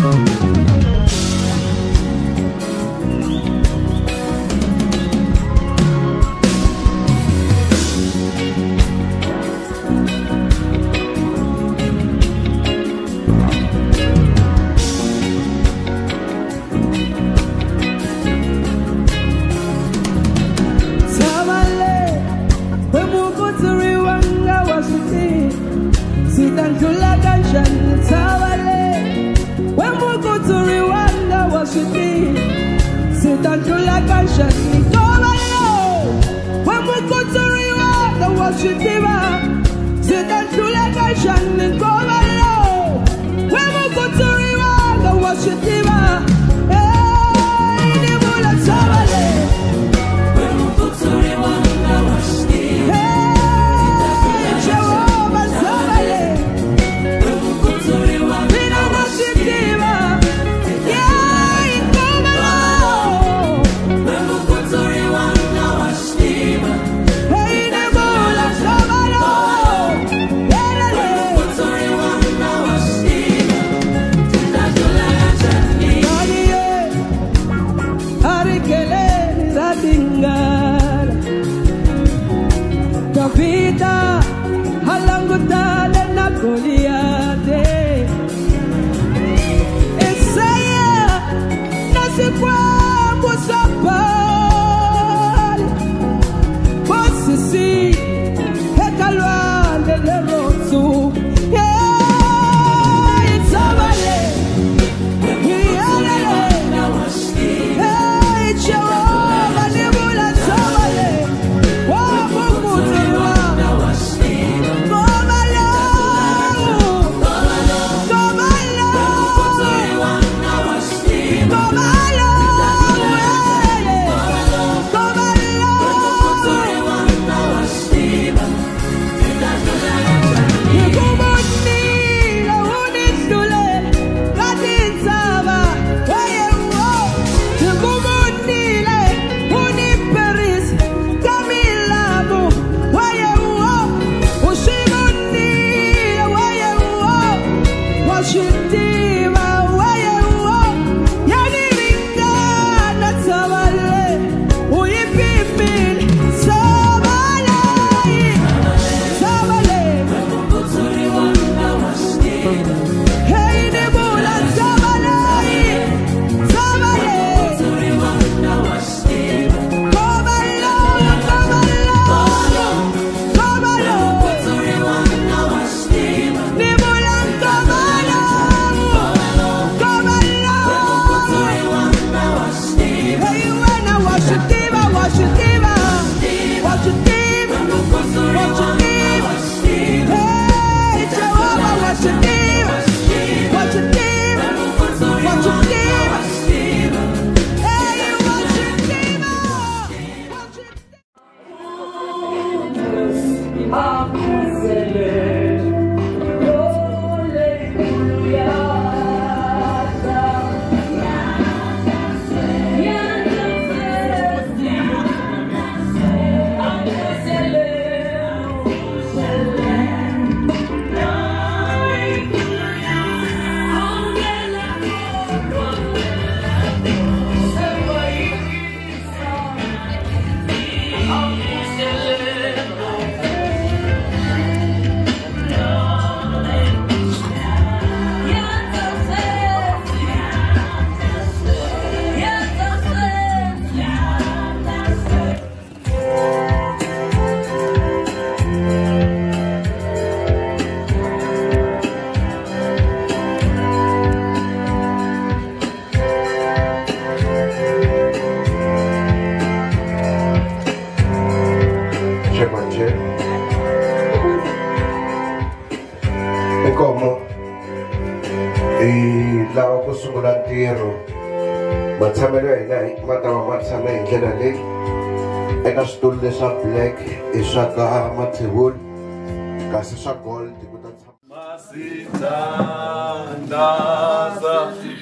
Masithandaza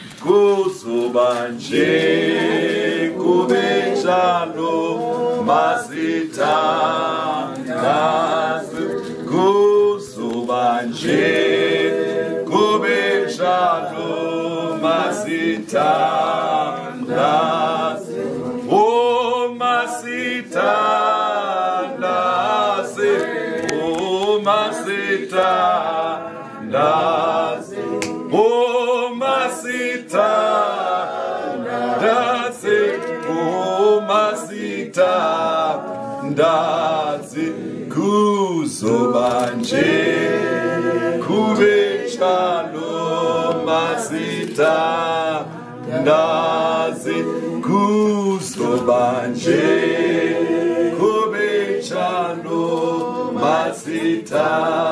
kuzubanje kubejalo masithandaza kuzubanje kubejalo Ndazi kuzobanje kubechalo masita ndazi kuzobanje kubechalo masita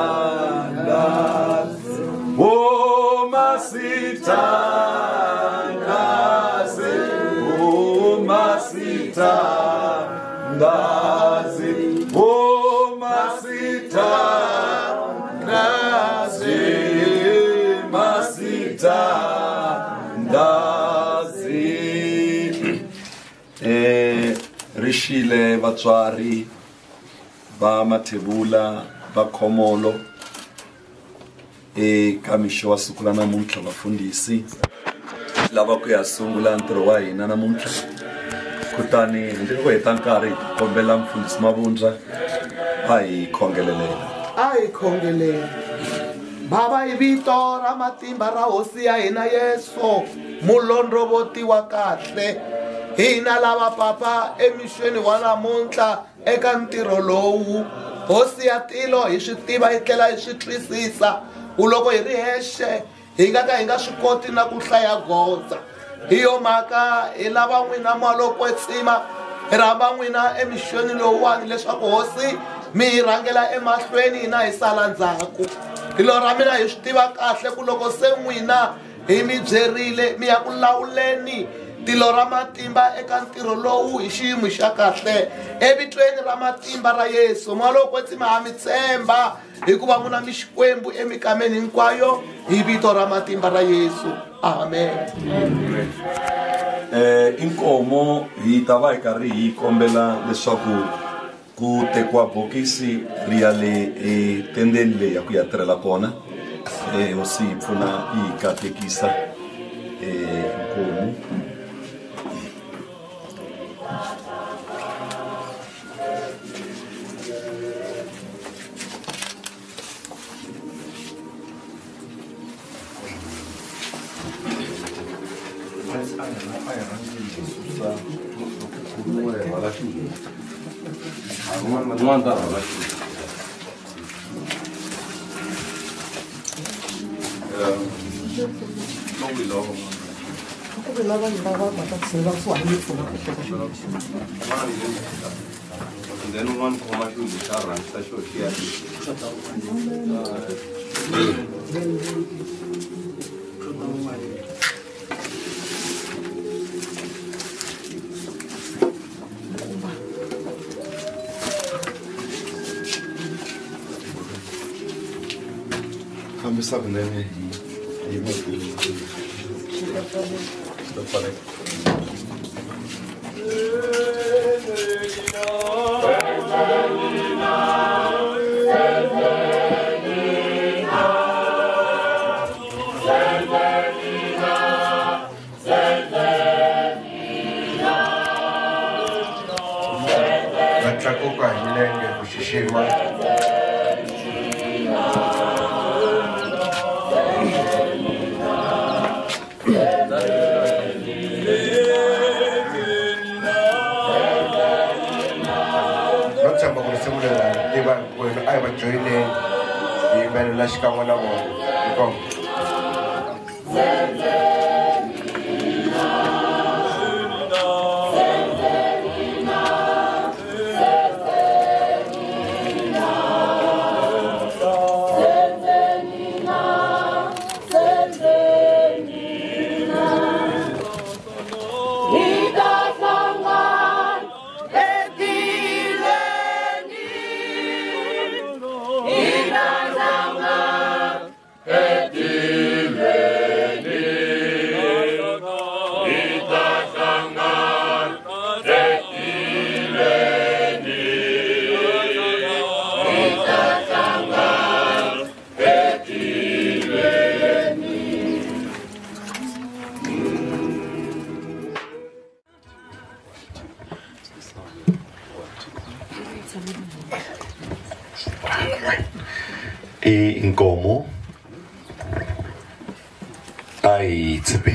ndazi o masita ndazi o masita ndazi o masita ndazi masita ndazi rishile vatswari va Mathebula va Khomolo eka mixo wa siku la namuntlha vafundhisi lava ku ya sungula ntirho wa hina namuntlha kutani ndi ku heta nkarhi hi kombela mfundhisi Mavundza a hi khongelela Baba hi vito ra matimba ra hosi ya hina Yesu mulondrovoti wa kahle hina lava papa emixweni wa namuntlha eka ntirho lowu hosi ya tilo hi swi tiva hi tlhela hi swi twisisa u loko hi ri hexe hi nga ka hi nga swi koti na ku hlaya goza hi yo mhaka hi lava n'wina malokwetsima hi rhamba n'wina emixweni lowuwani leswaku hosi mi hi rhangela emahlweni hina hi sala ndzhaku hilo ra mina hi swi tiva kahle ku loko se n'wina hi mi byerile mi ya ku lawuleni tilo ra matimba eka ntirho lowu hi xiyimo xa kahle evitweni ra matimba ra Yesu malokwetsima ha mi tshemba hikuva n'wina mi xikwembu emikameni hinkwayo hi vito ra matimba ra Yesu amen. Inkomo hi ta va hi karhi hi kombela leswaku ku tekiwa bokisi ri ya le tendeni leyi ya ku ya tirhela kona hosi hi pfuna hi katekisa inkomo then one commercial restaurant Começar a ver, né? E Chacoca, milenge kushishima Notsamba kusimulela liba kwenu ayaba joine yimele lashikangwa nabo Nkongo Edileni inkomo ai tsipi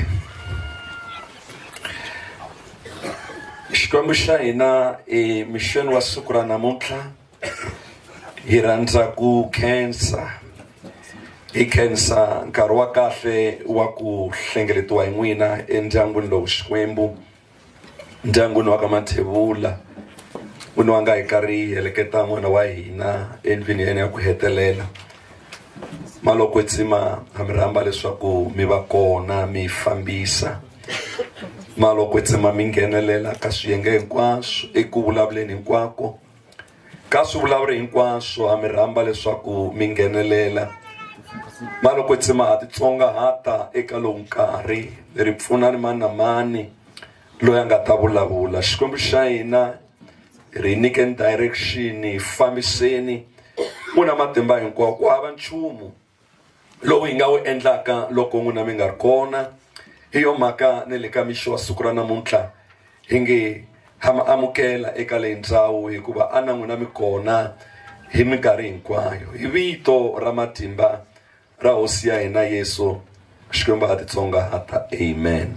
Xikwembu xa hina mission wa siku ra namuntlha hi rhandza ku khensa hi khensa nkarhi wa kahle wa ku hlengeletiwa hi n'wina endyangwini lowu Xikwembu ndyangwini wa ka Mathebula munhu wa nga hi karhi hi heleketa n'wana wa hina endlwini ya yena ya ku hetelela maloko tsima ha mi rhamba leswaku mi va kona mi fambisa maloko tsima mi nghenelela ka swiyenge hinkwaswo eku vulavuleni hinkwako ka swivulavuri hinkwaswo ha mi rhamba leswaku mi nghenelela maloko tsima ha titsongahata eka lowu nkarhi ri pfuna ni mani na mani loyi a nga ta vulavula Xikwembu xa hina ri nyikeni direction hi fambiseni una matimba hinkwawo ku hava nchumu lowu hi nga wu endlaka loko n'wina mi nga ri kona hi yo mhaka ni le ka mixo wa siku ra namuntlha hi nge ha ma amukela eka le ndhawu hikuva a na n'wina mi kona hi minkarhi hinkwayo hi vito ra matimba ra hosi ya hina Yesu Xikwembu a titsongahata amen.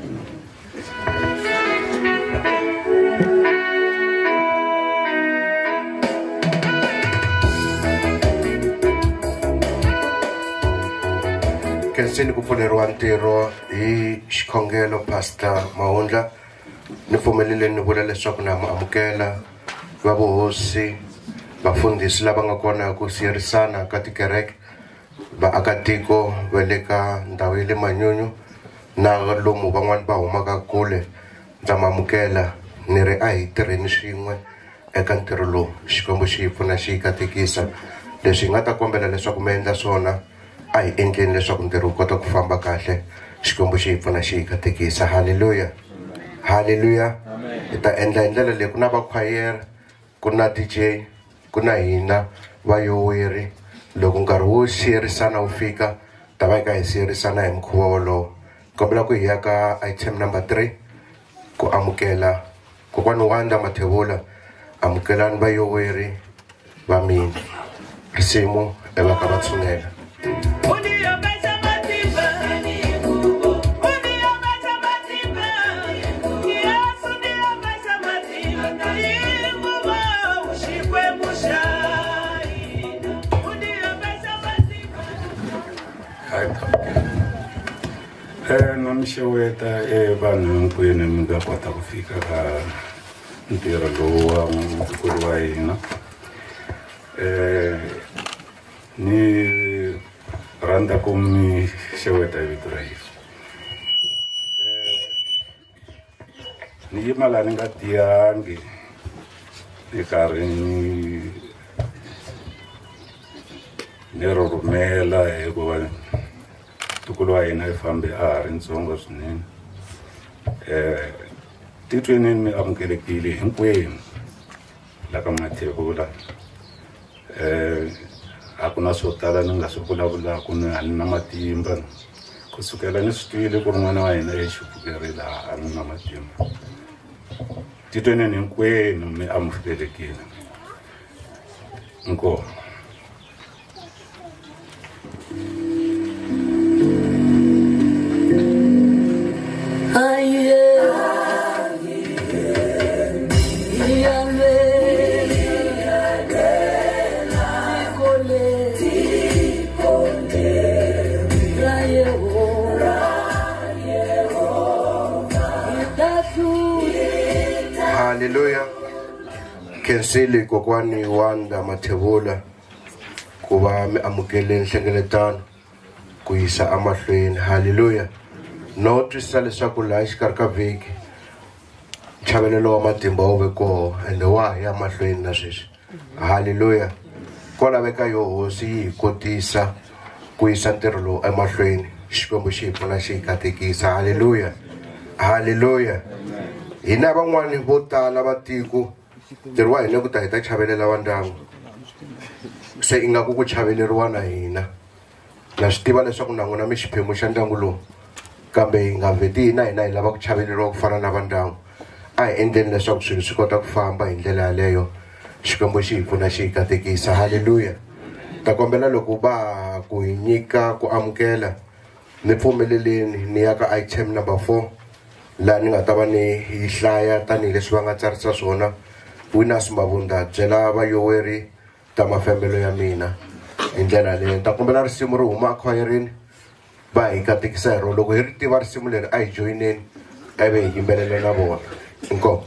Kensini ku pfuleriwa ntirho hi xikhongelo Pastor Mahundla ni pfumelele ni vula leswaku na amukela va vuhosi vafundhisi lava nga kona ku siyerisana ka tikereke vaakatiko va le ka ndhawu ya le Manyunyu na lomu van'wani va humaka kule ndza amukela ni ri a hi tirheni swin'we eka ntirho lowu Xikwembu xi hi pfuna xi hi katekisa leswi hi nga ta kombela leswaku mi endla swona a hi endleni leswaku ntirho wu kota ku famba kahle Xikwembu xi hi pfuna xi hi katekisa haleluya haleluya hi ta endla hi ndlela leyi ku na vakhwayere ku na DJ ku na hina vayoweri loko nkarhi wo siyerisana wu fika ta va ka hi siyerisana hi mukhuva wolowo kombela ku hi ya ka item number 3 ku amukela kokwani Wanda Mathebula amukelani vayoweri va mina risimu evaka va tshunela na mi xeweta vanhu hinkwenu mi nga kota ku fika ka ntirho lowu wa mukulu wa hina ni rhandza ku mi xeweta hi vito ra Yesu ni yima laha ni nga tiyangi ni karhi ni rhurhumela hikuva tukulu wa hina hi fambe a ha ri ntsongo swinene titweni mi amukelekile hinkwenu la ka Mathebula a ku na swo tala ni nga swi vulavulaka ni a ni na matimba kusukela ni swi twile ku ri n'wana wa hina exipfukerile a ni na matimba titweni hinkwenu mi amukelekile inkomo haleluya Kensili kokwani Wanda Mathebula ku va mi amukele nhlengeletano ku yisa amahlweni haleluya no twisisa leswaku laha xikarhi ka vhiki nchavelelo wa matimba wu ve koho ende wa ha ya mahlweni na sweswi haleluya ko laveka yo hosi yi hi kotisa ku yisa ntirho lowu emahlweni Xikwembu xi hi pfuna xi hi katekisa haleluya haleluya hina van'wani vo tala va tiko ntirho wa hina ku ta hi ta chavelela va ndyangu se ingaku ku chaveleriwa na hina na swi tiva leswaku na n'wina mi xiphemu xa ndyangu lowu kambe hi nga vheti hina hi lava ku chaveleriwa ku fana na va ndyangu a hi endleni leswaku swilo swi kota ku famba hi ndlela yaleyo Xikwembu xi hi pfuna xi hi katekisa haleluya ta kombela loko ba ku hi nyika ku amukela ni pfumeleleni ni ya ka item number 4 laha ni nga ta va ni yi hlaya tanihileswi va nga tsarisa swona. Winners Mabunda byela vayoweri ta mafambelo ya mina hi ndlela leyi. Ni ta kombela risimu ro huma akhwayerini va hi katekisa hi rona. Loko hi ri tiva risimu leri a hi joyineni ivi hi yimbelela na vona. Inkomu.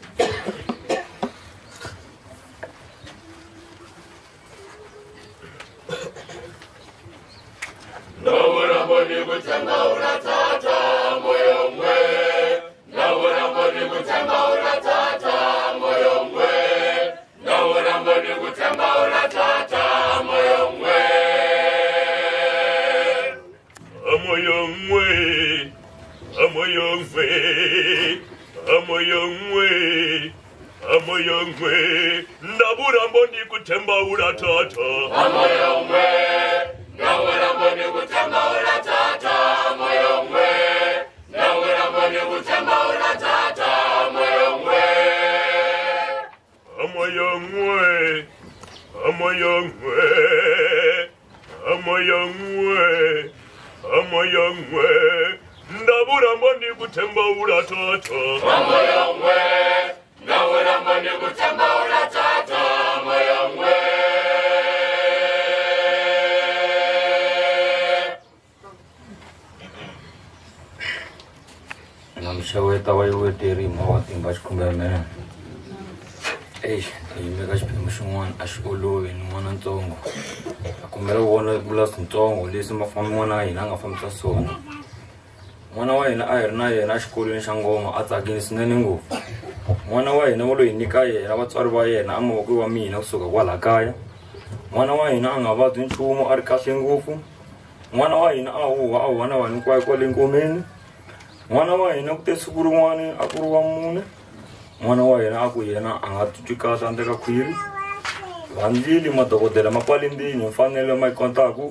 Mwana wa hina a hi ri na yena exikolweni xa Ngoma a tsakini swinene ngopfu. Mwana wa hina wo loyi nyika yena vatswari va yena amavokweni wa mina kusuka kwala kaya. Mwana wa hina a nga vabyi nchumu a ri kahle ngopfu. Mwana wa hina a huwa na vanhu hinkwavo kwale ngomeni. Mwana wa hina ku te siku rin'wana a ku ri wa mune. Mwana wa hina a ku yena a nga titwi kahle handle ka khwiri. Vandzili madokodela ma kwale ndini mfanelo ma yi kontaku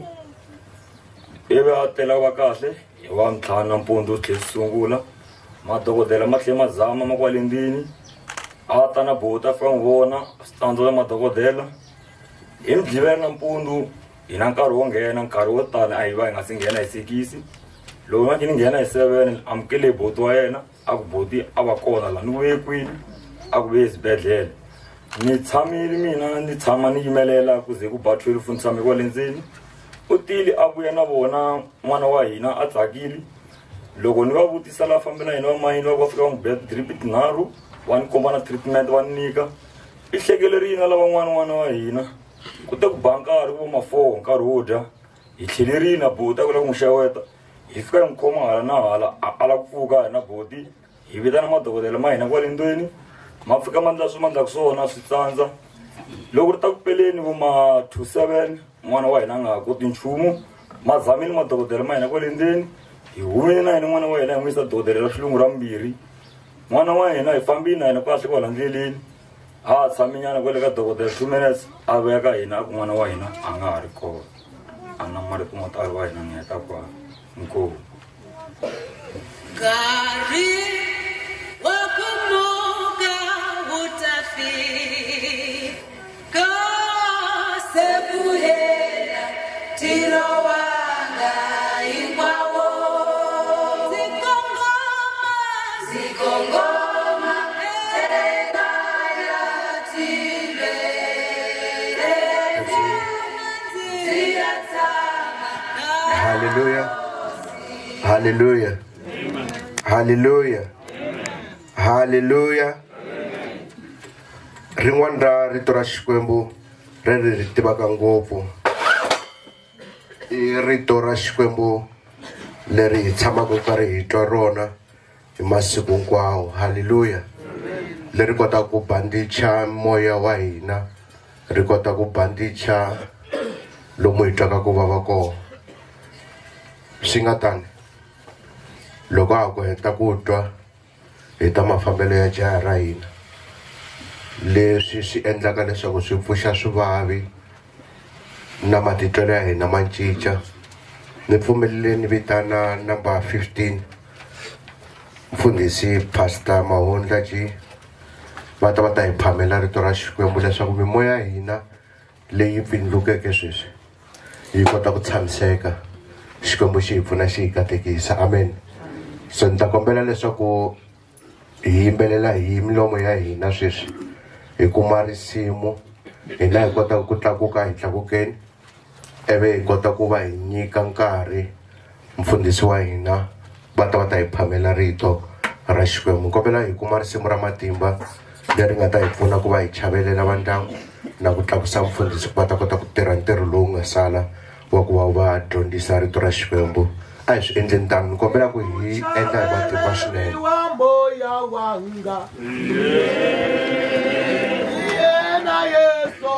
ivi a tela va kahle hi wa ntlhanu nampundzu tlhela sungula. Madokodela ma tlhela ma zama ma kwale ndini a ta na bota a fika n'wi vona switandza madokodela hi Mudlivela nampundzu hi na nkarhi wo nghena nkarhi wo tala a hi va hi nga si nghena hi 6 loko nga ni nghena hi 7 amukele boti wa yena a ku boti a va kona laha ni vuye kwini a ku vuye exibedhlele. Ni tshamile mina ni tshama ni yimelela ku ze ku ba 12 ni tshame kwale ndzeni. U tile a vuya na vona n'wana wa hina a tsakile. Loko ni va vutisa la fambela hina va mayini va fika n'wi beta drip tinharhu wa ni komba na treatment wa ni nyika i hlekelerini lava n'wana wa hina ku te ku ba nkarhi vo ma 4 nkarhi wo dya hi tlhelerini na boti a ku la ku n'wi xeweta hi fika hi n'wi khoma hala na hala a la ku pfuka na boti hi vitana madokodela ma hina kwale ndlwini ma fika ma ndla swimandlaku swona swi tsandza. Loko ri ta ku peleni vo ma 27 n'wana wa hina a nga ha koti nchumu ma zamile madokodela ma hina kwale ndzeni hi humile na hina n'wana wa hina hi n'wi yisa dokodela ra xilungu ra mbirhi. N'wana wa hina hi fambile na hina kahle kwala ndleleni a tshame nyana kwale ka dokodela 2 minutes a vuya ka hina a ku n'wana wa hina a nga ha ri kona a na marito mo tala wa hina ni heta kwala inkomu. Nkarhi wa ku muka wu ta fika se ku hela tiro wanga hinkwawo. Zikongoma ekaya tilele ziyatama. Hallelujah. Hallelujah. Hallelujah. Hallelujah. Rin'wana ra rito ra Xikwembu ri tivaka ngopfu i rito ra Xikwembu leri hi tshamaka karhi hi twa rona hi masiku hinkwawo. Hallelujah. Leri kotaka ku bandicha moya wa hina, ri kota ku bandicha lomu hi twaka ku vava kona. Swi nga tani loko a ku heta ku twa hi ta mafambelo ya jaha ra hina leswi swi endlaka leswaku swi pfuxa swivavi na matitwelo ya hina ma cinca. Ni pfumeleleni vitana number 15 mfundhisi Pastor Mahundla ji va ta hi phamela rito ra Xikwembu leswaku mimoya ya hina leyi pfindlukeke sweswi hi kota ku tshamiseka Xikwembu xi hi pfuna xi hi katekisa amen so ni ta kombela leswaku hi yimbelela hi milomo ya hina sweswi hi kuma risimu hina hi kota ku tlakuka hi tlakukeni eve hi kota ku va hi nyika nkarhi mfundhisi wa hina va ta hi phamela rito ra Xikwembu kombela hi kuma risimu ra matimba leri nga ta hi pfuna ku va hi chavelela va ndyangu na ku tlakusa mfundhisi ku va ta kota ku tirha ntirho lowu nga sala wa ku va va dyondzisa rito ra Xikwembu a hi swi endleni tano ni kombela ku hi endla hi matimba swinene moya wanga yena Yesu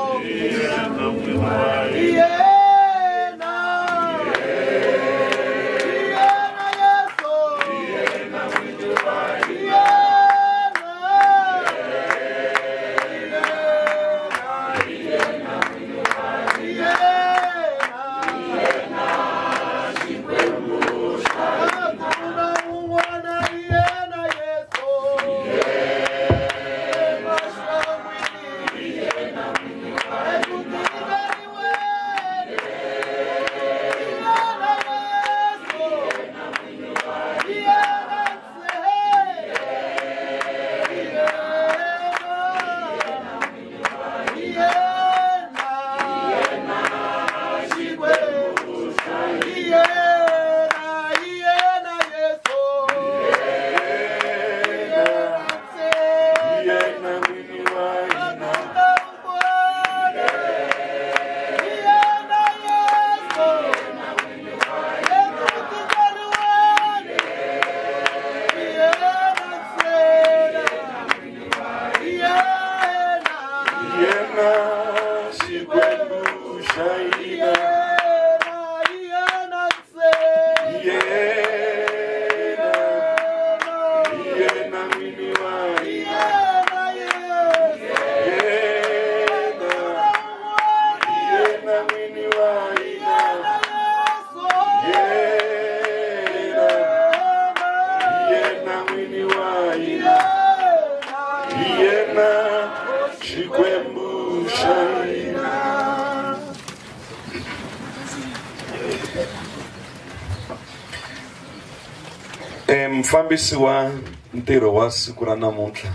mfambisi wa ntirho wa siku ra namuntlha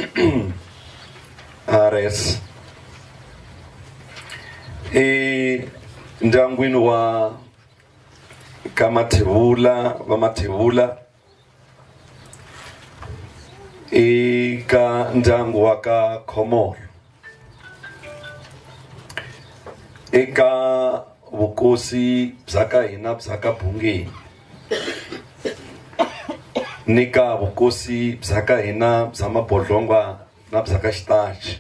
RS ndyangwini wa ka Mathebula va Mathebula ka ndyangu wa ka Khomolo eka vukosi bya ka hina bya ka Bungeni nika vukosi bya ka hina bya Mabodlongwa na bya ka Xitachi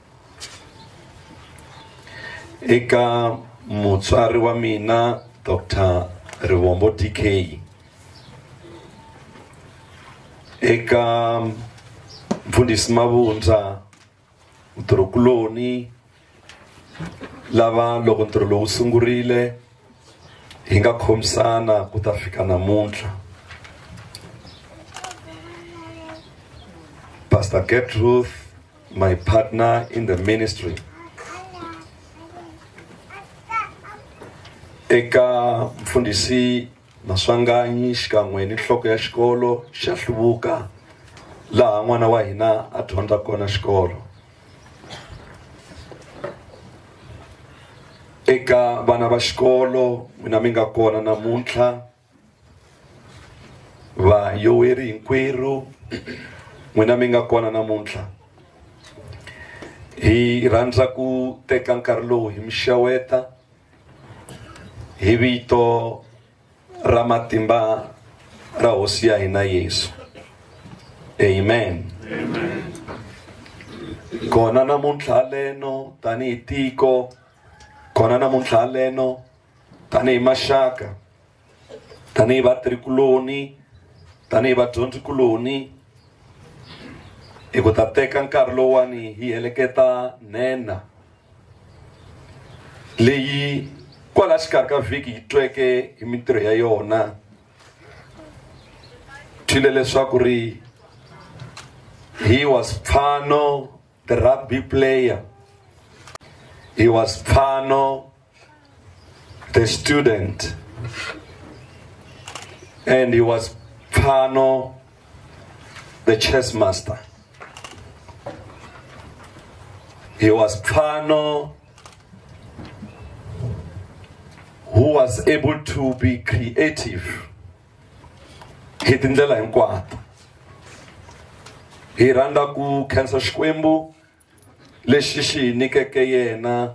eka mutswari wa mina Dr. Rivombo DK eka mfundhisi Mavundza ntirhokuloni lava loko ntirho lowu sungurile hi nga khomisana ku ta fika namuntlha Pastor Gertrude, my partner in the ministry. Eka mfundhisi Maswanganyi xikan'we ni nhloko ya xikolo xa Hluvuka laha n'wana wa hina a dyondza kona xikolo. Eka vana va xikolo mina mi nga kona namuntlha va Yoweri hinkwerhu n'wina mi nga kona namuntlha hi rhandza ku teka nkarhi lowu hi mixaweta hi vito ra matimba ra hosi ya hina Yesu amen kona namuntlha leno tanihi tiko kona namuntlha leno tanihi maxaka tanihi vatirhikuloni tanihi vadyondzikuloni hi ku ta teka nkarhi lowani hi heleketa nena leyi kwala xikarhi ka vhiki yi tweke hi mintirho ya yona twile leswaku ri he was Phano the rugby player he was Phano the student, and he was Phano, the chess master. He was Phano, who was able to be creative. He tindlela hinkwato. He randa ku khensa Xikwembu lexi xi nyikeke yena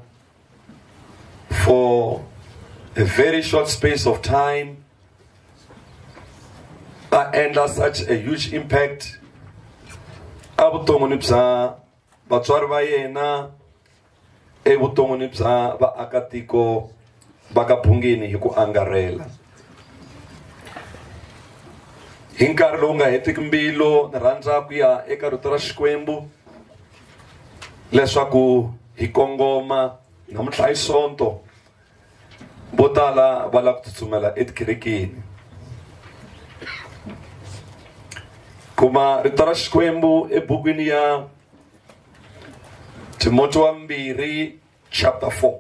for a very short space of time, and such a huge impact evuton'wini bya vatswari va yena, evuton'wini bya vaakatiko va ka Phungeni hi ku angarhela. Hi nkarhi lowu nga hetiki mbilu, ni rhandza ku ya eka rito ra Xikwembu leswaku hi kongoma namuntlha hi Sonto, vo tala va lava ku tsutsumela etikerekeni. Kuma rito ra Xikwembu ebukwini ya Timothy wa 2 chapter 4.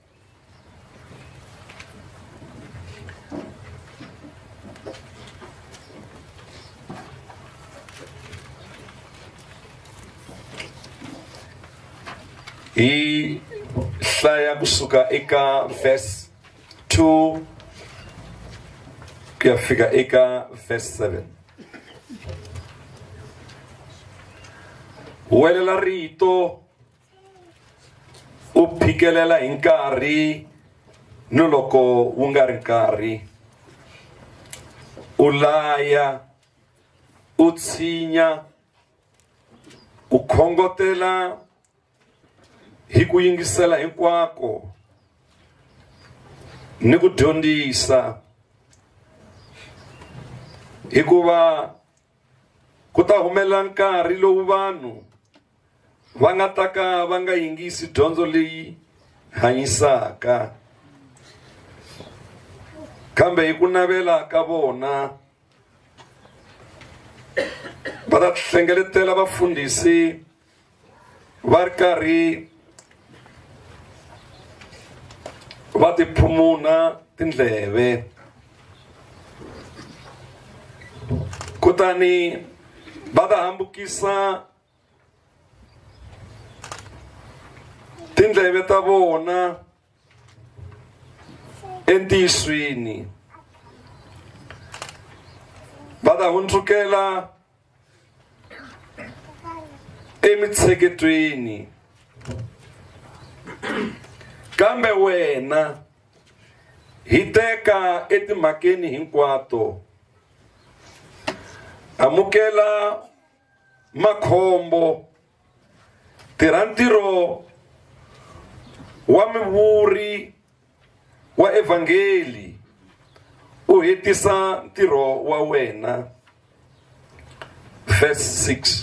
Hi hlaya kusuka eka verse 2 ku ya fika eka verse 7. Welela rito u phikelela hi nkarhi no loko wu nga ri nkarhi, u laya, u tshinya, u khongotela hi ku yingisela hinkwako ni ku dyondzisa, hikuva ku ta humelela nkarhi lowu vanhu va nga ta ka va nga yingisi dyondzo leyi hanyisaka, kambe hi ku navela ka vona va ta hlengeletela vafundhisi va ri karhi va tiphumuna tindleve, kutani va ta hambukisa tindleve ta vona entiyisweni, va ta hundzukela emitsheketweni. Kambe wena hi teka etimhakeni hinkwato, amukela makhombo, tirha ntirho wa mivuri wa evhangeli, u hetisa ntirho wa wena. Verse 6.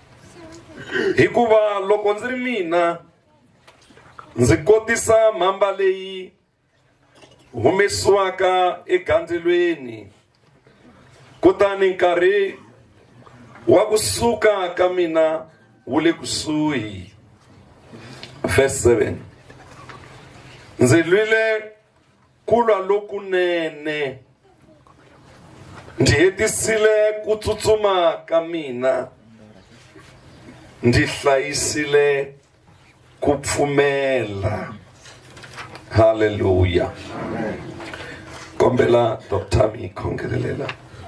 Hikuva loko ndzi ri mina ndzi kotisa mhamba leyi humesiwaka egandzelweni, kutani nkarhi wa kusuka ka mina wu le kusuhi. Verse 7. Ndzi lwile kulwa lokunene, ndzi hetisile ku tsutsuma ka mina, ndzi hlayisile ku pfumela. Hallelujah. Kombela Dr. Mi khongelela.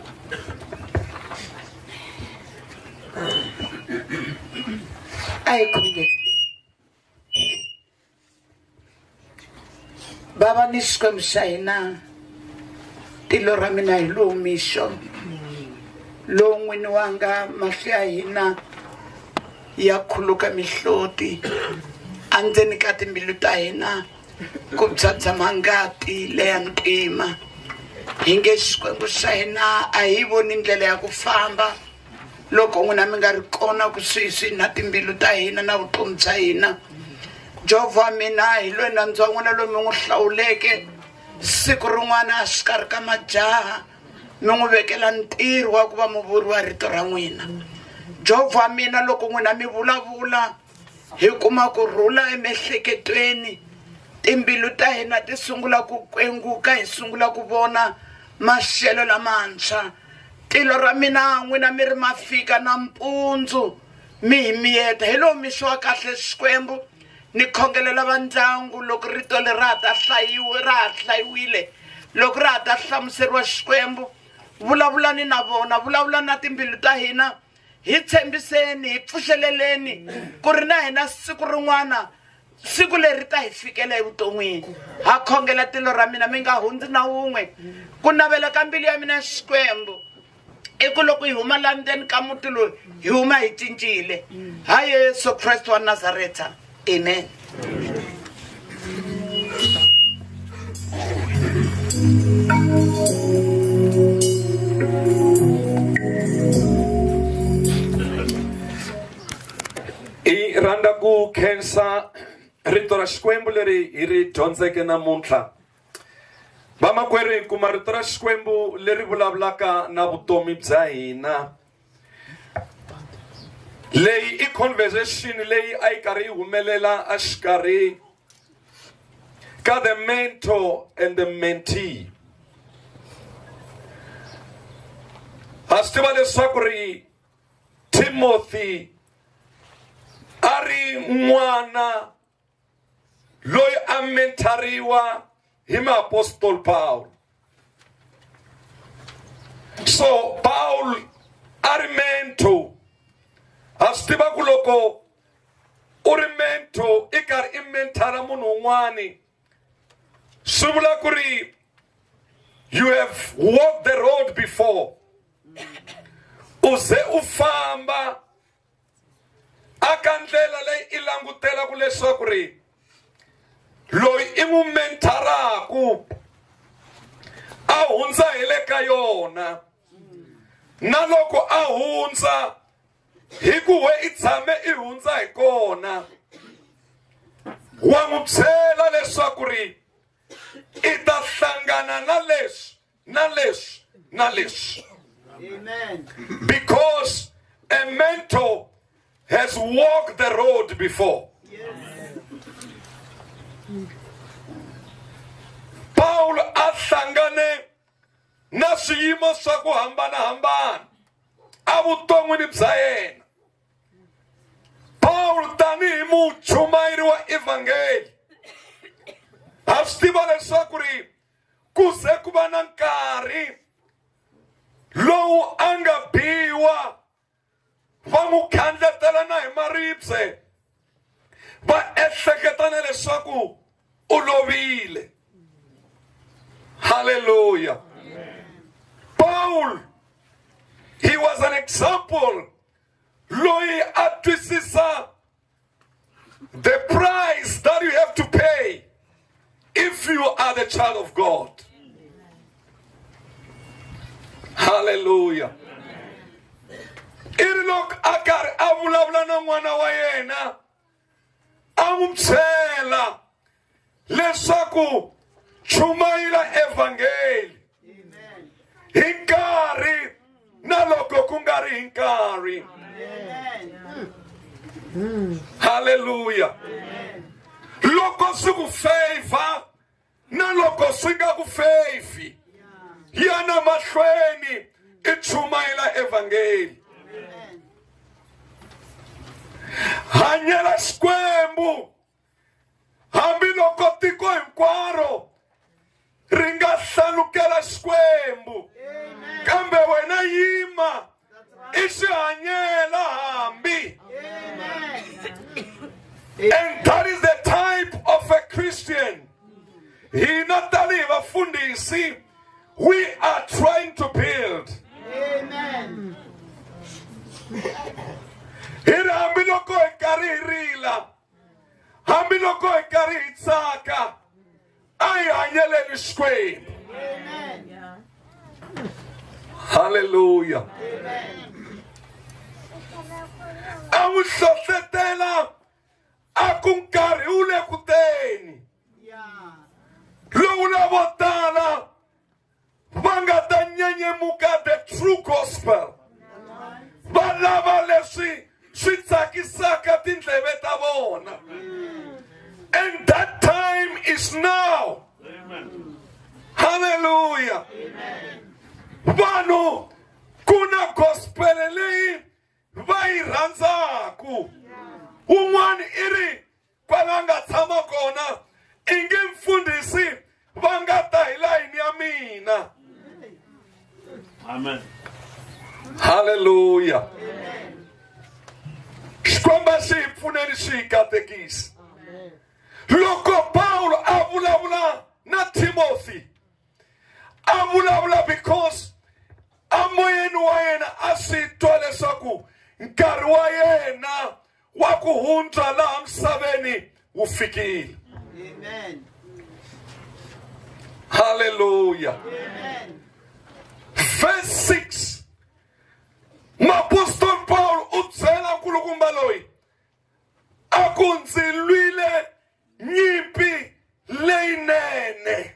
Ai khongela. Baba ni Xikwembu xa hina, tilo ra mina hi lowu mixo lowu n'wini wanga mahlo ya hina ya khuluka mihloti andzeni ka timbilu ta hina ku tsatsama ngati leya ntima. Hi nge Xikwembu xa hina a hi voni ndlela ya ku famba loko n'wina mi nga ri kona kusuhi na timbilu ta hina na vutomi bya hina. Jehovha mina hi loyi nandzu wa n'wina loyi mi n'wi hlawuleke siku rin'wana exikarhi ka majaha, mi n'wi vekela ntirho wa ku va muvuri wa rito ra n'wina. Jehovha mina loko n'wina mi vulavula hi kuma kurhula emiehleketweni, timbilu ta hina ti sungula ku kwenguka, hi sungula ku vona maxelo lamantshwa. Tilo ra mina n'wina mi ri ma fika nampundzu mi hi miyeta hi lowu mixo wa kahle Xikwembu. Ni khongelela va ndyangu loko rito leri ra ha hlayiwile, loko ra ha ta hlamuseriwa Xikwembu, vulavulani na vona, vulavulani na timbilu ta hina, hi tshembiseni, hi pfuxeleleni ku ri na hina siku rin'wana, siku leri ta hi fikela evuton'wini. Ha khongela tilo ra mina mi nga hundzi na wun'we. Ku navela ka mbilu ya mina Xikwembu i ku loko hi huma la ndzeni ka muti loyi hi huma hi cincile. Ha Yesu Kristu wa Nazareta. Amen. I rhandza ku khensa rito ra Xikwembu leri hi ri dyondzeke namuntlha. Vamakwerhu kuma rito ra Xikwembu leri vulavulaka na vutomi bya hina. Leyi I conversation leyi a yi karhi yi humelela a xikarhi ka the mentor and the mentee. Ha swi tiva leswaku ri Timothy a ri n'wana loyi a mentariwa hi muapostoli Paul. So Paul a ri mentor. Ha swi tiva ku loko u ri mentor I karhi I mentara munhu un'wani, swi vula ku ri you have walked the road before. U ze u famba aka ndlela leyi I langutela ku leswaku ri loyi I n'wi mentaraku a hundza hi le ka yona, na loko a hundza hi ku we I tshame I hundza hi kona, wa n'wi byela leswaku ri I ta hlangana na leswi na leswi na leswi. Amen. Because a mentor has walked the road before. Yes. Paul a hlangane na swiyimo swa ku hambanahambana a vuton'wini bya yena. Paul tanihi muchumayeri wa evangeli ha swi tiva leswaku ri ku ze ku va na nkarhi lowu a nga biwa, va n'wi khandletela na hi maribye, va ehleketa na leswaku u lovile. Hallelujah. Paul, he was an example loyi a twisisa the price that you have to pay if you are the child of God. Hallelujah. Iri loko a karhi a vulavula na n'wana wa yena a n'wi byela leswaku chumayela evangeli hi nkarhi na loko ku nga ri hi nkarhi. Hallelujah. Loko swi ku favor na loko swi nga ku favor, yana mahlweni I chumayela evangeli. Hanyela Xikwembu hambi loko tiko hinkwaro ri nga hlalukela Xikwembu, kambe wena yima I xi hanyela hambi. And that is the type of a Christian. Hina tanihi vafundhisi, we are trying to build. Amen. Hambi loko hi karhi hi rila, hambi loko hi karhi hi tsaka, a hi hanyeleni Xikwembu. Hallelujah. A n'wi hlohlotela a ku nkarhi wu le ku teni lowu lavo tala va nga ta nyenyemuka the true gospel, va lava leswi swi tsakisaka tindleve ta vona. And that time is is now. Hallelujah. Vanhu kuna gospel leyi va yi rhandzaku. Un'wana iri kwala nga tshama kona i nge mfundhisi va nga ta hi layini ya mina. Amen. Hallelujah. Xikwembu xi hi pfuneni xi hi katekisa. Loko Paulo a vulavula na Timothy, a vulavula because amoyeni wa yena a swi twa leswaku nkarhi wa yena wa ku hundza laha misaveni wu fikile. Amen. Hallelujah. Amen. Verse 6. M'apostoli Paul u byela nkulukumba loyi a ku ndzi lwile nyimpi leyinene.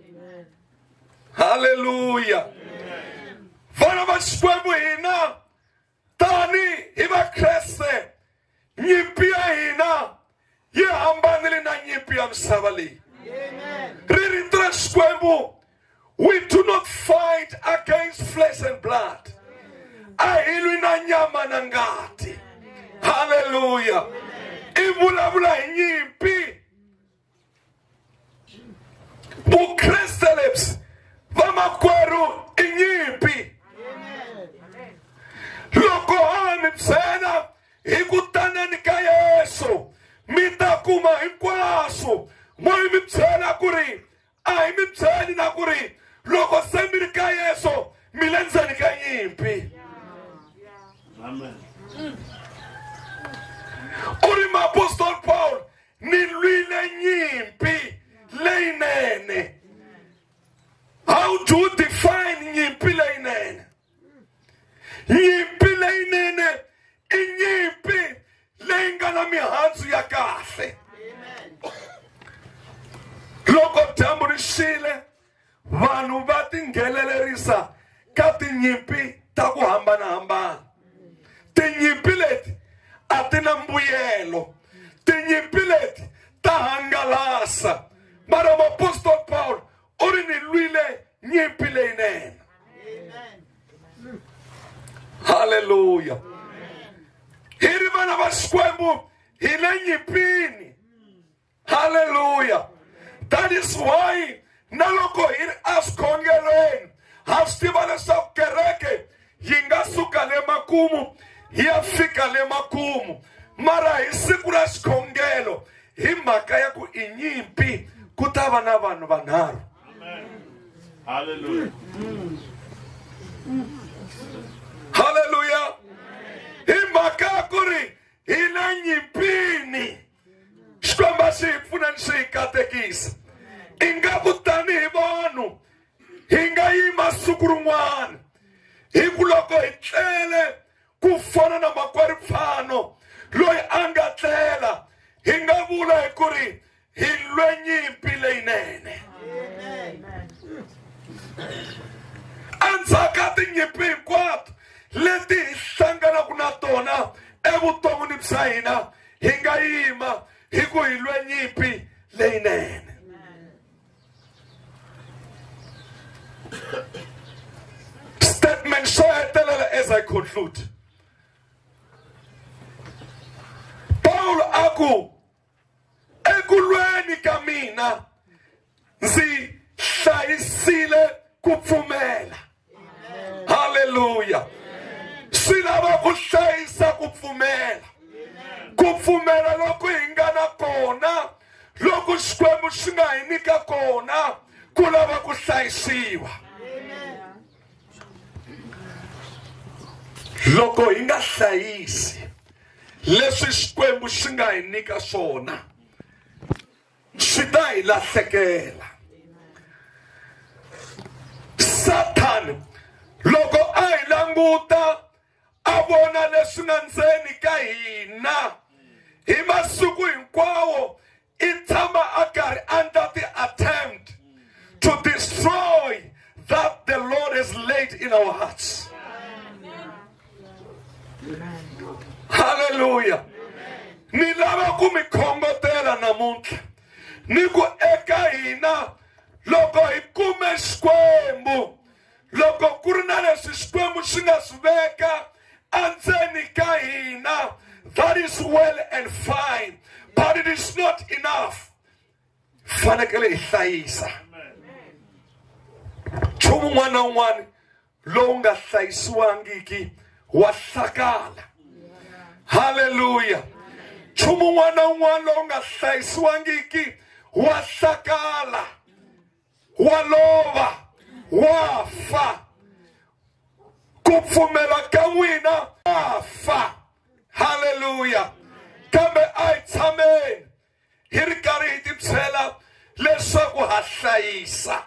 Hallelujah. Vana va Xikwembu hina tani hi vakreste nyimpi ya hina yi hambanile na nyimpi ya misava leyi. Rito ra Xikwembu, we do not fight against flesh and blood. Ahilwi na nyama na ngati. Hallelujah. Ivulavula hi nyimpi. Vukreste lebyi vamakwerhu i nyimpi. Loko a mi byela hi ku tanani ka Yesu mi ta kuma hinkwaswo. Moyi mi byela ku ri a hi mi byeli na ku ri loko se mi ri ka Yesu mi le ndzeni ka nyimpi. Amen. U ri m'apostoli Paul ni lwile nyimpi leyinene. How do you define nyimpi leyinene? Nyimpi leyinene i nyimpi leyi nga na mihandzu ya kahle. Loko dyambu ri xile vanhu va tinghenelerisa ka tinyimpi ta ku hambanahambana. Tinyimpi leti a ti na mbuyelo. Tinyimpi leti ta hangalasa. Mara m'apostoli Paul u ri ni lwile nyimpi leyinene. Hallelujah. Hi ri vana va Xikwembu hi le nyimpini. Hallelujah. That is why na loko hi ri aswikhongelweni ha swi tiva leswaku kereke yi nga suka le makumu hi ya fika le makumu. Mara hi siku ra xikhongelo hi mhaka ya ku i nyimpi ku ta va na vanhu vanharhu. Hallelujah. Hallelujah. Hi mhaka ya ku ri hi le nyimpini. Xikwembu xi hi pfuna ni xi hi katekisa. Ingaku tanihi vanhu hi nga yima siku rin'wana hi ku loko hi tlele ku fana na makwerhu Pfano loyi a nga tlela hi nga vula hi ku ri hi lwe nyimpi leyinene. Endzhaku ka tinyimpi hinkwato leti hi hlanganaka na tona evuton'wini bya hina hi nga yima hi ku hi lwe nyimpi leyinene. Statement so hetelela as I conclude. Paul aku ekulweni ka mina ndzi hlayisile ku pfumela. Hallelujah. Swi lava ku hlayisa ku pfumela. Ku pfumela loko hi nga na kona, loko Xikwembu xi nga hi nyika kona, ku lava ku hlayisiwa. Loko hi nga hlayisi leswi Xikwembu xi nga hi nyika swona, swi ta hi lahlekela. Satan loko a hi languta a vona leswi nga ndzeni ka hina hi masiku hinkwawo i tshama a karhi under the attempt to destroy that the Lord has laid in our hearts. Hallelujah. Ni lava ku mi khongotela namuntlha ni ku eka hina loko hi kume Xikwembu, loko ku ri na leswi Xikwembu xi nga swi veka endzeni ka hina, that is well and fine, but it is not enough. Fanekele hi hlayisa nchumu wun'wana na wun'wana lowu nga hlayisiwangiki wa hlakala. Haleluya. Nchumu wun'wana na wun'wana lowu nga hlayisiwangiki wa hlakala, wa lova, wa fa. Ku pfumela ka n'wina wa fa. Haleluya. Kambe a hi tshameni hi ri karhi hi tibyela leswaku ha hlayisa.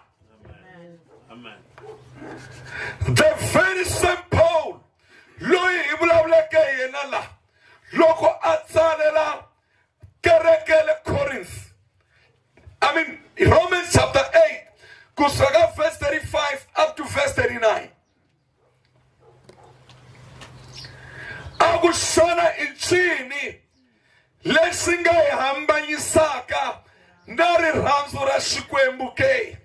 The very same Paul loyi hi vulavuleke hi yena la loko a tsalela kereke le Corinth, I mean Romans chapter 8 kusuka verse 35 up to verse 39, akushona incini lexi nga hi hambanyisaka na rirhandzu ra Xikwembu ke.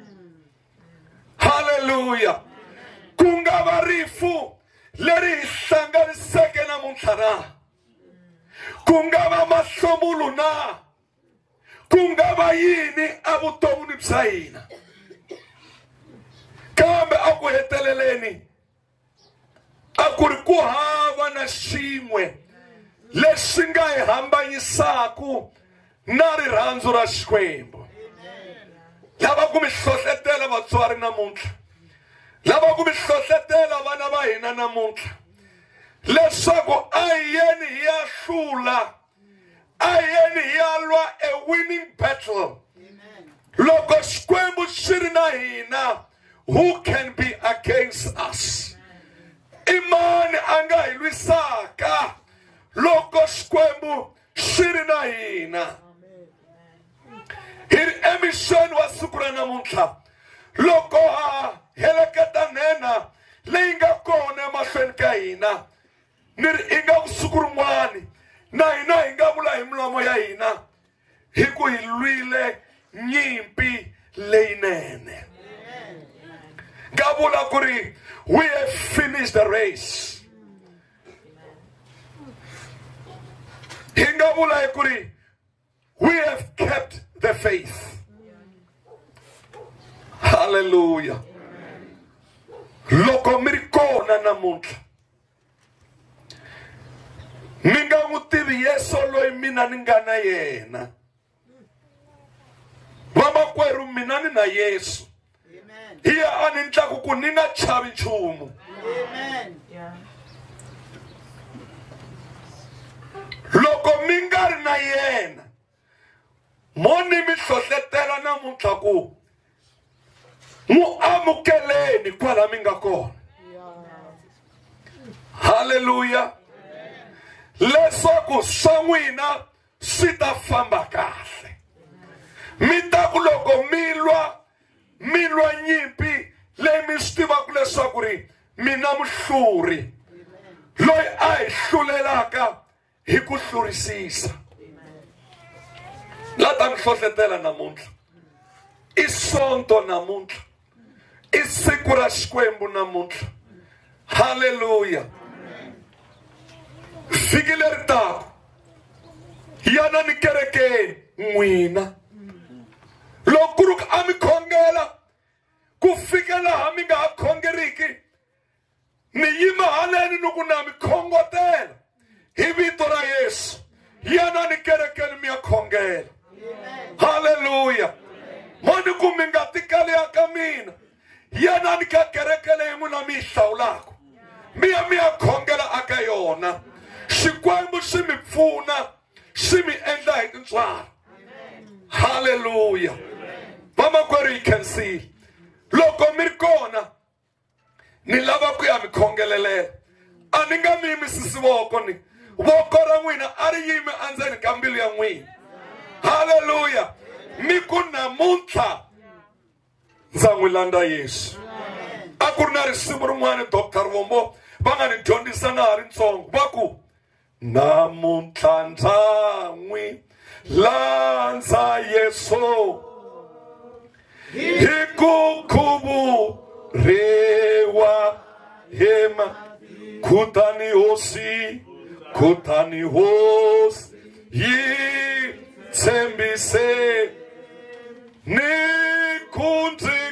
Haleluya. Ku nga va rifu leri hi hlanganiseke namuntlha na, ku nga va mahlomulo na, ku nga va yini evuton'wini bya hina, kambe a ku heteleleni a ku ri ku hava na xin'we lexi nga hi hambanyisaku na rirhandzu ra Xikwembu. Lava ku mi hlohlotela vatswari namuntlha, lava ku mi hlohlotela vana va hina namuntlha, leswaku a hi yeni hi ya hlula, a hi yeni hi ya lwa a winning battle. Loko Xikwembu xi ri na hina, who can be against us? I mani a nga hi lwisaka loko Xikwembu xi ri na hina? Hi ri emixweni wa siku ra namuntlha, loko ha heleketa nhenha leyi nga kona emahlweni ka hina, ni ri i nga siku rin'wani na hina hi nga vula hi milomo ya hina hi ku hi lwile nyimpi leyinene. Nga vula ku ri we have finished the race. Hi nga vula hi ku ri we have kept the faith. Hallelujah. Loko mi ri kona namuntlha, mi nga n'wi tivi Yesu loyi mina ni nga na yena. Vamakwerhu mina ni na Yesu. Hiya a ni endlaku ku ni nga chavi nchumu. Loko mi nga ri na yena, mo ni mi hlohlotela namuntlha ku mu amukeleni kwala mi nga kona. Haleluya. Leswaku swa n'wina swi ta famba kahle. Mi ta ku loko mi lwa nyimpi leyi mi swi tivaku leswaku ri mina muhluri loyi a hi hlulelaka hi ku hlurisisa. La ta mi hlohlotela namuntlha, i sonto namuntlha, i siku ra Xikwembu namuntlha. Haleluya. Vhiki leri taka yana ni kerekeni n'wina, loko ku ri a mi khongela ku fika laha mi nga ha khongeriki, ni yima haleni ni ku na mi khongotela hi vito ra Yesu. Yana ni kerekeni mi ya khongela. Haleluya. Mani ku mi nga tikali aka mina, yana ni ka kereke leyi n'wina mi yi hlawulaka, mi ya khongela aka yona. Xikwembu xi mi pfuna, xi mi endla hi tintswalo. Hallelujah. Vamakwerhu, you can see loko mi ri kona ni lava ku ya mi khongelelela, a ni nga mi yimisisi voko, ni voko ra n'wina a ri yimi endzeni ka mbilu ya n'wina. Hallelujah. Mi ku namuntlha ndza n'wi landza Yesu. A ku ri na risimu rin'wana Dr. Vombo va nga ni dyondzisa na ha ri ntsongo, va ku namuntlha ndza n'wi landza Yesu hi ku khuvuriwa hema kutani hosi yi tshembise ni kunzi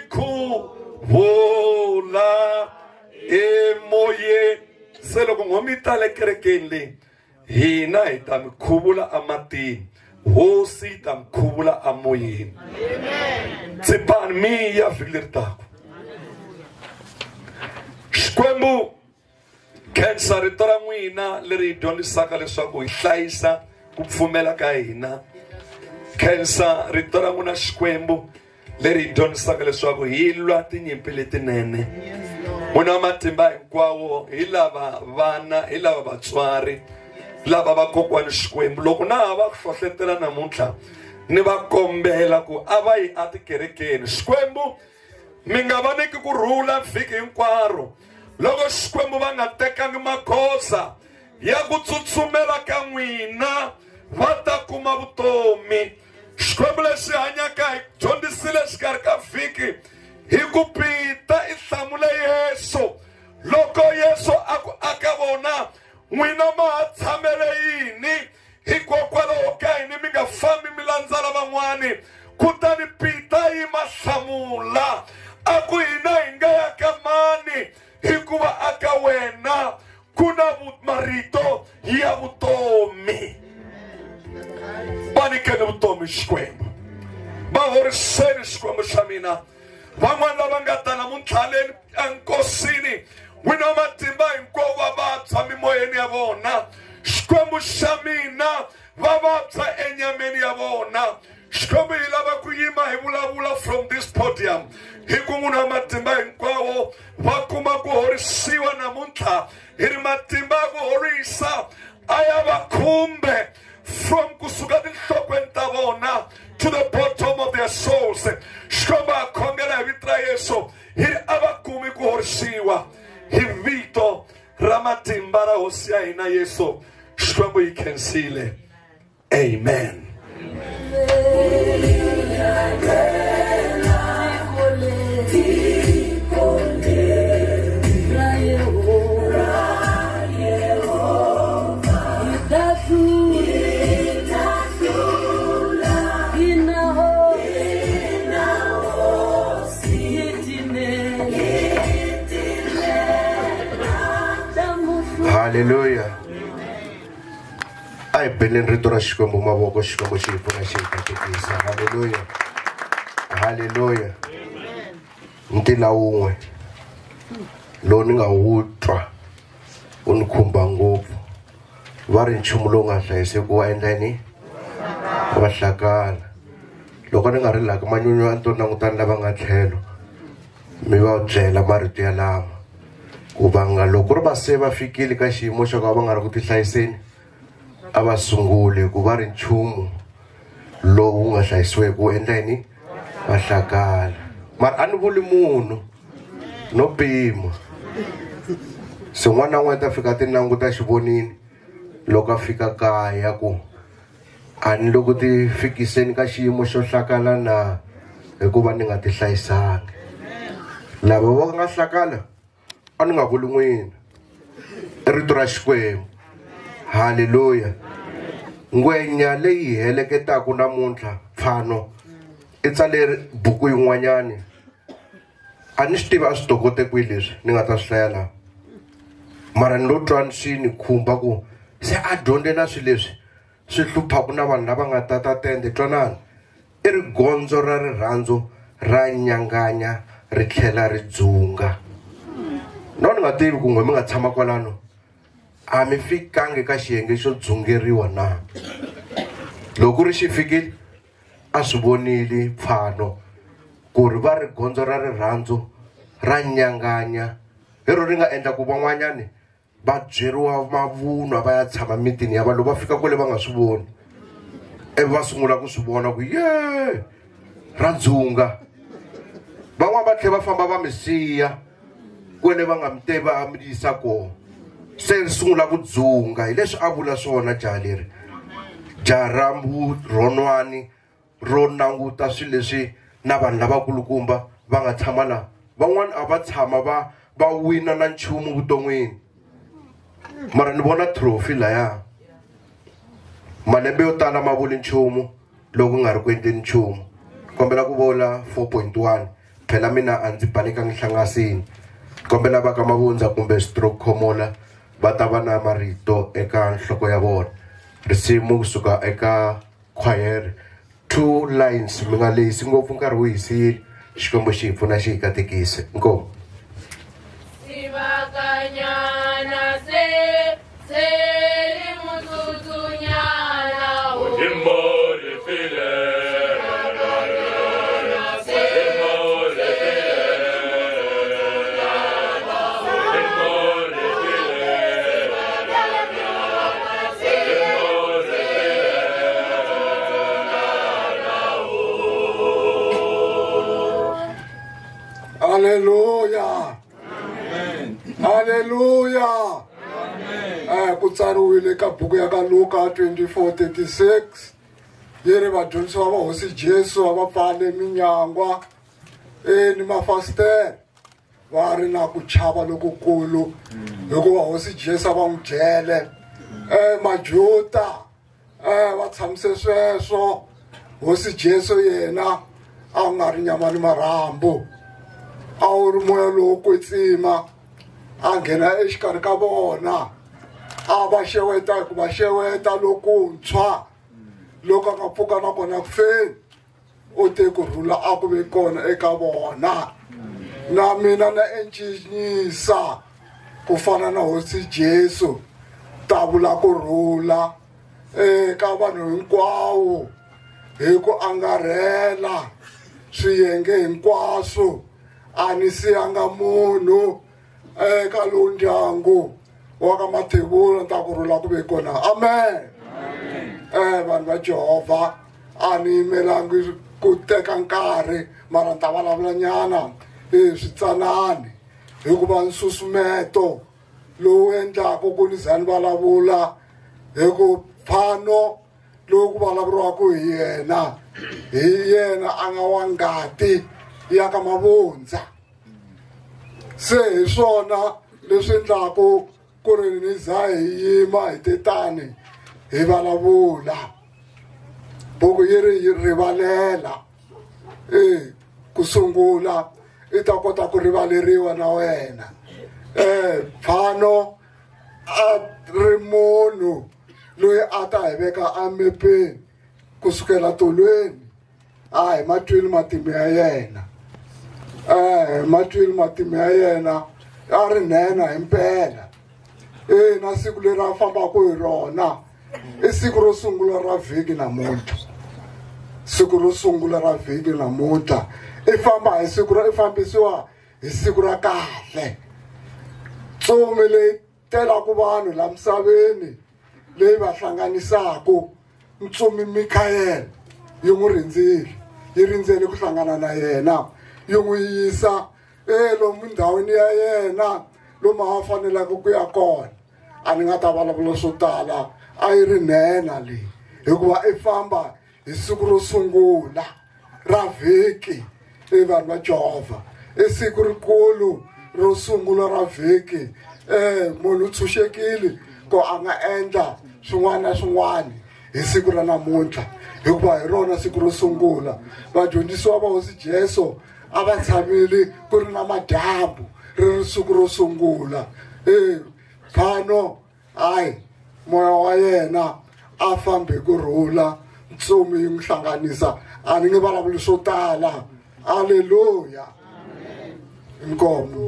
khuvula emoye se loko ngomita le kerekeni leyi hina hi ta mi khuvula amatini hosi hi ta mi khuvula amoyeni tsipani mi ya vhiki leri taka Xikwembu khensa rito ra n'wina leri hi dyondzisaka leswaku hi hlayisa ku pfumela ka hina khensa rito ra n'wina Xikwembu leri hi dyondzisaka leswaku hi lwa tinyimpi letinene n'wina wa matimba hinkwawo hi lava vana hi lava vatswari lava vakokwani Xikwembu loko na ha va ku hlohlotela namuntlha ni va kombela ku a va yi a tikerekeni Xikwembu mi nga va niki kurhula vhiki hinkwaro loko Xikwembu va nga tekangi magoza ya ku tsutsumela ka n'wina va ta kuma vutomi Xikwembu lexi hanyaka hi dyondzisile xikarhi ka vhiki hi ku pita i hlamule Yesu loko Yesu a ku aka vona n'wina ma ha tshamele yini hikokwalaho ka yini mi nga fambi mi landza lavan'wani kutani pita yi ma hlamula a ku hina hi nga ya ka mani hikuva aka wena ku na marito ya vutomi va nyikeni vutomi Xikwembu va horiseni Xikwembu xa mina van'wana lava nga ta namuntlhaleni enkosini n'wina wa matimba hinkwavo va vabya mimoyeni ya vona Xikwembu xa mina va vabya enyameni ya vona Xikwembu hi lava ku yima hi vulavula from this podium hi ku n'wina wa matimba hinkwawo va kuma ku horisiwa namuntlha hi ri matimba ya ku horisa a ya va khumbe from kusuka tinhlokweni ta vona to the bottom of their souls Xikwembu a khongela hi vito ra Yesu hi ri a va kumi ku horisiwa hi vito ra matimba ra hosi ya hina Yesu Xikwembu hi khensile amen Hallelujah. Ai belen rito ra Xikwembu mavoko Xikwembu xi hi pfuna xi hi katekisa hallelujah hallelujah ntila wun'we lowu ni nga wu twa wu ni khumba ngopfu va ri nchumu lowu nga hlayiseki wa endla yini wa hlakala loko ni nga ri laka manyunyu a ni to langutani lava nga tlhelo mi va byela marito ya lama ku va nga loko ri va se va fikile ka xiyimo xo ka va nga ri ku tihlayiseni a va sungule ku va ri nchumu lowu nga hlayisiweki wu endla yini va hlakala mara a ni vuli munhu no pima se n'wana na n'wana ta fika ti languta xivonini loko a fika kaya ku a ni loko ti fikiseni ka xiyimo xo hlakala na hikuva ni nga ti hlayisangi lava va nga hlakala a ni nga vuli n'wina i rito ra Xikwembu hallelujah ngwenya leyi heleketaku namuntlha pfano i tsale buku yin'wanyani a ni swi tivi a swi tokote kwihi leswi ni nga ta swi hlaya laha mara ni lo twa swi ni khumba ku se a dyondze na swi leswi swi hluphaku na vanhu lava nga tata tende twanani i ri gondzo ra rirhandzu ra nyanganya ri tlhela ri dzunga no ni nga tivi ku n'we mi nga tshama kwalano a mi fikangi ka xiyenge xo dzungeriwa na loko ri xi fikile a swi vonile pfano ku ri va ri gondzo ra rirhandzu ra nyanganya hi ro ri nga endla ku van'wanyani va byeriwa mavunwa va ya tshama mitini ya vanhu loko va fika kwale va nga swi voni ivi va sungula ku swi vona ku ye ra dzunga van'wana va tlhela va famba va mi siya kwale va nga mi tevi va mi yisa kona se ri sungula ku dzunga hi leswi a vula swona jaha leri jarambu ronwani ro nanguta swilo leswi na vanhu lavakulukumba va nga tshama la van'wani a va tshama va wina na nchumu vuton'wini mara ni vona trophy laya malembe yo tala ma vuli nchumu loko nga ri ku endleni nchumu kombela ku vola 4.1 phela mina a ndzi panika nhlangasini kombela va ka Mavundza kumbe Stroke Khomola va ta va na marito eka nhloko ya vona risimu kusuka eka choir 2 lines mi nga leyisi ngopfu nkarhi wo hisile xikwembu xi hi pfuna xi hi katekise inkomu Sivakanyana se limutsutsуnyana Imbori file Hallelujah. Amen. Hallelujah. Amen. Kutsariwile ka buku ya ka Luka 24:36 yiri vadyondzisi va hosi Jesu va pfale minyangwa ni mafastere va ri na ku chava lokukulu hikuva hosi Jesu va n'wi jele majuda va tshamise sweswo hosi Jesu yena a nga ri nyama ni marhambu a wu ri moya lowo kwetsima a nghena exikarhi ka vona a va xeweta hi ku va xeweta lokuntshwa loko a nga pfuka na kona ku feni u te kurhula a ku ve kona eka vona na mina na encinyisa ku fana na hosi Jesu ta vula kurhula eka vanhu hinkwavo hi ku angarhela swiyenge hinkwaswo a ni siyanga munhu eka lowu ndyangu wa ka Mathebula ta kurhula ku ve kona amen vanhu va Jehovha a ni yimelangi ku teka nkarhi mara ni ta vulavula nyana switsanani hikuva nsusumeto lowu endlaka ku ni za ni vulavula hi ku phano lowu ku vulavuriwaka hi yena a nga wa ngati ya ka Mavundza se hi swona leswi endlaku ku ri ni za hi yima hi tetani hi vulavula buku yi ri rivalela ku sungula i ta kota ku rivaleriwa na wena phano a ri munhu loyi a ta hi veka amepeni kusukela tolweni a hi matwini matimu ya yena matwini matimu ya yena a ri nhenha hi mpela na siku leri a fambaka hi rona i siku ro sungula ra vhiki namuntlha siku ro sungula ra vhiki namuntlha i famba hi siku i fambisiwa hi siku ra kahle tsomi leyi telaku vanhu la misaveni leyi va hlanganisaku Mtsomi Mikhayele yi n'wi rindzile yi rindzele ku hlangana na yena yi n'wi yisa lomu ndhawini ya yena lomu a faneleke ku ya kona a ni nga ta vulavula swo tala a yi ri nhenha leyi hikuva i famba hi siku ro sungula ra vhiki vanhu va Jehovha i siku rikulu ro sungula ra vhiki munhu u tshunxekile ku a nga endla swin'wana na swin'wana hi siku ra namuntlha hikuva hi rona siku ro sungula vadyondzisiwa va hosi Jesu a va tshamile ku ri na madyambu ri ri siku ro sungula phano hayi moya wa yena a fambe kurhula Mtsomi yi n'wi hlanganisa a ni nge vulavuli swo tala haleluya inkomo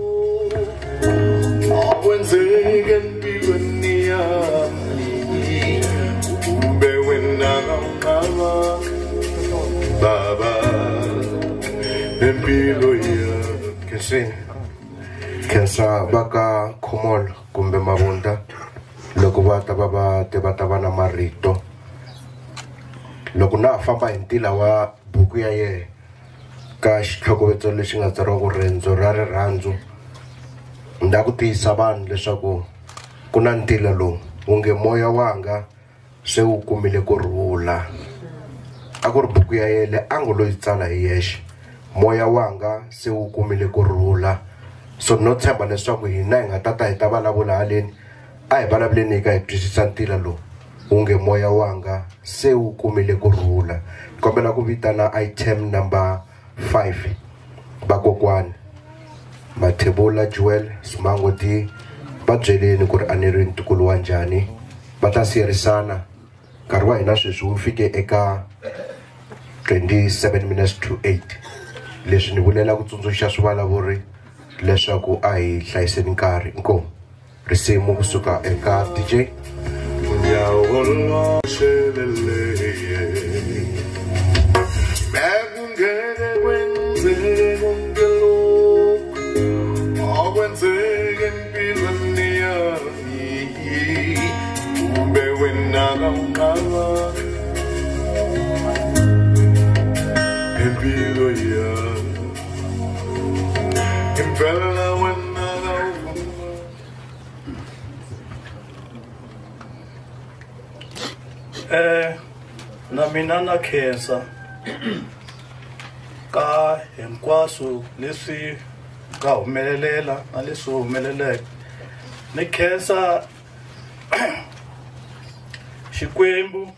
akwenzeke empilweni yami kumbe wena ngaba baba empilo yami kesini khensa va ka Khomola kumbe Mavundza loko va ta va na marito loko na famba hi ntila wa buku ya yena ka xitlhokovetselo lexi nga tsariwa ku rendzo ra rirhandzu nda ku tiyisa vanhu leswaku ku na ntila lowu wu nge moya wanga se u kumile kurhula a ku ri buku ya yele a ngo lo yi tsala hi yexe moya wanga se u kumile kurhula so no tshemba leswaku hina hi nga tata hi ta vulavula haleni a hi vulavuleni hi ka hi twisisa ntila lowu wu nge moya wanga se u kumile kurhula kombela ku vitana item number 5 vakokwani Mathebula Joel Simango D va byeleni ku ri a ni ri ntukulu wa njhani va ta siyerisana nkarhi wa hina sweswi wu fike eka 27 minutes to 8 leswi ni vulela ku tsundzuxa swivulavuri leswaku a hi hlayiseni nkarhi inkomu risimu kusuka eka DJ na mina na khensa ka hinkwaswo leswi nga humelelela na leswi humeleleke ni khensa Xikwembu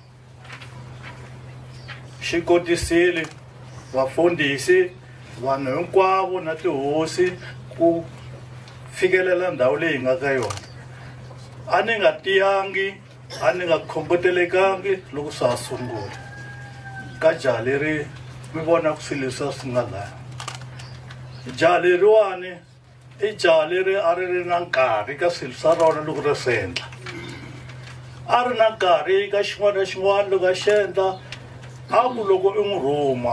xi kotisile vafundhisi vanhu hinkwavo na tihosi ku fikelela ndhawu leyi nga ka yona a ni nga tiyangi a ni nga khongotelekangi loko swa ha sungula ka jaha leri mi vona ku swilo leswi swi nga laya jaha leriwani i jaha leri a ri ri na nkarhi ka swilo swa rona loko ri swi endla a ri na nkarhi ka xin'wana na xin'wana loko a xi endla a ku loko i n'wi rhuma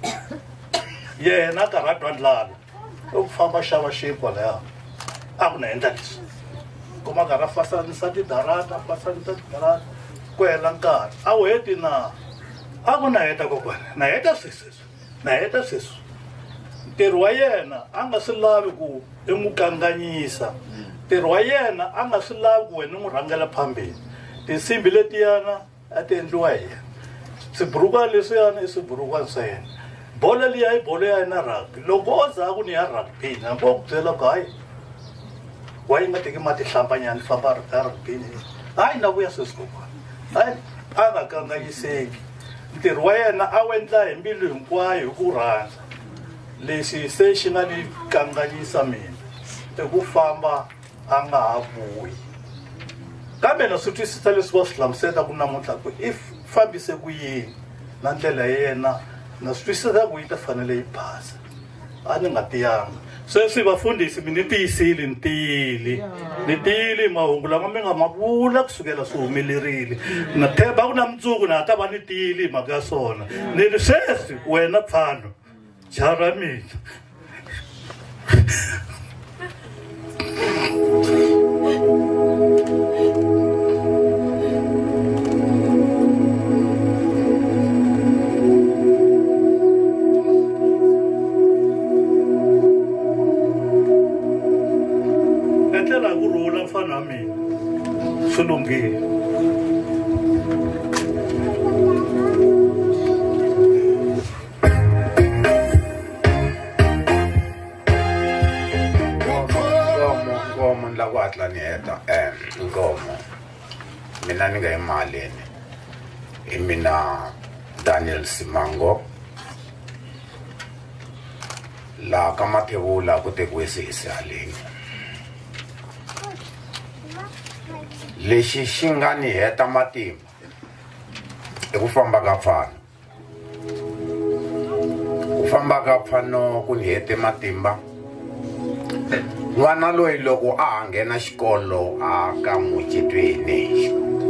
yena karhi a twa ndlala loko famba xava xinkwa laya a ku na endla leswi kuma karhi a fasanisa tidarata ku hela nkarhi a wu heti na a ku na heta kokwana na heta sweswi ntirho wa yena a nga swi lavi ku i n'wi kanganyisa ntirho wa yena a nga swi lavi ku wena n'wi rhangela phambeni tinsimbi letiyana a ti endliwa hi yena swiburukwana leswiyana i swiburukwana swa yena bolo liya i bolo ya yena rugby loko o zaku ni ya rugby hambi wa ku byela ku hayi wa yi nga teki matihlambanyana famba ka rugby hayi na vuya sweswi kokwana hayi a nga kanganyiseki ntirho wa yena a wu endla hi mbilu hinkwayo hi ku rhandza lexi se xi nga ni kanganyisa mina i ku famba a nga ha vuyi kambe na swi twisisa leswi va swi hlamusela ku namuntlha ku i fambise ku yini na ndlela ya yena na swi twisisa ku yi ta fanele yi phasa a ni nga tiyanga sweswi vafundhisi mi ni tiyisile ni tiyile mahungu lama mi nga ma vula kusukela swi humelerile na themba ku na mundzuku na ta va ni tiyile mhaka ya swona ni ri sweswi wena Pfano jaha ra mina etlela kurhula mfana wa mina swi lunghile la ku hatla ni heta ngomo mina ni nga emaleni i mina Daniel Simango la ka Mathebula ku tekiwe sesi haleni lexi xi nga ni heta matimba i ku famba ka Pfano ku famba ka Pfano ku ni hete matimba n'wana loyi loko a ha nghena xikolo a ka Motjetweni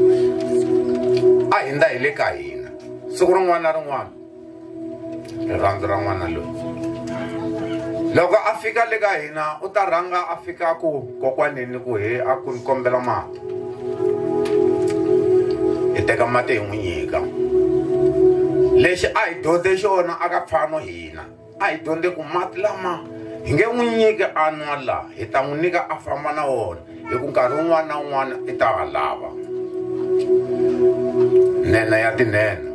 a hindza hi le ka hina siku rin'wana na rin'wana rirhandzu ra n'wana loyi loko a fika le ka hina u ta rhanga a fika ku kokwaneni ku he a ku ni kombela mati hi teka mati hi n'wi nyika lexi a hi dyondze xona aka Pfano hina a hi dyondze ku mati lama hi nge n'wi nyike a nwa laha hi ta n'wi nyika a famba na wona hi ku nkarhi wun'wana na wun'wana i ta va lava nene ya tinene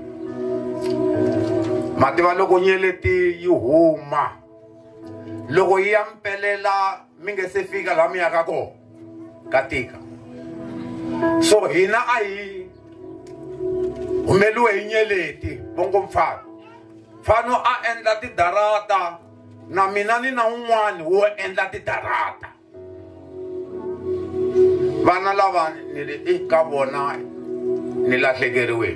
mativa loko nyeleti yi huma loko yi ya mpelela mi nge se fika laha mi yaka kona ka tika so hina a hi humeliwe hi nyeleti vongo mfano a endla tidarata na mina ni na un'wana wo endla tidarata vana lava ni ri eka vona ni lahlekeriwe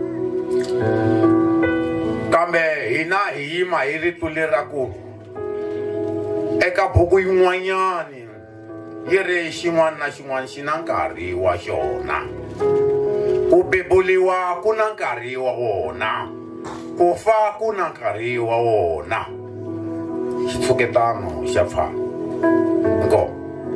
kambe hina hi yima hi rito leraku eka buku yin'wanyani yi ri xin'wana na xin'wana xi na nkarhi wa xona ku bebuliwa ku na nkarhi wa wona ku fa ku na nkarhi wa wona xitshuketano xa pfa inkomo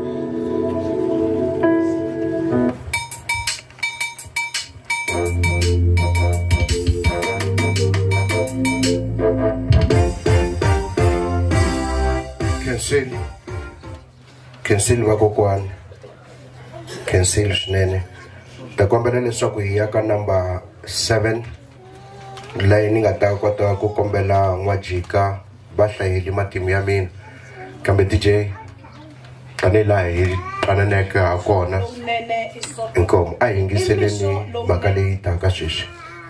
Kensili vakokwani kensili swinene ta kombela leswaku hi ya ka number 7 layi ni nga ta kota ku kombela n'wajika va hlayeli matimu ya mina kambe DJ tani laha hi twananeke ha kona inkomo a hi yingiseleni mhaka leyi taka sweswi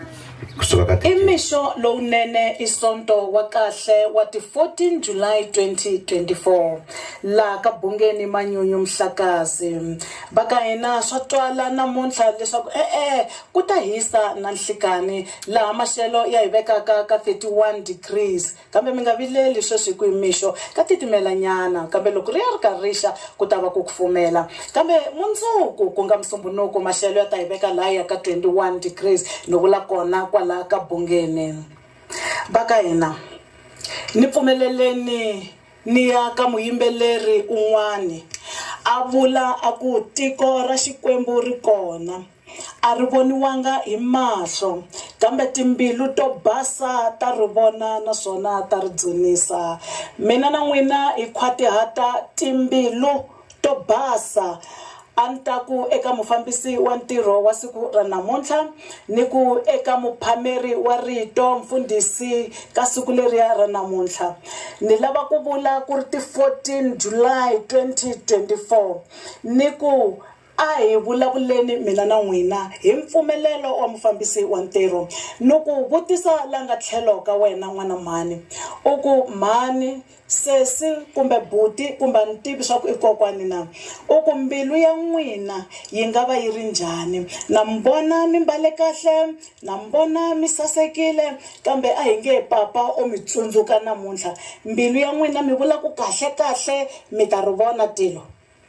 Imisho lowunene isonto wa kahle wa ti 14 July 2024 la ka Bungeni Manyunyu Mhlakazi baka hina swa twala namuntlha leswaku ku ta hisa na nhlikani laha maxelo ya hi vekaka ka 31 degrees kambe mi nga vileli sweswi ku imisho ka titimela nyana kambe loko ri ya ri karhixa ku ta va ku kufumela kambe mundzuku ku nga musumbunuku maxelo ya ta hi veka laha ya ka 21 degrees no vula kona kwala ka Bungeni baka hina ni pfumeleleni ni ya ka muyimbeleri un'wani a vula a ku tiko ra Xikwembu ri kona a ri voniwanga hi mahlo kambe timbilu to basa ta ri vona naswona ta ri dzunisa mina na n'wina hi khwatihata timbilu to basa antaku eka mufambisi wa ntirho wa siku ra namuntlha ni ku eka muphameri wa rito mfundhisi ka siku leriya ra namuntlha ni lava ku vula ku ri ti 14 July 2024 ni ku a hi vulavuleni mina na n'wina hi mpfumelelo wa mufambisi wa ntirho no ku vutisa la nga tlhelo ka wena n'wana mhani u ku mhani sesi kumbe buti kumbe ntivi swa ku i kokwani na u ku mbilu ya n'wina yi nga va yi ri njhani na mbona mi mbale kahle na mbona mi sasekile kambe a hi nge papa o mi tsundzuka namuntlha mbilu ya n'wina mi vula ku kahle mi ta ri vona tilo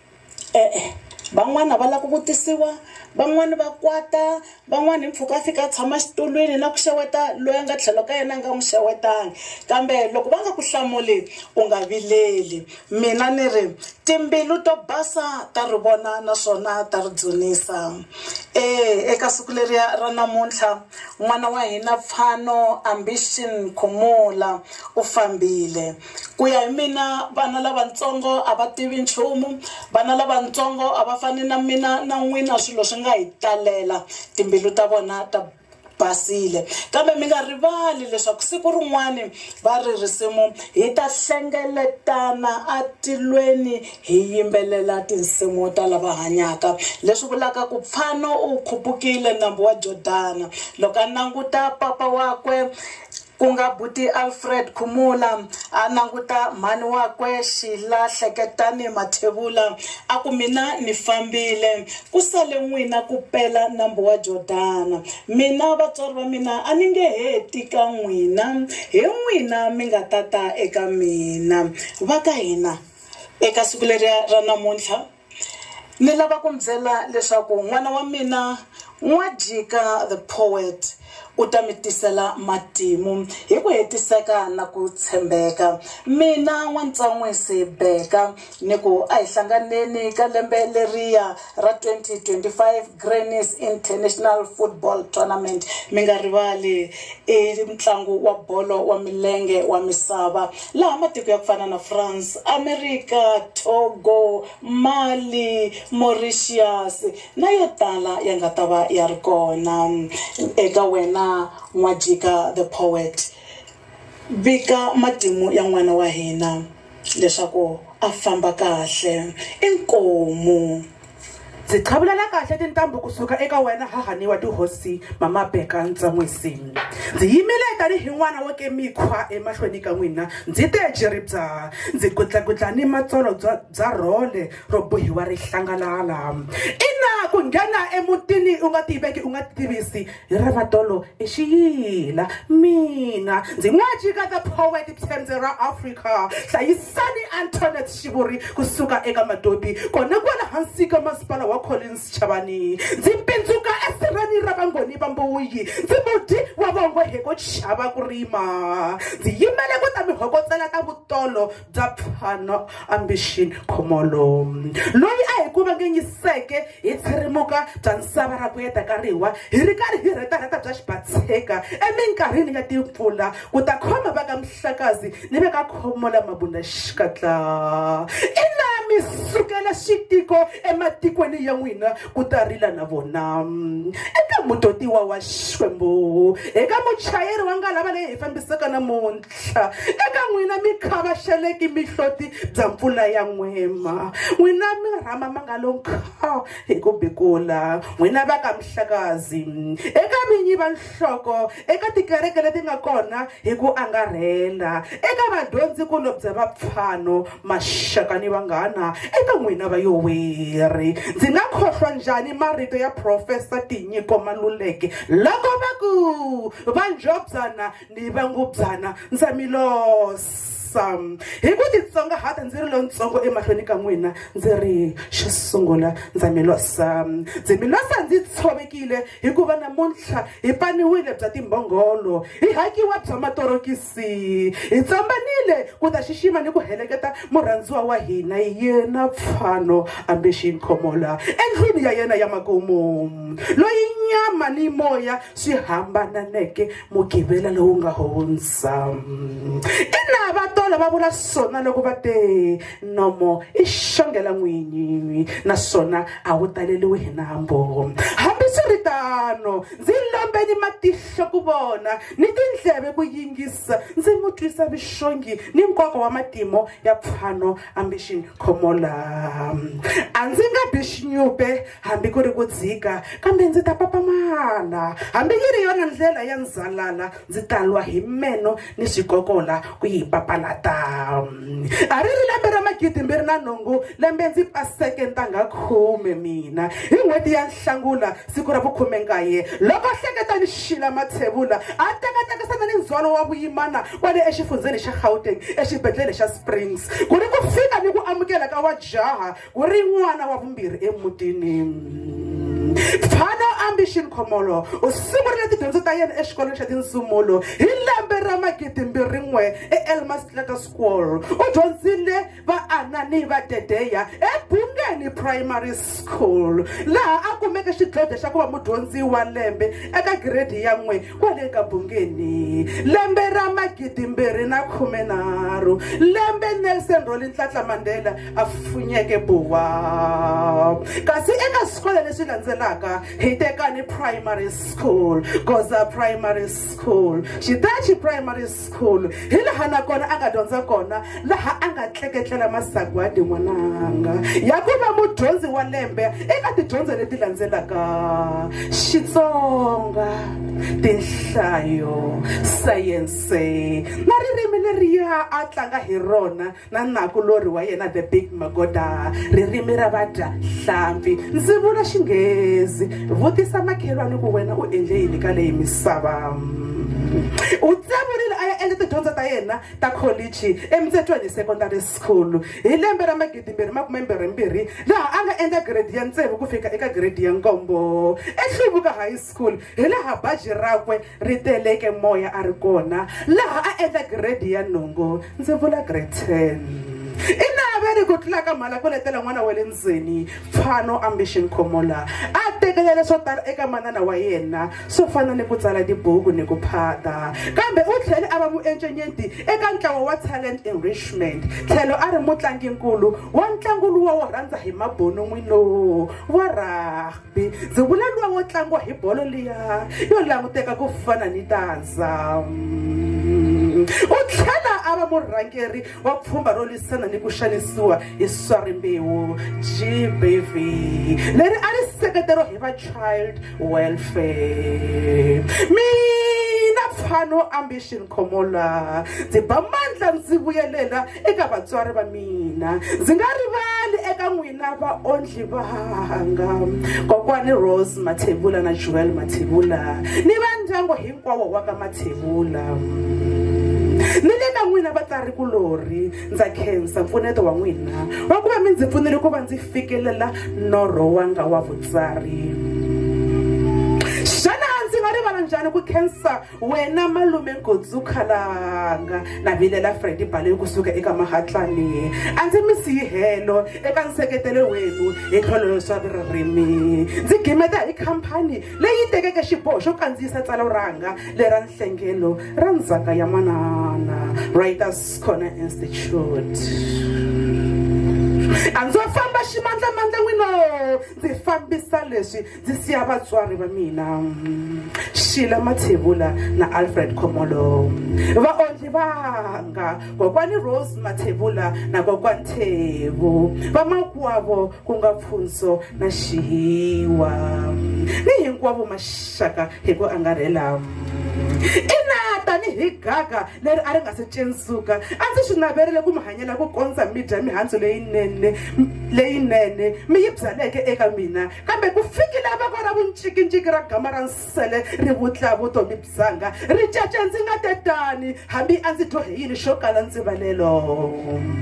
van'wana va lava ku vutisiwa van'wana va kwata van'wana mpfhuka fika tshama xitulwini na ku xeweta loyi nga tlhelo ka yena nga n'wi xewetanga kambe loko va nga ku hlamuli u nga vileli mina ni ri timbilu to basa ta ri vona naswona ta ri dzunisa eka siku leriya ra namuntlha n'wana wa hina Pfano Ambition Khumula u fambile ku ya hi mina vana lavatsongo a va tivi nchumu vana lavatsongo a va fani na mina na n'wina swilo swi nga hi talela timbilu ta vona ta basile kambe mi nga rivali leswaku siku rin'wani va ri risimu hi ta hlengeletana atilweni hi yimbelela tinsimu ta lava hanyaka leswi vulaka ku Pfano u khupukile nambu wa Jordana loko a languta papa wakwe ku nga buti Alfred Khumula a languta mhani wakwe Shila Hleketani Mathebula a ku mina ni fambile ku sale n'wina ku pela nambu wa Jordana mina vatswari va mina a ni nge heti ka n'wina hi n'wina mi nga tata eka mina va ka hina eka siku leriya ra namuntlha ni lava ku mi byela leswaku n'wana wa mina N'wajika the poet u ta mi tisela matimu hi ku hetiseka na ku tshembeka. Mina N'wantson'wisi Bheka ni ku a hi hlanganeni ka lembe leriya ra 2025 Grannies International Football Tournament. Mi nga rivali i ntlangu wa bolo wa milenge wa misava laha matiko ya ku fana na France, America, Togo, Mali, Mauritius na yo tala ya nga ta va ya ri kona. Eka wena N'wajika the poet, vika matimu ya n'wana wa hina leswaku a famba kahle. Inkomu. Ndzi chavulela kahle tintambu kusuka eka wena hahani wa tihosi Mama Bheka Ntsan'wisi. Ndzi yimile tanihi n'wana wa ke mikhwa emahlweni ka n'wina, ndzi te jeribya, ndzi gutla ni matsolo bya role ro bohiwa ri hlangalala. Ina ku nghena emutini u nga tiveki u nga tivisi hi rivatolo i xiyila. Mina ndzi N'wajika the poet Psembze ra Africa, hlayisani Antoinette Xivuri kusuka eka Madobi kona kwala hansi ka masipala wa Collins Chavani. Ndzi pindzuka esirani ra vangoni va Mbuyi, ndzi muti wa vongwe hi ku chava ku rima. Ndzi yimele ku ta mihokotsela ta vutolo bya Phano Ambition Khomolo, loyi a hi ku vangenyiseke hi tshirimuka bya nsava ra ku yeta ka riwa hi ri karhi hi rhetarheta bya xibatseka eminkarhini ya timpfula ku ta khoma va ka Mhlakazi ni ve ka Khomola Mabunda Xikatla. Ina mi sukela xitiko ematikweni ya n'wina ku tarila na vona. Eka mutotiwa wa Xikwembu, eka muchayeri wa ngalava leyi hi fambisaka namuntlha, eka n'wina mi khava xeleki mihloti bya mpfula ya n'wema, n'wina mi rhama mangalonkha hi ku bikula, n'wina va ka Mhlakazi, eka vinyi va nhloko, eka tikereke leti nga kona hi ku angarhela, eka vadyondzi kulobye va Phano, maxaka ni vanghana, eka n'wina va Yoweri. Ndzi nga khohlwa njhani marito ya Professor Tinyiko Maluleke loko va ku va Njobyana ni va Ngubyana ndza mi losa. Hi ku titsongahata ndzi ri lontsongo emahlweni ka n'wina, ndzi ri xo sungula ndza mi losa. Ndzi mi losa ndzi tshovekile hikuva namuntlha hi paniwile bya timbhongolo, hi hakiwa bya matorokisi, hi tsambanile ku ta xixima ni ku heleketa murhandziwa wa hina yena Phano Ambition Khomola endlwini ya yena ya makumu, loyi nyama ni moya swi hambananeke mugivela lowu nga hundza. Ina vatolo va vula swona loko va te nomo i xongela n'winyi naswona a wu taleliwi hi nambu. Hambiswiritano ndzi lombeni matihlo ku vona ni tindleve ku yingisa, ndzi n'wi twisa vuxongi ni nkoka wa matimo ya Phano Ambition Khomola. A ndzi nga bi xinyupe hambi ku ri ku dzika, kambe ndzi ta papamala hambi yi ri yona ndlela ya ndzalala, ndzi ta lwa hi meno ni swikokola ku yi papalata. A ri ri lembe ra 2008 lembe ndzi paseke ntanga 10 mina hi n'hweti ya Nhlangula siku ra vu-19 loko hleketa ni Shila Mathebula a tekatekisana ni ndzhwalo wa vuyimana kwale exifundzeni xa Gauteng exibedhlele xa Springs ku ri ku fika ni ku amukela ka wajaha ku ri n'wana wa vumbirhi emutini. Phano Ambition Khomolo u sungurile tidyondzo ta yena exikolweni xa tinsumulo hi lembe ra 2001 eElmas Theatre School. U dyondzile va Anani va Dedeya eBungeni Primary School laha a kumeke xidlodlo xa ku va mudyondzi wa lembe eka grade ya 1 kwale ka Bungeni. Lembe ra 2013 lembe Nelson Rolihlahla Nhlanhla Mandela a funyeke buwa. Kasi eka xikolo leswi landzelaka hi tekani Primary School, Goza Primary School, Xitachi Primary School, hi laha nakona a nga dyondza kona laha a nga tleketlela masagwadi n'wananga ya ku va mudyondzi wa lembe eka tidyondzo leti landzelaka: Xitsonga, tinhlayo, sayense na ririmi leriya a tlanga hi rona na nakulori wa yena The Big Magoda, ririmi ra vadya hlampfi. Ndzi vula Xinghezi, vutisa makhelwani ku wena u endle yini ka leyi misava. Utsamurile aya endla tidyondzo ta yena ta college eMtsetweni Secondary School hi lembe ra 2022 laha a nga endla grade ya 9 ku fika eka grade ya 9 eHluvuka High School hi laha baji rakwe ri teleke moya a ri kona laha a endla grade ya 9 ndzi vula grade 10 inaveri ku tlula ka mhala ku letela n'wana wa le ndzeni Pfano Ambition Khomola a tekelele swo tala eka manana wa yena swo fana ni ku tsala tibuku ni ku phata kambe u tlhele a va muencenyeti eka ntlawa wa talent enrichment tlhelo a ri mutlanginkulu wa ntlangu luwa wo rhandza hi mabono n'wino wa rugby ndzi vula luwa wo tlangiwa hi bolo liya yo languteka ku fana ni tandza u tlhela a va murhangeri wa pfhumba ro lwisana ni ku xanisiwa hi swa rimbewu GBV leri a ri seketero hi va child welfare mina Pfano Ambition Khomola ndzi ba mandla ndzi vuyelela eka vatswari va mina ndzi nga rivali eka n'wina vaondli vanga kokwani Rose Mathebula na Joel Mathebula ni va ndyangu hinkwawo wa ka Mathebula ni le ka n'wina vatsari kulori ndza khensa mpfuneto wa n'wina wa ku va mi ndzi pfunile ku va ndzi fikelela norho wanga wa vutsari xana ndzi nga rivala njhani ku khensa wena malume Ngodzu Khalanga na Vilela Freddy Bale kusuka eka Mahatlani a ndzi mi siyi helo eka nseketelo wenu hi tlhelo swa ririmi ndzi gimeta hi khampani leyi tekeke xiboho xo kandziyisa tsala ranga lera nhlengelo ra ndzhaka ya manana Writers Corner Institute a ndzo famba ximandlamandla n'wino ndzi fambisa leswi ndzi siya vatswari va mina Sheila Mathebula na Alfred Khomolo vaondli vanga kokwani Rose Mathebula na kokwani Thebo vamakwavo ku nga Pfunzo na Xihiwa ni hinkwavo maxaka hi ku angarhela ina tanihi gaga leri a ri nga se censuka a ndzi swi naverile ku mi hanyela ku kondza mi dya mihandzu leyinene mi yi byaleke eka mina kambe ku fikile vako ra vuncikinciki ra gama ra nsele ri vutla vutomi byanga ri caca ndzi nga tetani hambi a ndzi dyohe yini xo kala ndzivalelo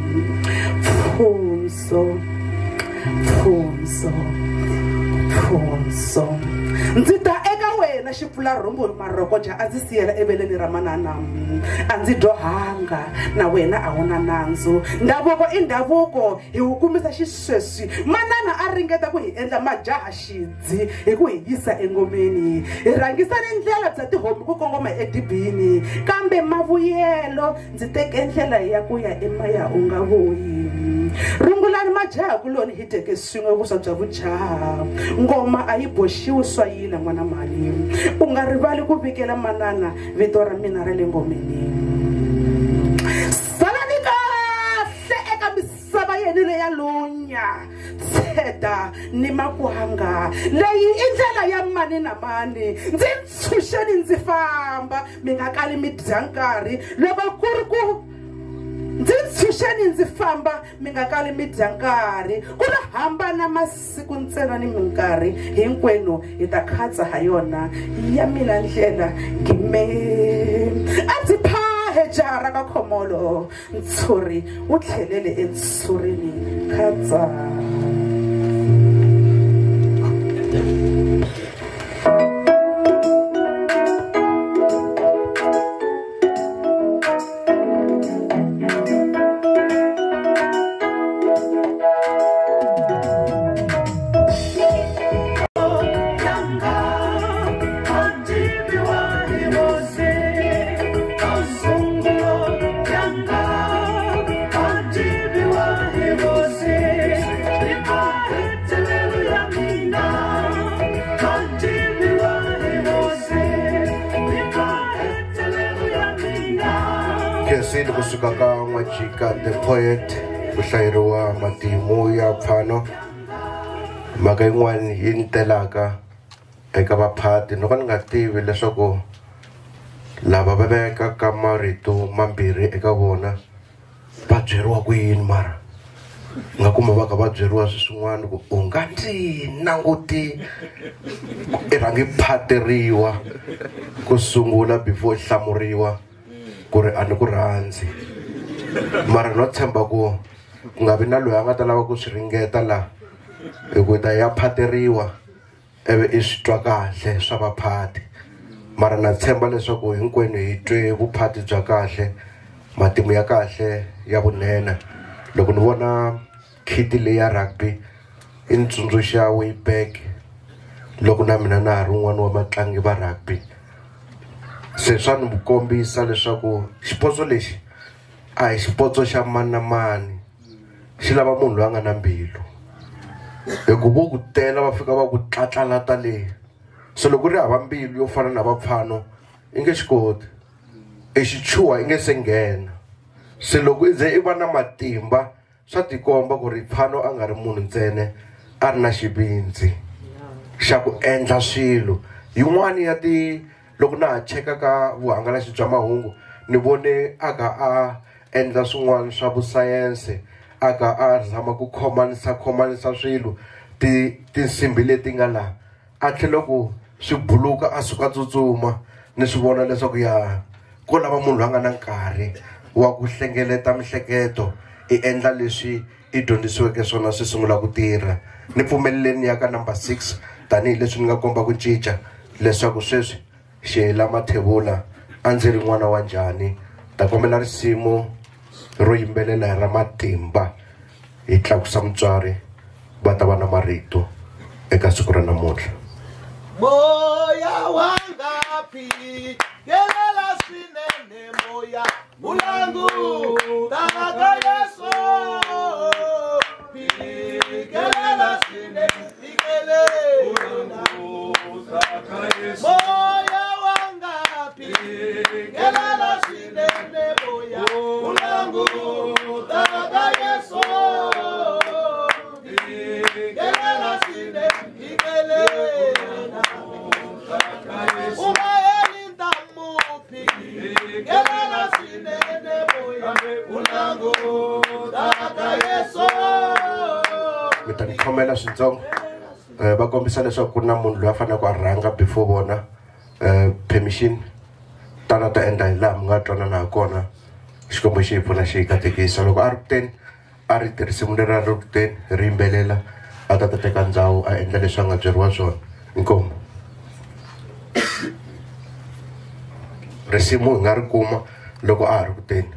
Pfunzo ndzi ta eka wena xipfularhumbu marokodya a ndzi siyela eveleni ra manana a ndzi dyohanga na wena a wu na nandzu ndhavuko i ndhavuko hi wu kumisa xisweswi manana a ringeta ku hi endla majaha xidzi hi ku hi yisa engomeni hi rhangisani ndlela bya tihomu ku kongoma edibini kambe mavuyelo ndzi teke ndlela ya ku ya emaya u nga voyi rungulani majaha kuloni hi teke swin'we vuswa bya vujaha ngoma a yi boxiwi swa yila n'wana mali u nga rivali ku vikela manana vito ra mina ra le ngomeni salani kahle eka misava yeni leya lunya tsheda ni makwanga leyi i ndlela ya mani na mani ndzi ntshunxeni ndzi famba mi nga kali mi dya nkarhi loko ku ri ku ndzi ntshunxeni ndzi famba mi nga kali mi dya nkarhi ku na hambana masiku ntsena ni minkarhi hinkwenu hi ta khatsa ha yona ya mina ndlela ngime a ndzi phahe jara ka Khomolo ntshuri u tlhelele entshurini khatsa Khensile kusuka ka N'wajika the poet ku hlayeriwa matimu ya Pfano mhaka yin'wana yi ni telaka eka vaphati loko ni nga tivi leswaku lava va vekaka marito mambirhi eka vona va byeriwa ku yini mara nga kuma va ka va byeriwa swin'wana ku u nga ndzi nanguti i rhangi phateriwa ku sungula before hlamuriwa ku ri a ni ku rhandzi mara no tshemba ku nga vi na loyi a nga ta lava ku swi ringeta laha hi ku ta ya phateriwa ivi i swi twa kahle swa vaphati mara na tshemba leswaku hinkwenu hi twe vuphati bya kahle matimu ya kahle ya vunene loko ni vona khiti leyi ya rugby i ni tsundzuxa way back loko na mina na ha ri un'wana wa vatlangi va rugby se swa ni kombisa leswaku xipotso lexi a hi xipotso xa mani na mani xi lava munhu loyi a nga na mbilu hi ku vo ku tela va fika va ku tlatlalata leyi se loko ri hava mbilu yo fana na vapfano i nge xi koti i xichuha i nge se nghena se loko i ze i va na matimba swa tikomba ku ri pfano a nga ri munhu ntsena a ri na xivindzi xa ku endla swilo yin'wani ya loko na ha cheka ka vuhangalasi bya mahungu ni vone a ka a endla swin'wana swa vusayense a ka a zama ku khomanisa swilo tinsimbi leti nga laha a tlhela ku swi buluka a suka tsutsuma ni swi vona leswaku ya ko lava munhu loyi a nga na nkarhi wa ku hlengeleta mihleketo i endla leswi i dyondzisiweke swona swi sungula ku tirha ni pfumeleleni ya ka number 6 tanihileswi ni nga komba ku cinca leswaku sweswi xihela mathevula a ndzi ri n'wana wa njhani ta kombela risimu ro yimbelela hi ra matimba hi tlakusa mutswari va ta va na marito eka siku ra namuntlha moya wanga phikelela swinene moya ulangu taka Yesu phikelela swinene phikelela moya wanga phikelela swinene moya ulangu taka Yesu phikelela swinene phikelela umaelinda mupi kelela sinene moya ulangu taka Yesu mi ta ni khomela swintsongo va kombisa leswaku ku na munhu loyi a faneleke a rhanga before vona permission tana ta endla hi laha mi nga twanana ha kona xikombo xi hi pfuna xi hi katekisa loko a ri kuteni a ri tirhisimu leri a ri kuteni ri yimbelela a ta teka ndhawu a endla leswi a nga byeriwa swona inkomo risimu hi nga ri kuma loko a ha ri kuteni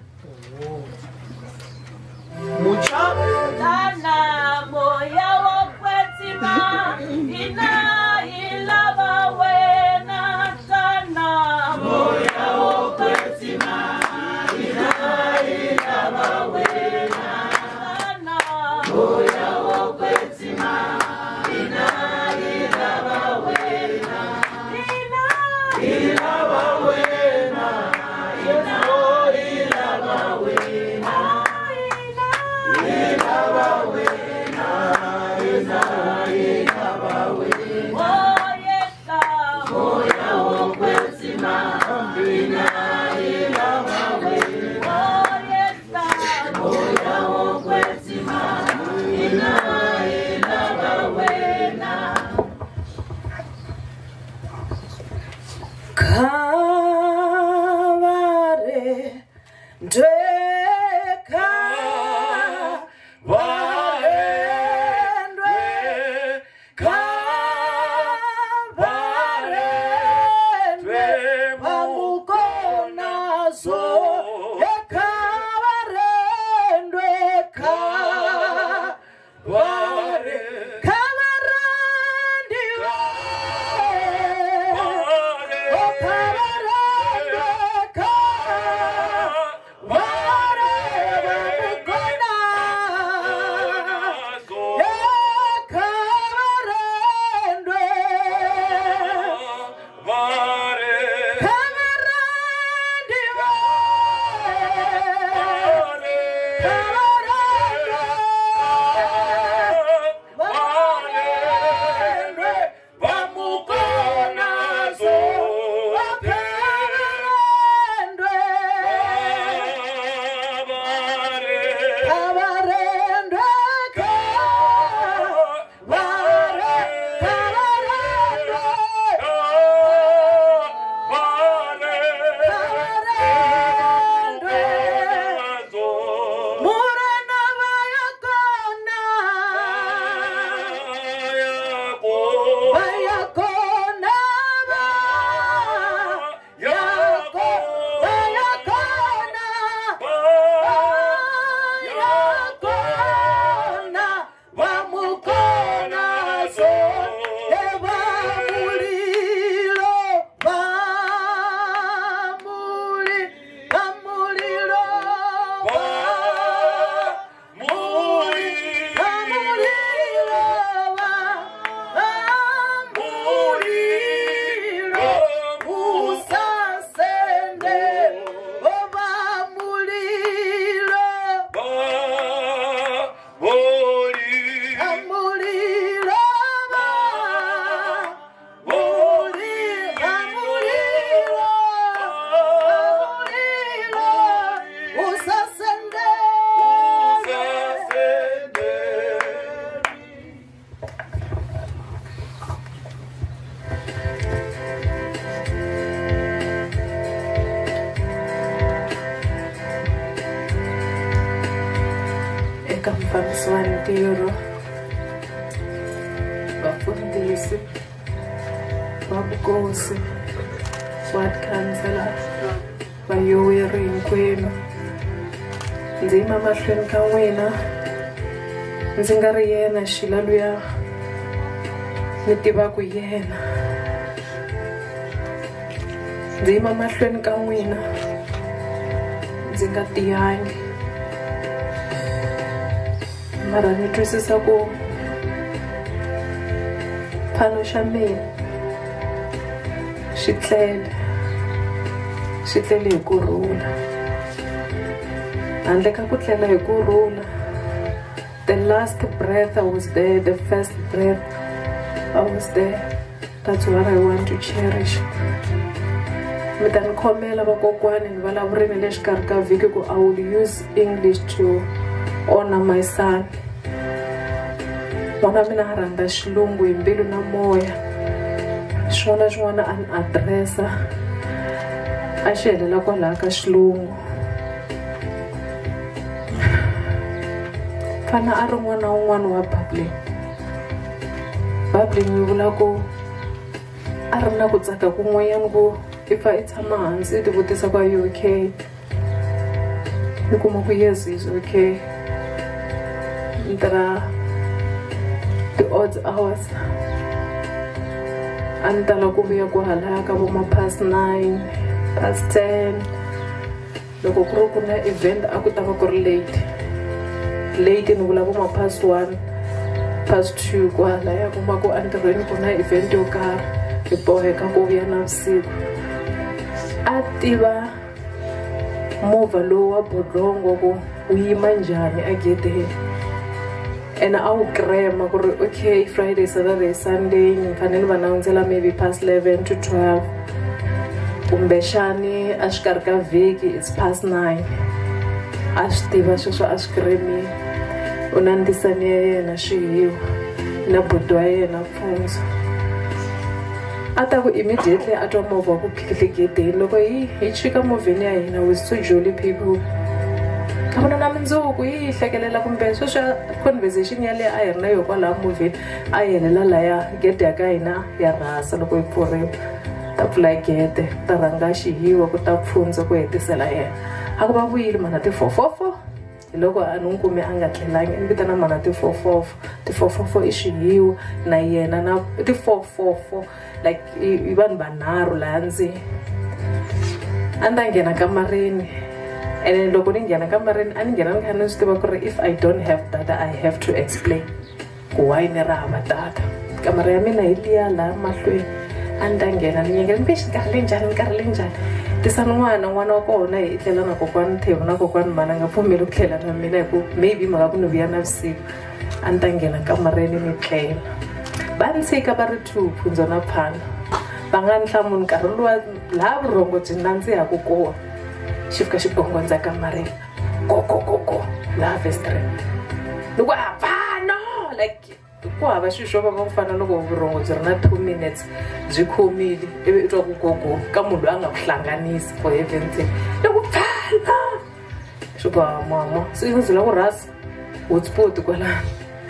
Tana moya wo kwetsima ina ilava wena tana moya wo kwetsima ina ilava wena tana moya wo kwetsima ina ilava wena ina ilava wena ina ilava wena Kavare Dweka Varendwe Kavare vafambisi va ntirho, vafundhisi, vavukosi, ward councillor, vayoweri hinkwenu. Ndzi yima mahlweni ka n'wina ndzi nga ri yena Shila luya ni tivaku yena. Ndzi yima mahlweni ka n'wina ndzi nga tiyangi, mara ni twisisa ku phano xa mina xi tlele hi kurhula. Handle ka ku tlela hi kurhula, the last breath I was there, the first breath I was there. That's what I want to cherish. Mi ta ni khomela vakokwani ni vulavurile le xikarhi ka vhiki ku I will use English to honor my son. N'wana mina a rhandza xilungu hi mbilu na moya, xin'wana na xin'wana a ni adiresa a xi helela kwalaha ka xilungu. Fana a ri n'wana wun'wana wa bubbling. Bubbling yi vula ku a ri na ku tsaka kun'wanyana ku if I tshama hansi i ti vutisa ku are you okay, ni kuma ku yes is okay. Ni tirha the odd hours, a ni tala ku vuya ku halaya ka vo ma past 9 past 10. Loko ku ri ku na event a ku ta va ku ri late ni vula vo ma past 1 past 2 ku halaya kuma ku entirhweni ku na event yo karhi hi boheka ku vuya navusiku. A tiva movha lowu wa bodlongo ku wu yima njhani a gedeni, and a wu krema ku ri okay Friday Saturday Sunday ni fanele va langutsela maybe past 11 to 12, kumbexani a xikarhi ka vhiki it's past 9. A swi tiva sweswo, a swi kremile. U na ndzisani ya yena Xihiwa na buti wa yena Pfunzo. A ta ku immediately a twa movha wa ku phikile gedeni. Loko hi chika movheni ya hina with two jolly people, ka vona na mindzuku hi hlekelela kumbe sweswo conversation yaleyo a hi ri na yo kwalaha movheni a yi helela laya gede ya ka hina ya rhasa. Loko yi pfuriwa ta pfula gede, ta rhanga Xihiwa ku ta Pfunzo ku hetisela yena. A ku va vuyile mana ti 444 loko a ni kumi a nga tlelangi, ni vitana mana ti 444. Ti 444 i Xihiwa na yena na ti 444 like i vanhu vanharhu laha ndzeni. A ni ta nghena kamareni, and loko ni nghena kamareni a ni nghena ni kha ni swi tiva ku ri if I don't have data I have to explain ku why ni ri hava data. Kamara ya mina hi liya laha mahlweni. A ni ta nghena ni nyengela ni nkarhi le njhani tisa n'wana wa kona hi tlela na kokwani Thebo na kokwani Mana nga pfumeli ku tlela na mina hi ku maybe mhaka ku ni vuya navusiku. A ni ta nghena kamareni ni tlela. Va ni tshika va ri 2 Pfunzo na Phano, va nga ni hlamuli nkarhi luwa laha vurhongo byi nandzihaku kona. Xi fika xi gongondza kamareni go laha vestrini. Ni ku Phano like ku hava swilo swo va ku fana loko vurhongo byi ri na 2 minutes byi khomile ivi i twa ku gogo ka munhu loyi a nga ku hlanganisi for heaven's sake. Loko Phano swi ku mama se i ndzula ku rhasa hotspot kwalano.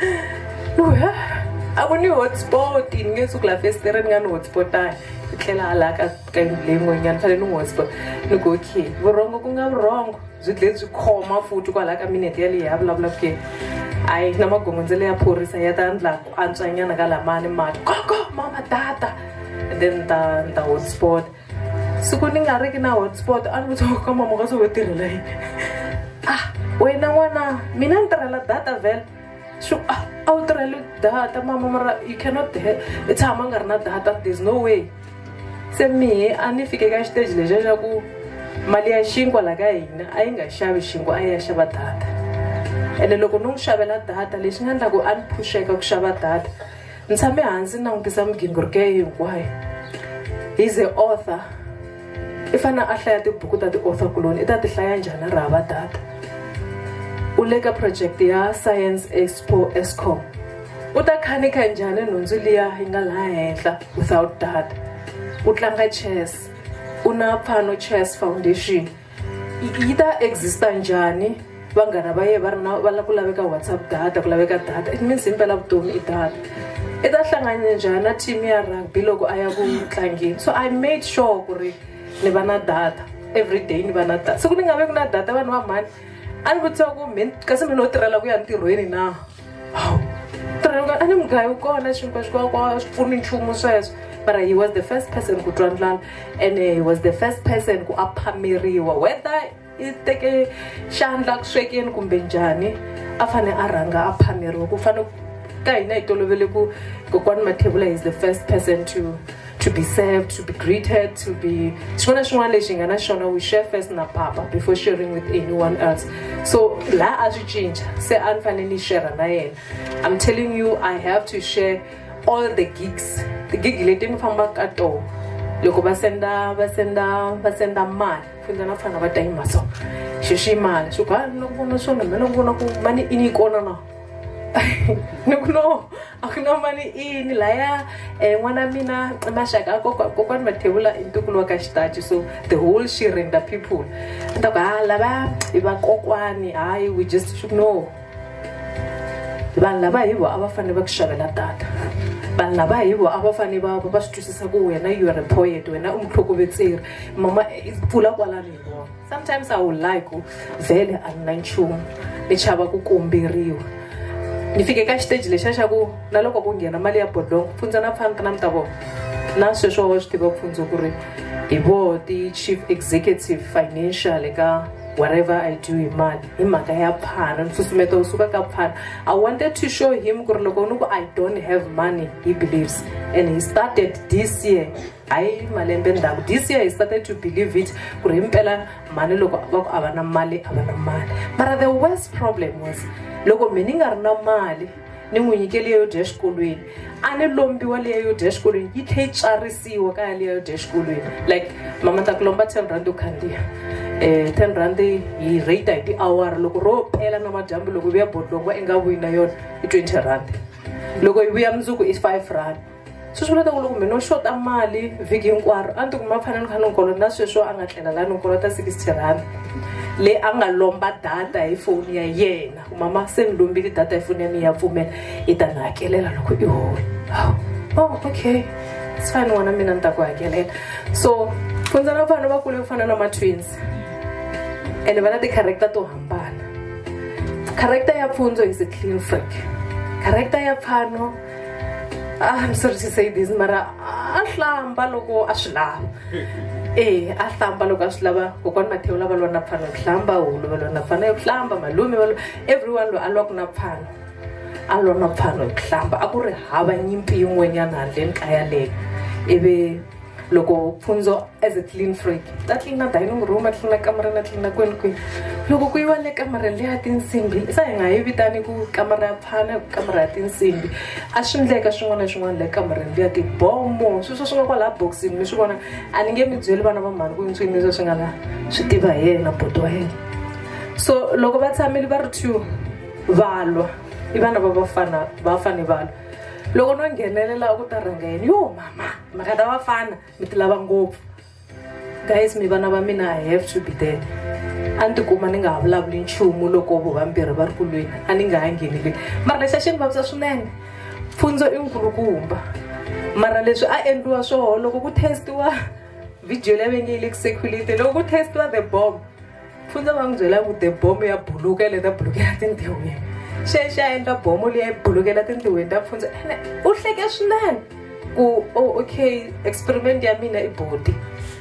A ku ni hotspot ni nge suku la festere ni nga ni hotspotanga i tlhela hala ka leyi n'wanyana fanele ni hotspot. Ni ku okay vurhongo ku nga vurhongo byi tlhe byi khoma futhi kwalaha ka minute yaleyi ya vulavula ke ayi na magongondzelo ya phorisa ya ta endla ku antswanyana ka lamani mati gogo mama data, and then ta hotspot. Siku ni nga riki na hotspot a ni vutisa ka mama ka swo tirhela yini. Wena n'wana mina ni tirhela data vele. A wu tirhela data mama mara you cannot i tshama nga ri na data, there's no way. Se mihe a ni fike ka xiteji lexiya xa ku mali ya xinkwa la ka hina a yi nga xavi xinkwa, a yi ya xava data. Ene loko ni n'wi xavela data lexi nga endlaku a ni phusheka ku xava data, ni tshame hansi ni langutisa migingiriko ya hinkwayo. He's a author, i fanele a hlaya tibuku ta ti-author kuloni i ta ti hlaya njhani a ri hava data. U le ka project ya Science Expo Eskom, u ta khanika njhani nhundzu liya yi nga laha henhla without data. U tlanga chess, u na Phano Chess Foundation, yi ta exista njhani vanghana va ye va ri na va la ku laveka WhatsApp data ku laveka data it means impela vutomi I data I ta hlangane njhani na team ya rugby loko a ya ku tlangeni so I made sure ku ri ni va na data every day ni va na data siku ni nga veki na data vanhu va mani a ni vutisa ku kasi mina no tirhela ku ya ntirhweni na a ni mugayi u kona xinkwa xikwa swi pfuni nchumu sweswo but he was the first person ku twa ndlala and he was the first person ku a phameriwa whether I teke xandla ku swekeni kumbe njhani a fane a rhanga a phameriwa ku fane ka hina hi tolovele ku kokwani Mathebula is the first person to be served, to be greeted, to be we share first na papa before sharing with anyone else. So la as you change, say unfinally share na yena. I'm telling you, I have to share all the gigs. The gig letting from back at all. Loko basenda mal. Funda na fana ba time so. Shishi mal. Shuka no bona sona melo bona ku mani ini kona na. No, akuna mani ini laya ngwana mina mashaka kokwani Mathebula intukulu ka xitachi so the whole sharing the people ndaba lava iba kokwani hayi we just should know vanhu lava hivo a va fane va ku xavela data vanhu lava hivo a va fane va swi twisisa ku wena you are a poet wena umthlokovetseri mama pfula kwalani hi vona sometimes I would like vele a ni na nchumu ni chava ku komberiwa ni fike ka stage lexa xa ku na loko ku nghena mali ya bodlongo pfunza na pfanka na mtavo na sweswo wa swi tiva pfunzo ku ri hi vo ti chief executive financial ka whatever I do hi mali hi mhaka ya phana ni susumeta u suka ka phana I wanted to show him ku ri loko ni ku I don't have money he believes and he started this year hayi malembe ndzhaku this year he started to believe it ku ri impela mani loko va ku a va na mali mara the worst problem was loko mina nga ri na mali ni n'wi nyikele yo dya xikolweni a ni lombiwa leya yo dya xikolweni yi tlhe tswarisiwa ka leya yo dya xikolweni like mama ta ku lomba 10 rand u khandziya 10 rand yi rate hi tiawara loko ro pela na madyambu loko vuya bodlongo i nga vuyi na yona i 20 rand loko yi vuya mundzuku i 5 rand so swi vulaka ku loko mina no xota mali vhiki hinkwaro a ni tikuma fanele ni kha ni kolota na sweswo a nga tlela la ni kolota 60 rand le a nga lomba data hi phone ya yena mama se ni lombile data hi phone ya mina ya pfumela I ta ni hakelela loko I hole oh okay it's fine n'wana mina ni ta ku hakelela so pfunza na vanhu va kule ku fana na ma-twins and va na ti-character to hambana character ya Pfunzo is a clean freak character ya Phano I'm sorry to say this mara a hlamba loko a swi lava a hlamba loko a swi lava kokwani Mathebula va lwa na Phano hlamba hulu va lwa na Phano yo hlamba malume va everyone lo a lwa ku na Phano a lwa na Phano yo hlamba a ku ri hava nyimpi yin'wanyana handleni kaya leyo ivi loko Pfunzo as a clean freak ta clean dining room a clean kamera na clean kwini loko ku yiwa le kamareni leya tinsimbi sa hi nga yi vitani ku kamera ya Phano kamera ya tinsimbi a swi ndleka swin'wana na swin'wana le kamareni leya tibomo sweswo swi nga kwala boxini mi swi vona a ni nge mi byeli vana va mhani ku yintswini leswi swi nga la swi tiva hi yena bodo wa yena so loko va tshamile va ri two valwa I vana va vafane valwa loko no nghenelela ku ta rhanga yini yo mama mhaka ta vafana mi ti lava ngopfu guys mi vana va mina I have to be there a ni tikuma ni nga ha vulavuli nchumu loko vo vambirhi va ri ku lweni a ni nga ha ngheneleli mara lexi a xi ni vavisa swinene Pfunzo I nkulukumba mara leswi a endliwa swoho loko ku testiwa video leyi va nge yi le ku security loko ku testiwa the bomb Pfunzo va n'wi byela ku the bomb ya buluka le ta bulukela tintiwini xa endla bomo leyi bulukela tintiwini ta Pfunzo u hleke swinene ku okay experiment ya mina I body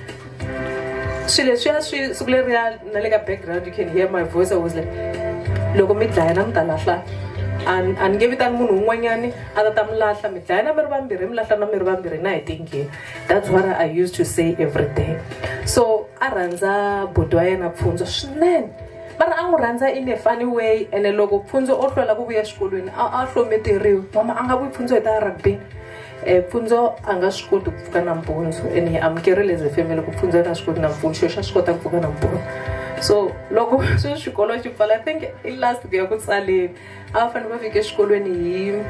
swilo leswiya swi siku leriya na le ka background you can hear my voice I was like loko mi dlaya na mi ta lahla a ni nge vitani munhu un'wanyani a ta mi lahla mi dlaya na mi ri vambirhi mi lahla na mi ri vambirhi na hi tinkeni that's what I used to say every day so a rhandza bodo wa yena Pfunzo swinene mara a n'wi rhandza in a funny way ene loko Pfunzo o hlwela ku vuya xikolweni a hlometeriwi mama a nga vuyi Pfunzo hi ta rugby Pfunzo a nga swi koti ku pfuka nampundzu ene hi amukerile as a family ku Pfunzo a nga swi koti nampundzu xa swi kota ku pfuka nampundzu so loko sweswi xikolo xi pfala I think I last ku ya ku tsaleni a va fanele va fike xikolweni hi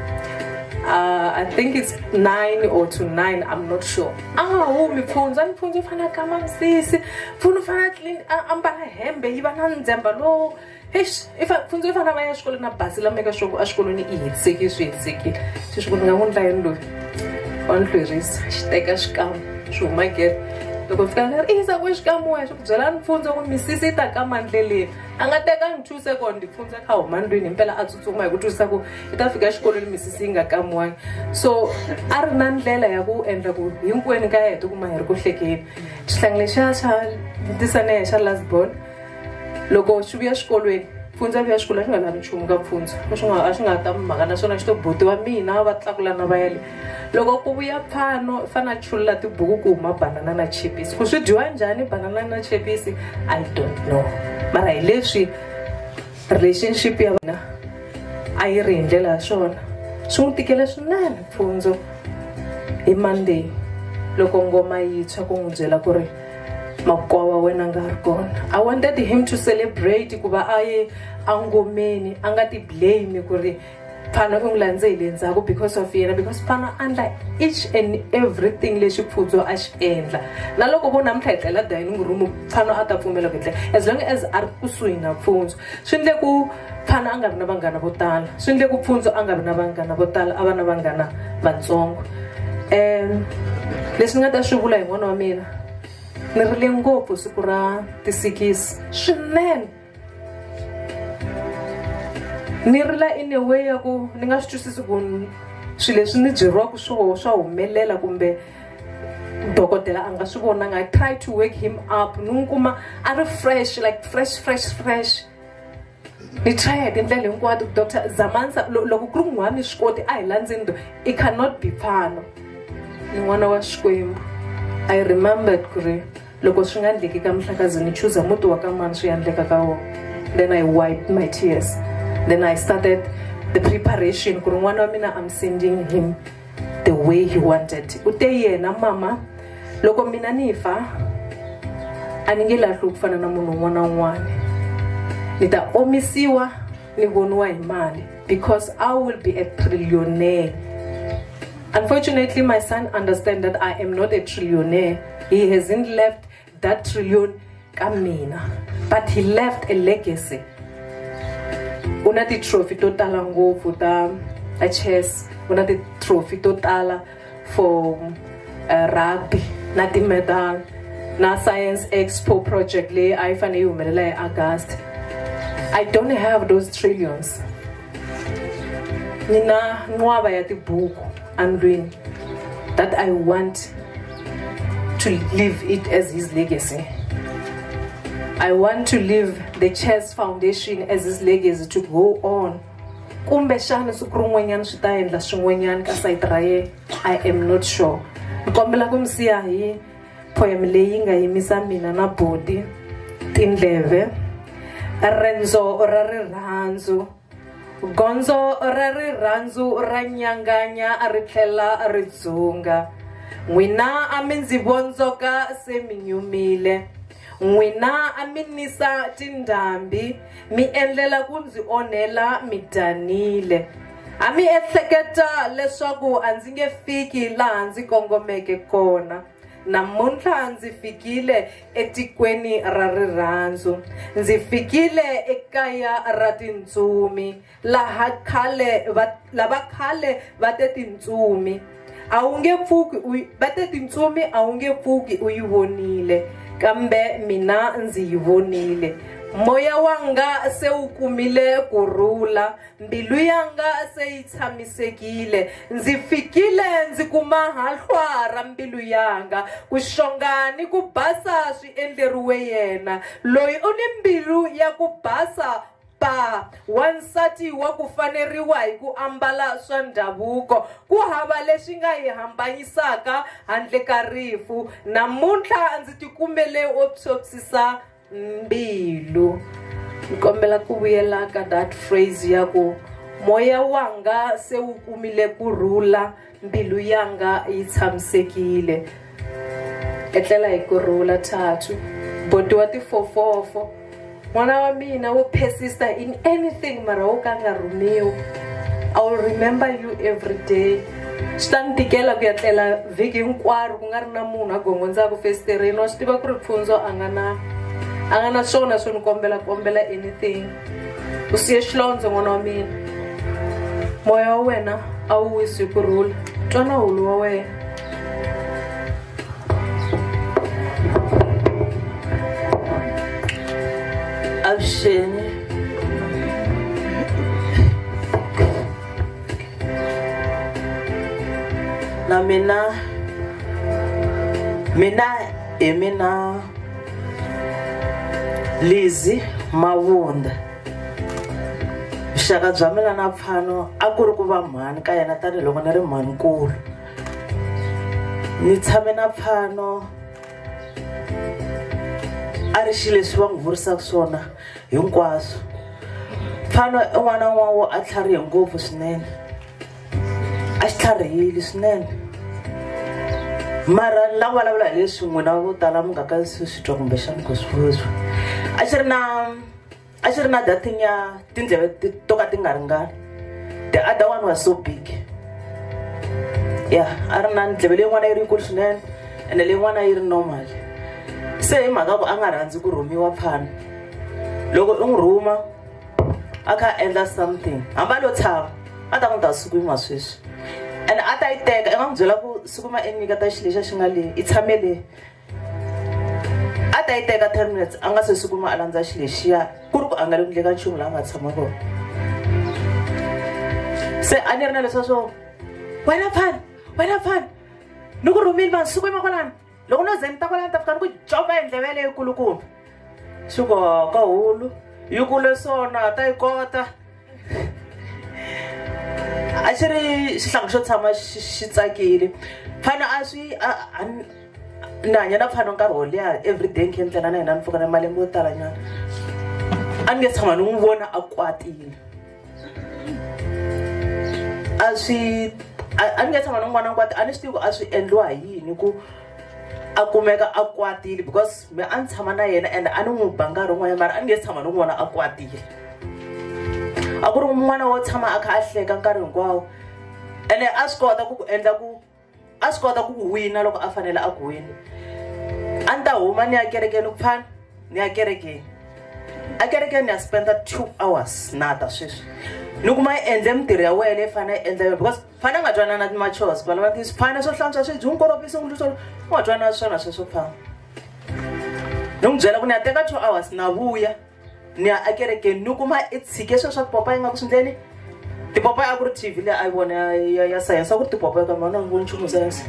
I think it's 9 or to 9 I'm not sure mi Pfunzo u fana kama misisi Pfunzo u fana clean ambala hembe yi va na ndzemba lo Funzo if ana vaya xikolweni na basi la make sure exikolweni I hetsekile swi ku nga n'wi ndlayini loyi wa ni hlwerisa xi teka xikamu xi huma gate loko fika ni ri isa kwexikamu wexe ku byela ni Pfunzo ku misisi yi ta kama ndleleni a nga tekangi 2 seconds Pfunzo kha huma ndlwini himpela a tsutsuma hi ku twisisa ku I ta fika exikolweni misisi yi nga kamiwangi so a ri na ndlela ya ku endla ku hinkwenu ka yena tikuma hi ri ku hlekeni xihlangi lexiya xa ntisane xa last born loko xi vuya xikolweni Pfunzo a vuya xikolweni xi nga lavi nchumu ka Pfunzo a xi nga ta mhaka naswona xi to butiwa mina va tlakula na vayele loko ku vuya phano fana chulula tibuku ku huma banana na chipisi ku swi dyiwa njhani banana na chipisi I don't know mara hi leswi relationship ya vona a yi ri hi ndlela ya swona swi n'wi tikela swinene Pfunzo hi Monday loko ngoma yi tshwa ku n'wi byela ku ri makwa wa wena nga ri kona I wanted him to celebrate ku va a ye angomeni a nga ti blame ku ri phano u n'wi landzele ndzhaku because of yena because phano andla each and everything lexi Pfunzo a xi endla na loko vo namuntlha hi tlela dining room phano a ta pfumela ku etlela as long as a ri kusuhi na Pfunzo swi endle ku phano a nga vi na vanghana vo tala swi endle ku Pfunzo a nga vi na vanghana vo tala a va na vanghana vatsongo leswi ni nga ta swi vula hi n'wana wa mina ni rile ngopfu siku ra ti-6 swinene ni rila in a way ya ku ni nga swi twisisi ku swilo leswi ni byeriwaka swoho swa humelela kumbe dokodela a nga swi vonanga I try to wake him up ni n'wi kuma a ri fresh like fresh ni try hi tindlela hinkwato Dr. Zamansa loko ku ri n'wani swi koti a hi landzeni it cannot be phano ni n'wana wa Xikwembu I remembered ku ri loko swi nga endleki ka Mhlakazi ni choose muti wa ka mani swi endleka ka wona then I wiped my tears then I started the preparation ku ri n'wana wa mina I'm sending him the way he wanted ute yena mama loko mina ni fa a ni nge lahli ku fana na munhu un'wana na un'wana ni ta omisiwa ni voniwa hi mali because I will be a trillionaire. Unfortunately, my son understands that I am not a trillionaire. He hasn't left that trillion kamina, but he left a legacy. Una ti trophy to tala ngopfu ta chess, una ti trophy to tala for rugby, na ti medal, na science expo project le I fane yi humelela hi August. I don't have those trillions. Nina nwaba ya tibuku andwini that I want to leave it as his legacy. I want to leave the Chess Foundation as his legacy to go on. Kumbe xana siku rin'wanyana swi ta endla swin'wanyana ka site ra ye I am not sure. Nkombela ku misiya hi poem leyi nga yimisa mina na body tindleve rendzo ra rirhandzu gonzo ra rirhandzu ra nyanganya ri tlhela ri dzunga n'wina a mi ndzi vonzoka se mi nyumile n'wina a mi nisa tindhambi mi endlela ku ndzi onhela mi danile a mi ehleketa leswaku a ndzi nge fiki laha ndzi kongomeke kona namuntlha ndzi fikile etikweni ra rirhandzu ndzi fikile ekaya ra tintsumi lava khale va te tintsumi a wu nge pfuki va te tintsumi a wu nge pfuki u yi vonile kambe mina ndzi yi vonile moya wanga se wu kumile kurhula mbilu yanga se yi tshamisekile ndzi fikile ndzi kuma hahlwa ra mbilu yanga ku xonga ni ku basa swi endleriwe yena loyi u ni mbilu ya ku basa pa wansati wa ku faneriwa hi ku ambala swa ndhavuko ku hava leswi nga hi hambanyisaka handle ka rifu namuntlha ndzi tikumele opsopsisa mbilu nkombela ku vuyela ka that phrase ya ku moya wanga se wu kumile kurhula mbilu yanga yi tshamisekile etlela hi kurhula thathu boti wa tifofofo n'wana wa mina wo persista in anything mara wo ka nga rhumiwi I will remember you every day swi ta ni tikela ku ya tlela vhiki hinkwaro ku nga ri na munhu a gongondzaka festerini wa swi tiva ku ri Pfunzo a nga na swona swo ni kombela anything usiye xilondze n'wana wa mina, moya wa wena a wu wisi hi kurhula, twa na hulu wa wena. Avuxeni. Na mina Lizzy Mavunda. Vuxaka bya mina na Pfano a ku ri ku va mhani ka yena tanihiloko ni ri mhanikulu. Ni tshame na Pfano a ri xi leswi va n'wi vurisaka swona hinkwaswo. Pfano i n'wana wa a tlharihe ngopfu swinene, a xi tlharihile swinene, mara la vulavula hi leswi n'wina vo tala mi nga ka swi twa kumbe xana ku swi vuzwa. A xi ri na that thing ya tindleve to ka ti nga ringani. The other one was so big. Yeah, a ri na ndleve leyin'wana yi ri yikulu swinene ene leyin'wana yi ri normal. Se hi mhaka ku a nga rhandzi ku rhumiwa Pfano, loko u n'wi rhuma a kha a endla something hamba lo tshama a ta n'wi ta siku yin'wana sweswi, and a ta yi teka i nga n'wi byela ku siku ma i nyiketa xi lexa xi nga leyi i tshame leyi, a ta yi teka 10 minutes a nga se sukuma a landza xi lexiya ku ri ku a nga le ku endleka nchumu laha a nga tshama kona. Se a ni ri na leswa swo wena Pfano ni ku rhumile vanhu siku yima kwalani, loko no ze ni ta kwalani ta fika ni ku jomba hi ndleve leyikulukumba. Swi ku ka hulu yikulu swona ta yi kota. A xi ri xihlangi xo tshama xi tsakile. Pfano a swi ni hanya na Pfano nkarhi wo leha everyday ni khe ni tlela na yena ni pfuka na malembe yo tala nyana. A ni nge tshama ni n'wi vona a kwatile. A ni nge tshama ni n'wi vona kwatile, a ni swi tivi ku a swi endliwa hi yini ku a kumeka a kwatile, because me a ni tshama na yena and a ni n'wi ba nkarhi wun'wanyana mara a ni nge tshama ni n'wi vona a kwatile. A ku ri n'wana wo tshama a kha a hleka nkarhi hinkwawo, ene a swi kota ku endla ku a swi kota ku wina loko a fanele a ku wina. A ni ta huma ni ya kerekeni ku Pfano ni ya kerekeni, a kerekeni ni ya spenda 2 hours na ta sweswi ni kuma yi endle mitirho ya wena leyi fanele endla yona, because Pfano a nga twanana na timachos valava tisi Pfano swo hlantswa swibye hinkoropisi nguluso u nga twanana swona sweswo Pfano. Ni n'wi byela ku ni ya teka 2 hours na vuya ni ya ekerekeni ni kuma i tshike sweswo swa tipopayi nga ku swindleni. Tipopayi a ku ri TV leyi a yi vona ya science, a ku ri tipopayi kambe a ni voni nchumu science.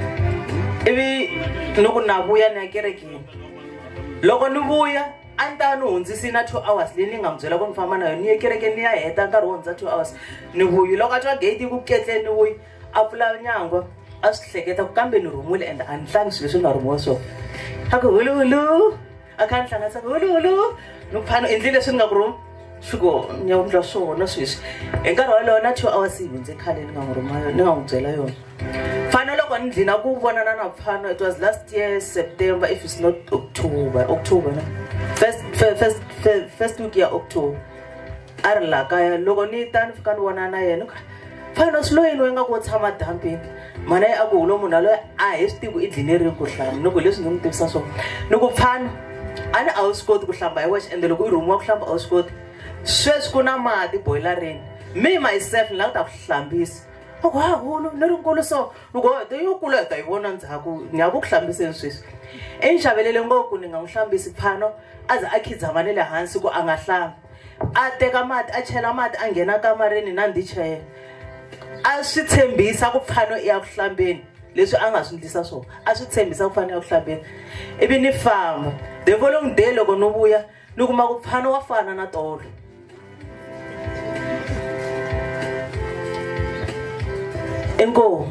Ivi ni ku na vuya ni ya kerekeni, loko ni vuya a ni ta ni hundzisi na 2 hours leyi ni nga n'wi byela ku ni famba na yona ni ye kerekeni ni ya heta nkarhi wo hundza 2 hours ni vuyi. Loko a twa gate yi ku ketleni ni vuyi a pfula nyangwa a swi hleketa ku kambe ni rhumule and a ni tlangi swilo leswi nga rhumiwa swona. A ku hulu a kha ni hlanganisa ku hulu ni Pfano endli leswi ni nga ku rhuma swi ku ni ya endla swona sweswi. Hi nkarhi walowo na 2 hours yi hundze khale ni nga n'wi rhuma yona ni nga n'wi byela yona. Pfano loko ni dlina ku vonana na Pfano, it was last year September if it's not October no? First week ya October. A ri laha kaya loko ni ta ni fika ni vonana na yena Pfano swi lo yini we nga ku tshama dampini, mana ye a ku hulo munhu aloyi a hi swi tivi ku i dlinerile ku hlamba. Ni ku leswi ni n'wi tivisa swona ni ku Pfano a ni a wu swi koti ku hlamba hi wexe ende loko i rhumiwa ku hlamba a wu swi koti. Sweswi ku na mati boilereni, me myself ni lava ku ta ku hlambisa. A ku ha hulu ni ri nkulu so loko yi kulu hi ta yi vona ndzhaku ni ya ku hlambiseni sweswi. I ni xavelele ngopfu ni nga n'wi hlambisi Pfano a ze a khidzama ni le hansi ku a nga hlambi. A teka mati a chela mati a nghena kamareni na ndicha yena a swi tshembisa ku Pfano i ya ku hlambeni, leswi a nga swi ndlisa swona a swi tshembisa ku Pfano i ya ku hlambeni. Ivi ni famba the following day loko no vuya ni kuma ku Pfano wa fana na tolo. Inkomu.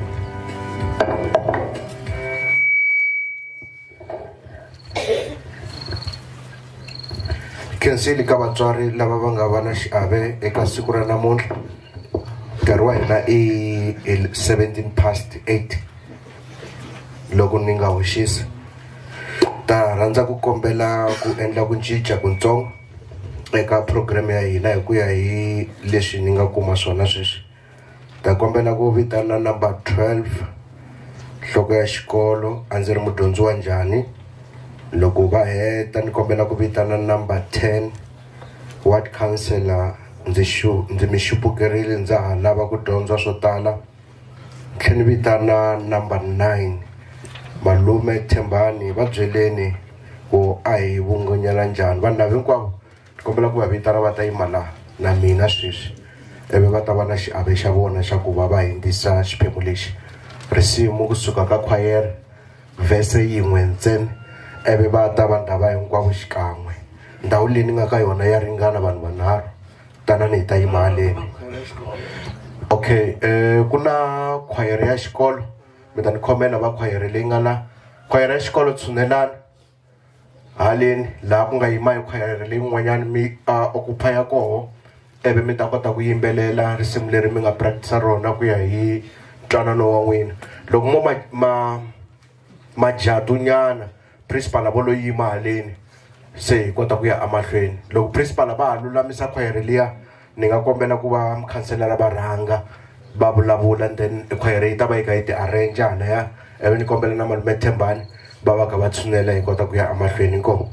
khensile ka vatswari lava va nga va na xiave eka siku ra namuntlha. Nkarhi wa hina i 8:17 loko ni nga hoxisa. Ta rhandza ku kombela ku endla ku cinca kutsongo eka program ya hina hi ku ya hi leswi ni nga kuma swona sweswi. Ta kombela ku vitana number 12 nhloko ya xikolo a ndzi ri mudyondzi wa njhani. Loko va heta ni kombela ku vitana number 10 ward councillor ndzi mi xupukerile ndza ha lava ku dyondza swo tala. Tlhela ni vitana number 9 malume Thembani va byeleni ku a hi vungonyela njhani vanhu lava hinkwavo ni kombela ku va vitana va ta yima laha na mina sweswi ivi va ta va na xiave xa vona xa ku va hindzisa xiphemu lexi risimu kusuka ka khwayere vhese yin'we ntsena ivi va ta vanhu lava hinkwavo xikan'we. Ndhawu leyi ni nga ka yona ya ringana vanhu vanharhu tanani hi ta yima haleni. Okay, ku na khwayere ya xikolo mi ta ni khomela va khwayere leyi nga la khwayere ya xikolo tshunelani haleni laha ku nga yima hi khwayere leyin'wanyana mi occupy koho ivi mi ta kota ku yimbelela risimu leri mi nga practice rona ku ya hi ntwanano wa n'wina. Loko mo majadunyana principal vo lo yima haleni se hi kota ku ya amahlweni. Loko principal va ha lulamisa khwayere liya ni nga kombela ku va mukhanselara va rhanga va vulavula then khwayere yi ta va yi kha yi ti arrange halaya ivi ni kombela na malume Thembani va va kha va tshunela hi kota ku ya amahlweni. Inkomu.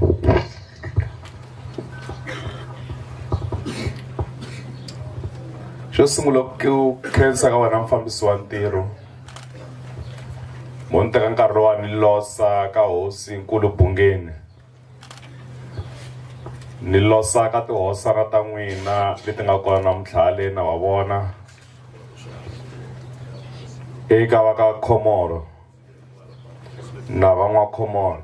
Xo sungula ku khensa ka wena mufambisi wa ntirho mo ni teka nkarhi wa ni losa ka hosi nkulu Bungeni ni losa ka tihosana ta n'wina leti nga kona namuntlha na wa vona eka va ka Khomoro na van'wakhomoro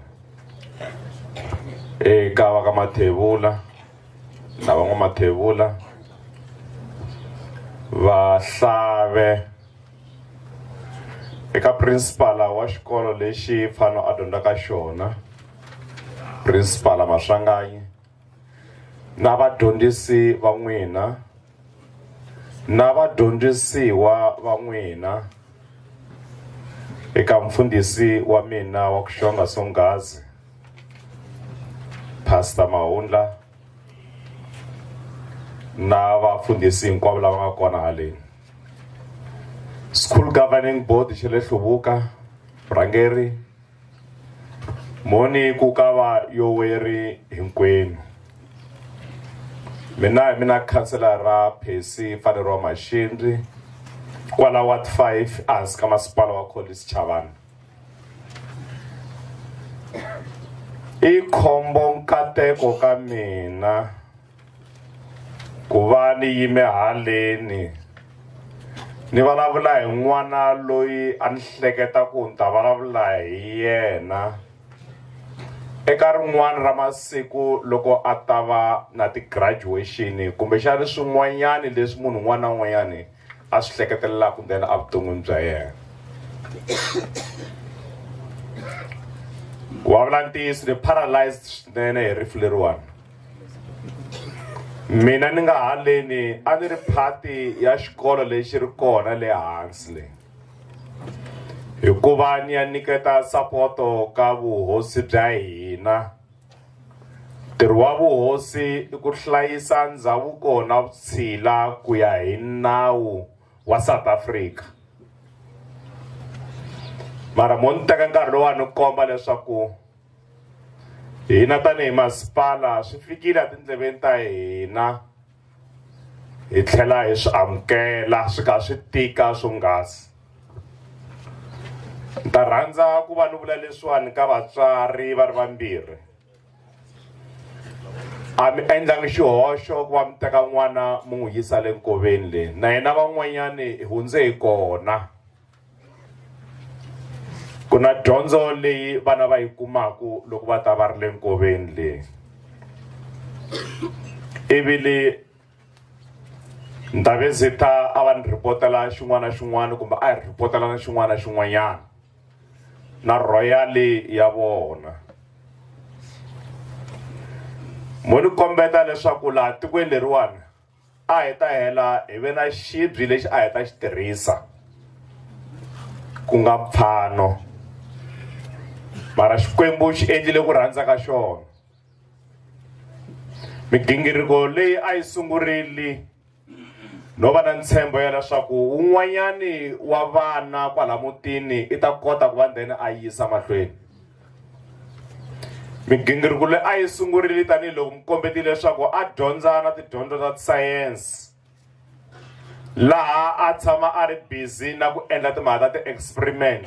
eka va ka Mathevula na van'wamathevula Vahlave eka principal wa xikolo lexi mfana a dyondzaka xona principal Maswanganyi na vadyondzisi va n'wina na vadyondzisiwa va n'wina eka mfundhisi wa mina wa Kushonga Songazi Pastor Mahundla na vafundhisi hinkwavo lava nga kona haleni. School Governing Board xi le Hluvuka vurhangeri moni ku ka va yoweri hinkwenu. Mina khanselara Phesi Mfanelo wa Maxindzi kwala Ward 5 as ka masipala wa College Chavani. I khombo nkateko ka mina ku va ni yime haleni ni vulavula hi n'wana loyi a ni hleketa ku ni ta vulavula hi yena eka rin'wana ra masiku loko a ta va na ti-graduation kumbexani swin'wanyani leswi munhu un'wana na un'wanyani a swi hleketelelaka then a vuton'wini bya yena. Ku vulavula ntiyiso ni paralyzed swinene hi rifu leriwani. Mina ni nga haleni a ni ri phati ya xikolo lexi ri kona le hansi le hikuva ni ya nyiketa sapoto ka vuhosi bya hina. Ntirho wa vuhosi i ku hlayisa ndhavuko na vutshila ku ya hi nawu wa South Africa. Mara mo ni teka nkarhi lowa ni komba leswaku hina tanihi masipala swi fikile a tindleveni ta hina hi tlhela hi swi amukela swi kha swi tika swonghasi. Ni ta rhandza ku va ni vula leswiwani ka vatswari va ri vambirhi. A mi endlangi xihoxo ku va mi teka n'wana mi n'wi yisa le nkoveni leyi na hina van'wanyani hi hundze hi kona. Ku na dyondzo leyi vana va yi kumaku loko va ta va ri le nkoveni leyi. Ivi ni ta visita a va ni ripotela xin'wana na xin'wana kumbe a hi ripotela na xin'wana na xin'wanyana na royali ya vona. Mo ni kombeta leswaku laha tikweni leriwani a hi ta hela hi ve na xibye lexi a hi ta xi tirhisa ku nga mpfano. Mara Xikwembu xi endlile ku rhandza ka xona. Migingiriko leyi a yi sungurile no va na ntshembo ya leswaku un'wanyani wa vana kwala mutini i ta kota ku va then a yisa mahlweni. migingiriko leyi a yi sungurile tanihiloko mi kombetile leswaku a dyondza na tidyondzo ta science, laha a tshama a ri busy na ku endla timhaka ta ti-experiment,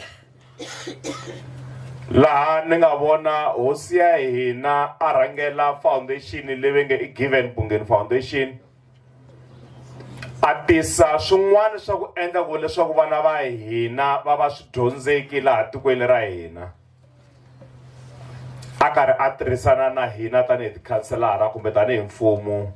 laha ni nga vona hosi ya hina a rhangela foundation leyi nge i Given Bungeni Foundation, a tisa swin'wana swa ku endla ku leswaku vana va hina va va swidyondzeki laha tikweni ra hina, a karhi a tirhisana na hina tanihi tikhanselara kumbe tanihi mfumo,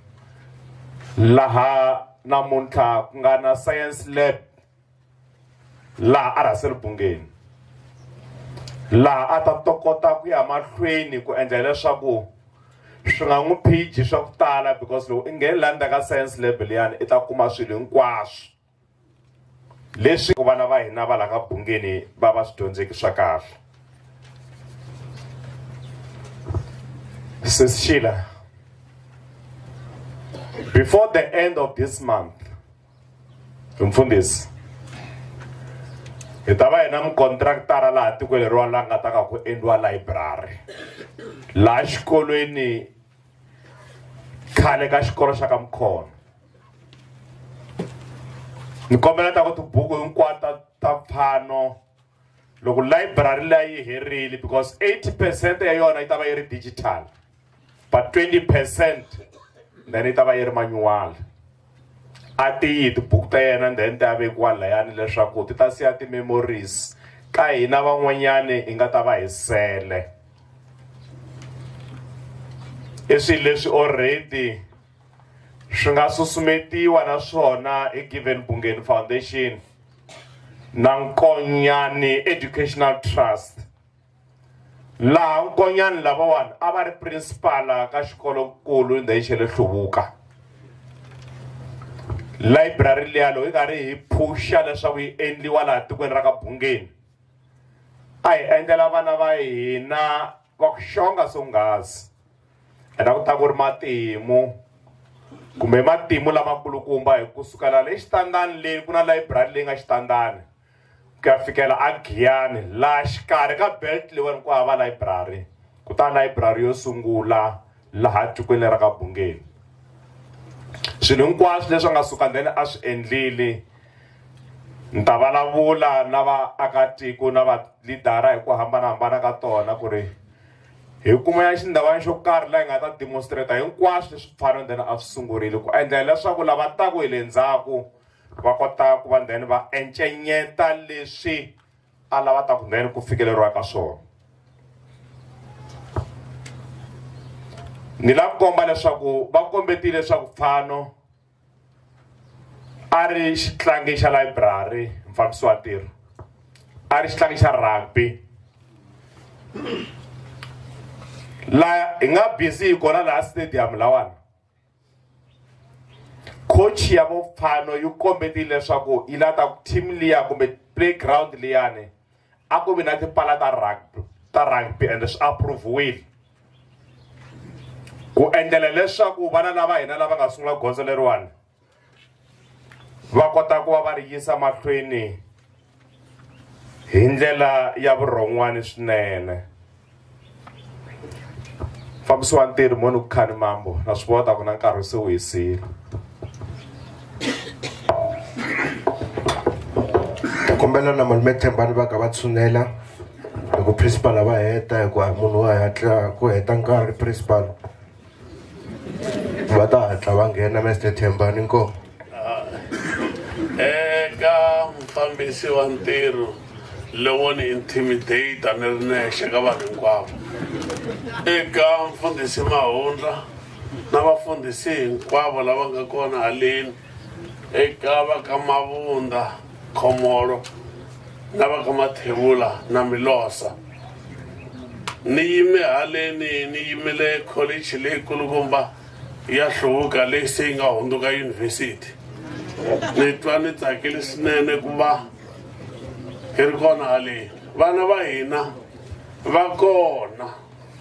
laha namuntlha ku nga na science lab laha a Russell Bungeni, laha a ta tokota ku ya mahlweni ku endla leswaku swi nga n'wi phiji swa ku tala, because loko i nghene laha ka science lab liyani i ta kuma swilo hinkwaswo leswi ku vana va hina va laha ka Bungeni va va swidyondzeki swa kahle. Sis Sheila, before the end of this month, mfundisi, hi ta va hina mukontraktara laha tikweni leriwa laha nga ta ka ku endliwa library laha xikolweni khale ka xikolo xa ka Mkhono. Ni kombela ta ku tibuku hinkwato ta mphano loko library leyi yi herile, because 80% ya yona yi ta va yi ri digital, but 20% then yi ta va yi ri manual. A tiyi tibuku ta yena then ta vekiwa layani leswaku ti ta siya ti-memories ka hina van'wanyani hi nga ta va hi sele. I swilo leswi already swi nga susumetiwa na swona hi Given Bungeni Foundation na Nkonyani Educational Trust, laha Nkonyani lavawani a va ri principal ka xikolonkulu ndhawu xa le Hluvuka. Library liya loko hi karhi hi phusha leswaku yi endliwa laha tikweni ra ka Bungeni, a hi endlela vana va hina va ku xonga swonghasi, ena ku ta ku ri matimu kumbe matimu lamakulukumba hi kusukela le xitandani leyi ku na library leyi nga xitandani ku ya fikela a Giyani, laha xikarhi ka belt leyiwani ku hava library, ku ta library yo sungula laha tikweni ra ka Bungeni. Swilo hinkwaswo leswi nga suka then a swi endlile, ni ta vulavula na vaakatiko na validara hi ku hambanahambana ka tona ku ri hi kuma ya xindhavana xo karhi laha hi nga ta demonstrate hinkwaswo leswi mfanelo then a swi sungurile ku endlela leswaku lava taku hi le ndzhaku va kota ku va then va encenyeta leswi a lava ta ku then ku fikeleriwa ka swona. Ni lava ku komba leswaku va kombetile leswaku mfano a ri xitlangi xa library, mufambisi wa ntirho a ri xitlangi xa rugby, la hi nga busy kona laha stadium lawani. Coach ya Mufano yi kombetile leswaku yi lava ku team liya kumbe playground liyani a ku vi na tipala ta rugby and swi approve-wile ku endlela leswaku vana lava hina lava nga sungula gondzo leriwani va kota ku va va ri yisa mahlweni hi ndlela ya vurhon'wana swinene. Mufambisi wa ntirho Moni Kukhani Mambo, na swi vona ku na nkarhi se wu hisile. Kombela na malume Thembani va ka va tshunela loko principal va heta hi ku munhu wa hatla ku heta nkarhi principal va ta hatla va nghena Mr Thembani inkomo. Eka mufambisi wa ntirho lowo ni intimidate ni ri nexe ka vanhu hinkwavo, eka mfundhisi Mahundla na vafundhisi hinkwavo lava nga kona haleni, eka va ka Mavunda Khomolo na va ka Mathebula na Milosa, ni yime haleni ni yimile college leyi kulukumba ya Hluvuka leyi se yi nga hundzuka yunivhesiti. Ni twa ni tsakile swinene ku va hi ri kona haleni. Vana va hina va kona,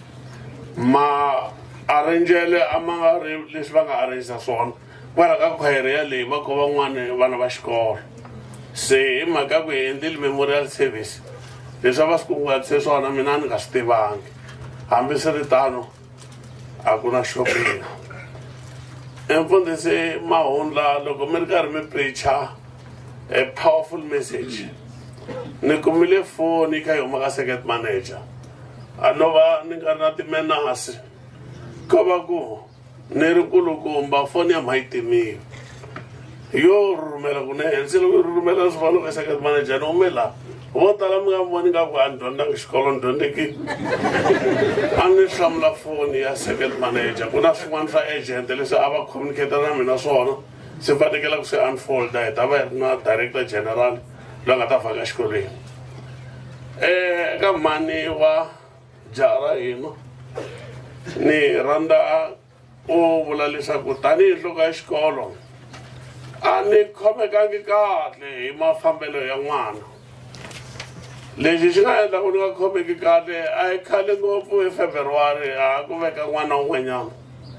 ma-arranjele a ma nga ri leswi va nga arrangisa swona kwala ka khwayere yaleyi va ko van'wana vana va xikolo. Se hi mhaka ku hi endlile memorial service leswi a va swi kunguhatise swona mina ni nga swi tivangi, hambiswiritano a ku na xo biha. Mfundhisi Mahundla, loko mi ri karhi mi preacher a powerful message, ni kumile foni ka huma ka circuit manager a no va ni nga na timenasi ko va ku ni ri kulukumba foni ya mahitimiwa yo rhumela kunene loko rhumela swivalo ka circuit manager no umela vo tala mi nga voni nga ku a ni dyondzanga xikolo ni dyondzekile a ni hlamula foni ya circuit manager ku na swin'wana swa agent leswi a va communicate na mina swona swi fanekela ku swi unfolda hi ta va hi ri na director general loyi nga ta faka xikolweni eka mhani wa jaha ra hina ni rhandza u vula leswaku tanihi nhloko ya xikolo a ni khomekangi kahle hi mafambelo ya n'wana. Lexi xi nga endla ku ni nga khomeki kahle a hi khale ngopfu hi February a ku veka n'wana wun'wanyana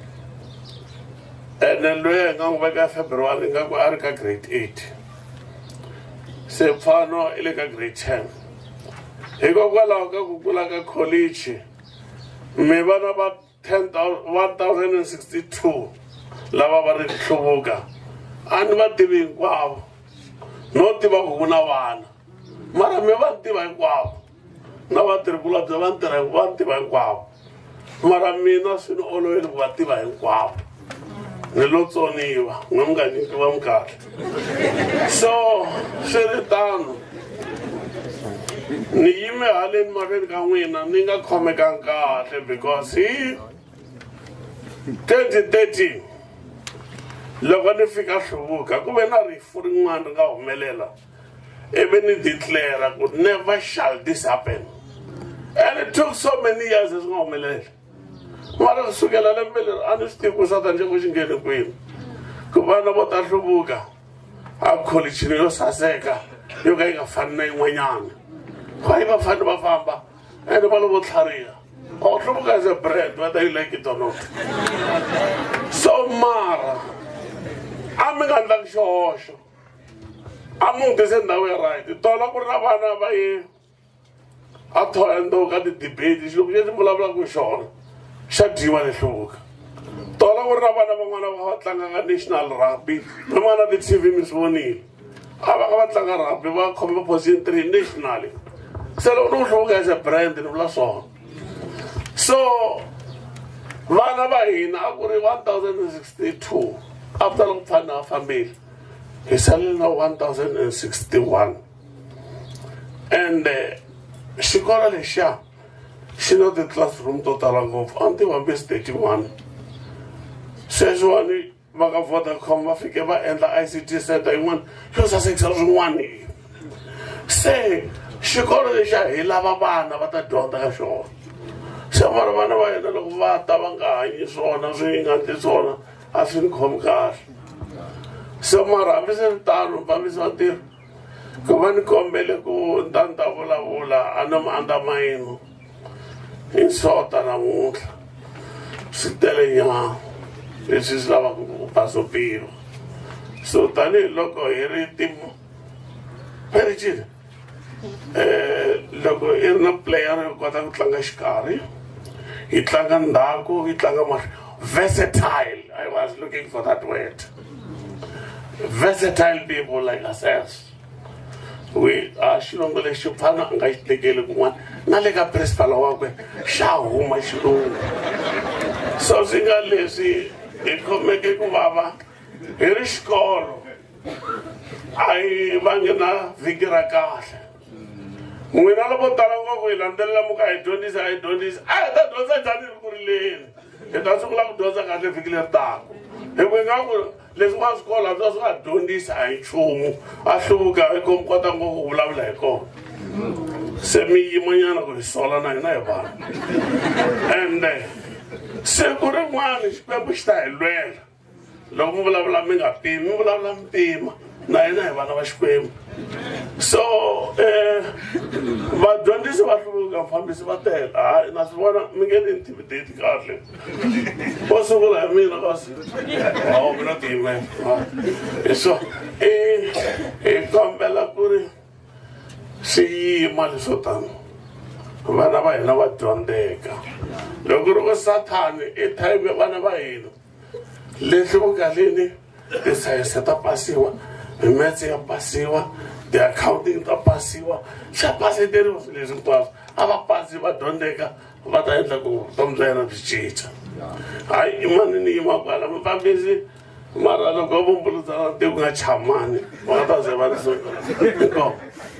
ene loyi hi nga n'wi veka February nga ku a ri ka grade 8 se mfano i le ka grade 10 hikokwalaho ka ku kula ka college mi vana va 1062 lava va ri hluvuka a ni va tivi hinkwavo no tiva ku ku na vana mara mi va tiva hinkwavo na vatirhikulobye va tiva hinkwavo mara mina swi ni oloveli ku va tiva hinkwavo ni lo tsoniwa n'we mi nga nyikiwa mikarhi so swi ri tano ni yime haleni mahlweni ka n'wina ni nga khomekangi kahle because hi 2013 loko ni fika hluvuka ku ve na rifu rin'wana ri nga humelela ivi ni declare ku never shall this happen and it took so many years swi nga humelela mara kusukela lembe leri a ni swi tivi ku sata nje ku xi ngheni kwini ku vana vo ta hluvuka a kholichini yo saseka yo ka yi nga fani na yin'wanyana va yi va fani va famba ende va lo vo tlhariha or hluvuka as a bread whether you like it or not so mara a mi nga ndlangi xihoxo a mi n'wi tise ndhawu ya right tola ku ri na vana va ye a thoendo ka ti-debate xiloko xexi vulavulaka xona xa dyiwa lehluvuka tola ku ri na vana van'wana va va tlangaka national rugby min'wana ti-tv mi swi vonile a va ka va tlanga rugby va khome position 3 national se loko ni ku hluvuka as a brand ni vula swona so vana va hina a ku ri 1062 after loko mfana va fambile hi salele na 1061 and xikolo lexiya xi na ti-classroom to tala ngopfu a ni tiva hambi 31 sweswiwani va ka Vodacom va fike va endla ICT center yin'wana yo sasekisa swin'wana se xikolo lexiya hi lava vana va ta dyondza ka xona se mara vana va hina loko va ta va nga hanyi swona swi nga ndli swona a swi ni khomi kahle so mara hambi se ri tano mfambisi wa ntirho ku va ni kombele ku ni ta vulavula a no mi andamayino hi nsota namuntlha swi tele nyana leswi swi lavaka ku pasopiwa so tanihiloko hi ri pericile loko i ri na player yo kota ku tlanga xikarhi hi tlanga ndzhaku hi tlanga versatile. I was looking for that word. Versatile people like ourselves. We are xilongo lexi phana a nga xi tekeli kun'wana na le ka principal wakwe xa huma xilungu so swi nga leswi hi khomeke ku vava hi ri xikolo a hi vangi na vhiki ra kahle n'wina loko tala ngopfu hi landzelela muka hi dyondzisa a hi ta dyondza njhani hi ku rileni hi ta sungula ku dyondza kahle vhiki leri taka hi ku nga ku leswi wa swikolo hambi swi nga dyondzisa hi nchumu a hluvuka hi ko mi kota ngopfu ku vulavula hi kona se mi yimanyana ku hi sola na hina hi vanhu and siku rin'wana xikwembu xi ta hi lwela loko mi vulavula mi nga pimi mi vulavula mi pima na hina hi vana va xikwembu so vadyondzisi va hluvuka mfambisi va tele hayi na swi vona mi nge ni intimidate kahle vo sungula hi mina kasi mina tiyimela so hi kombela ku ri swi yima leswo tani vana va hina va dyondzeka. Loko ri ku Sathani i time ya vana va hina leswi vukaleni tisayense ta pasiwa, mimetse ya pasiwa, ti-accounting ta pasiwa, xa paseteriwa swilo leswi hinkwaswo. A va pasi va dyondzeka va ta endla ku vutomi bya yena byi cinca. Hayi mani ni yima kwala mufambisi mara loko vumbulutsana ti ku nga chamani va nga ta ze va inkomo.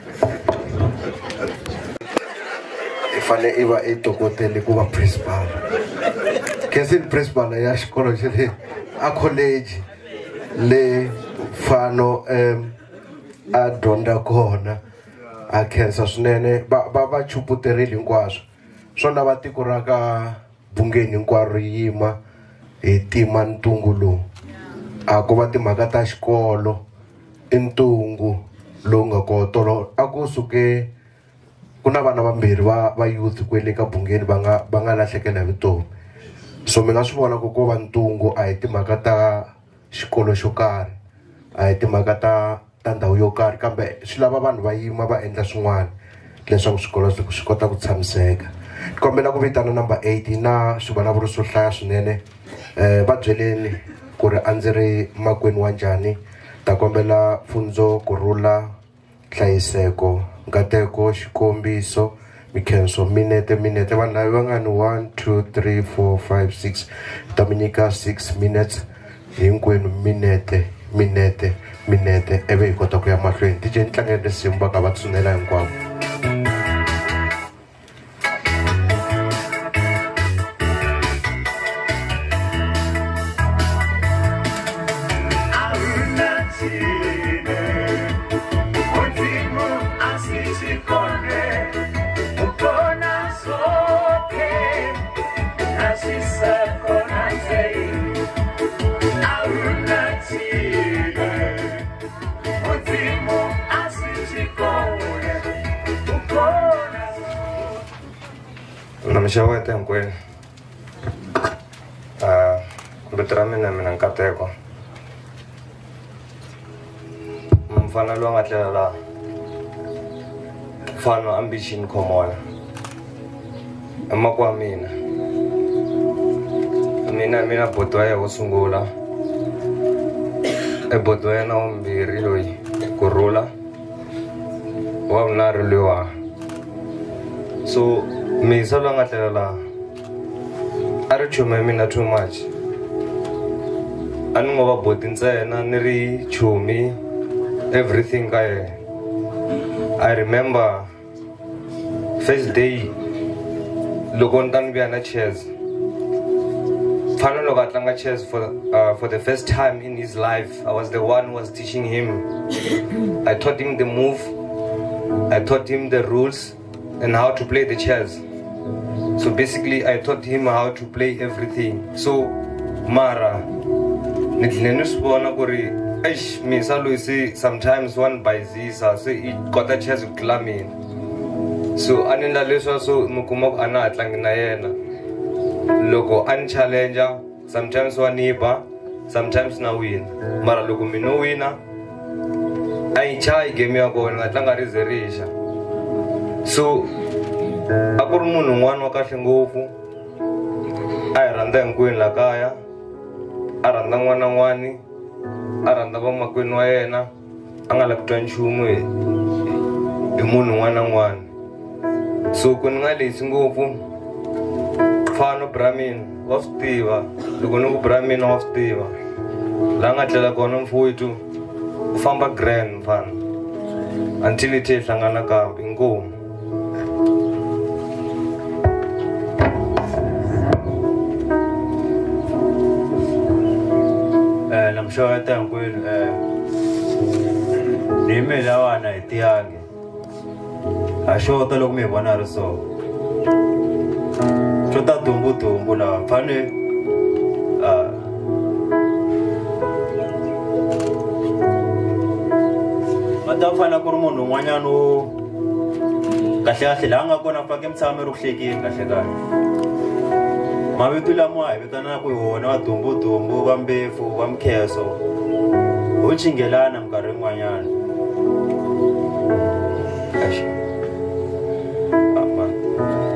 I fane i va i tokotele ku va principal. Khensa principal ya xikolo xa le a college le Fano a dyondza kona a khensa swinene va chuputerile hinkwaswo swo lava tiko ra ka Bungeni hinkwaro yima hi tima ntungu lowu a ku va timhaka ta xikolo i ntungu lowu nga kotolo a ku suke ku na vana vambirhi va youth kwele ka Bungeni va nga lahlekela hi vutomi. So mi nga swi vona ku va ntungu a hi timhaka ta xikolo xo karhi a hi timhaka ta ndhawu yo karhi kambe swi lava vanhu va yima va endla swin'wana leswaku swikolo swi kota ku tshamiseka. Ni kombela ku vitana number 8 na swivulavuri swo hlaya swinene va byeleni ku ri a ndzi ri makwenu wa njhani. Ta kombela Pfunzo, kurhula, nhlayiseko, nkateko, xikombiso, mikhenso, minete vanhu lava va nga ni 1 2 3 4 5 6 ta mi nyika 6 minutes hinkwenu minete eve hi kota ku ya mahlweni. DJ ni tlangela risimu va ka va tshunela hinkwavo. Namixawete hinkwenu vito ra mina nkateko mfana loyi a nga tlela laha Fano Ambition Khomona emaku wa mina bodo wa yena wo sungula bodo wa yena wa vumbirhi loyi Kurhula wa vunharhu loyiwa. So misa loyi a nga tlela laha a ri chume mina too much a ni ngo va boti ntsena ni ri chumi everything ka yena. I remember first day loko ni ta ni vuya na chess Fano loko a tlanga chess for the first time in his life. I was the one who was teaching him. I taught him the move, I taught him the rules and how to play the chess. So basically I taught him how to play everything. So mara ni tlhela ni swi vona ku ri misa loyi se sometimes one bayizisa se i kota chess ku tlula mina. So a ni endla leswiya so mi kuma ku a na ha tlangi na yena loko a ni challenger sometimes wa ni ba sometimes na wina mara loko mi no wina a yi chayi game ya kona nga tlanga ri ze rixa. So a ku ri munhu un'wana wa kahle ngopfu a hi rhandza hinkwenu la kaya a rhandza n'wana n'wani a rhandza vamakwenu wa yena a nga lavi ku twa nchumu hi munhu un'wana na n'wana. So ku ni nga lexi ngopfu Fano Bramini wa swi tiva loko ni ku Bramini wa swi tiva laha nga tlela kona mfowethu u famba grand Fano until hi tlhe hi hlangana kambe inkomu. Namxeweta hinkwenu ni yimele wana hi tiyangi a xota loko mi hi vona ri so xo ta dumbu lawa fane va ta fana ku ri munhu un'wanyana wo kahlekahle laha nga kona fake mi tshama mi ri ku hlekeni kahlekahle. Mavito lama hi vitanaka hi wona va dumbu va mbefu va mkheso ho chingelana minkarhi yin'wanyana.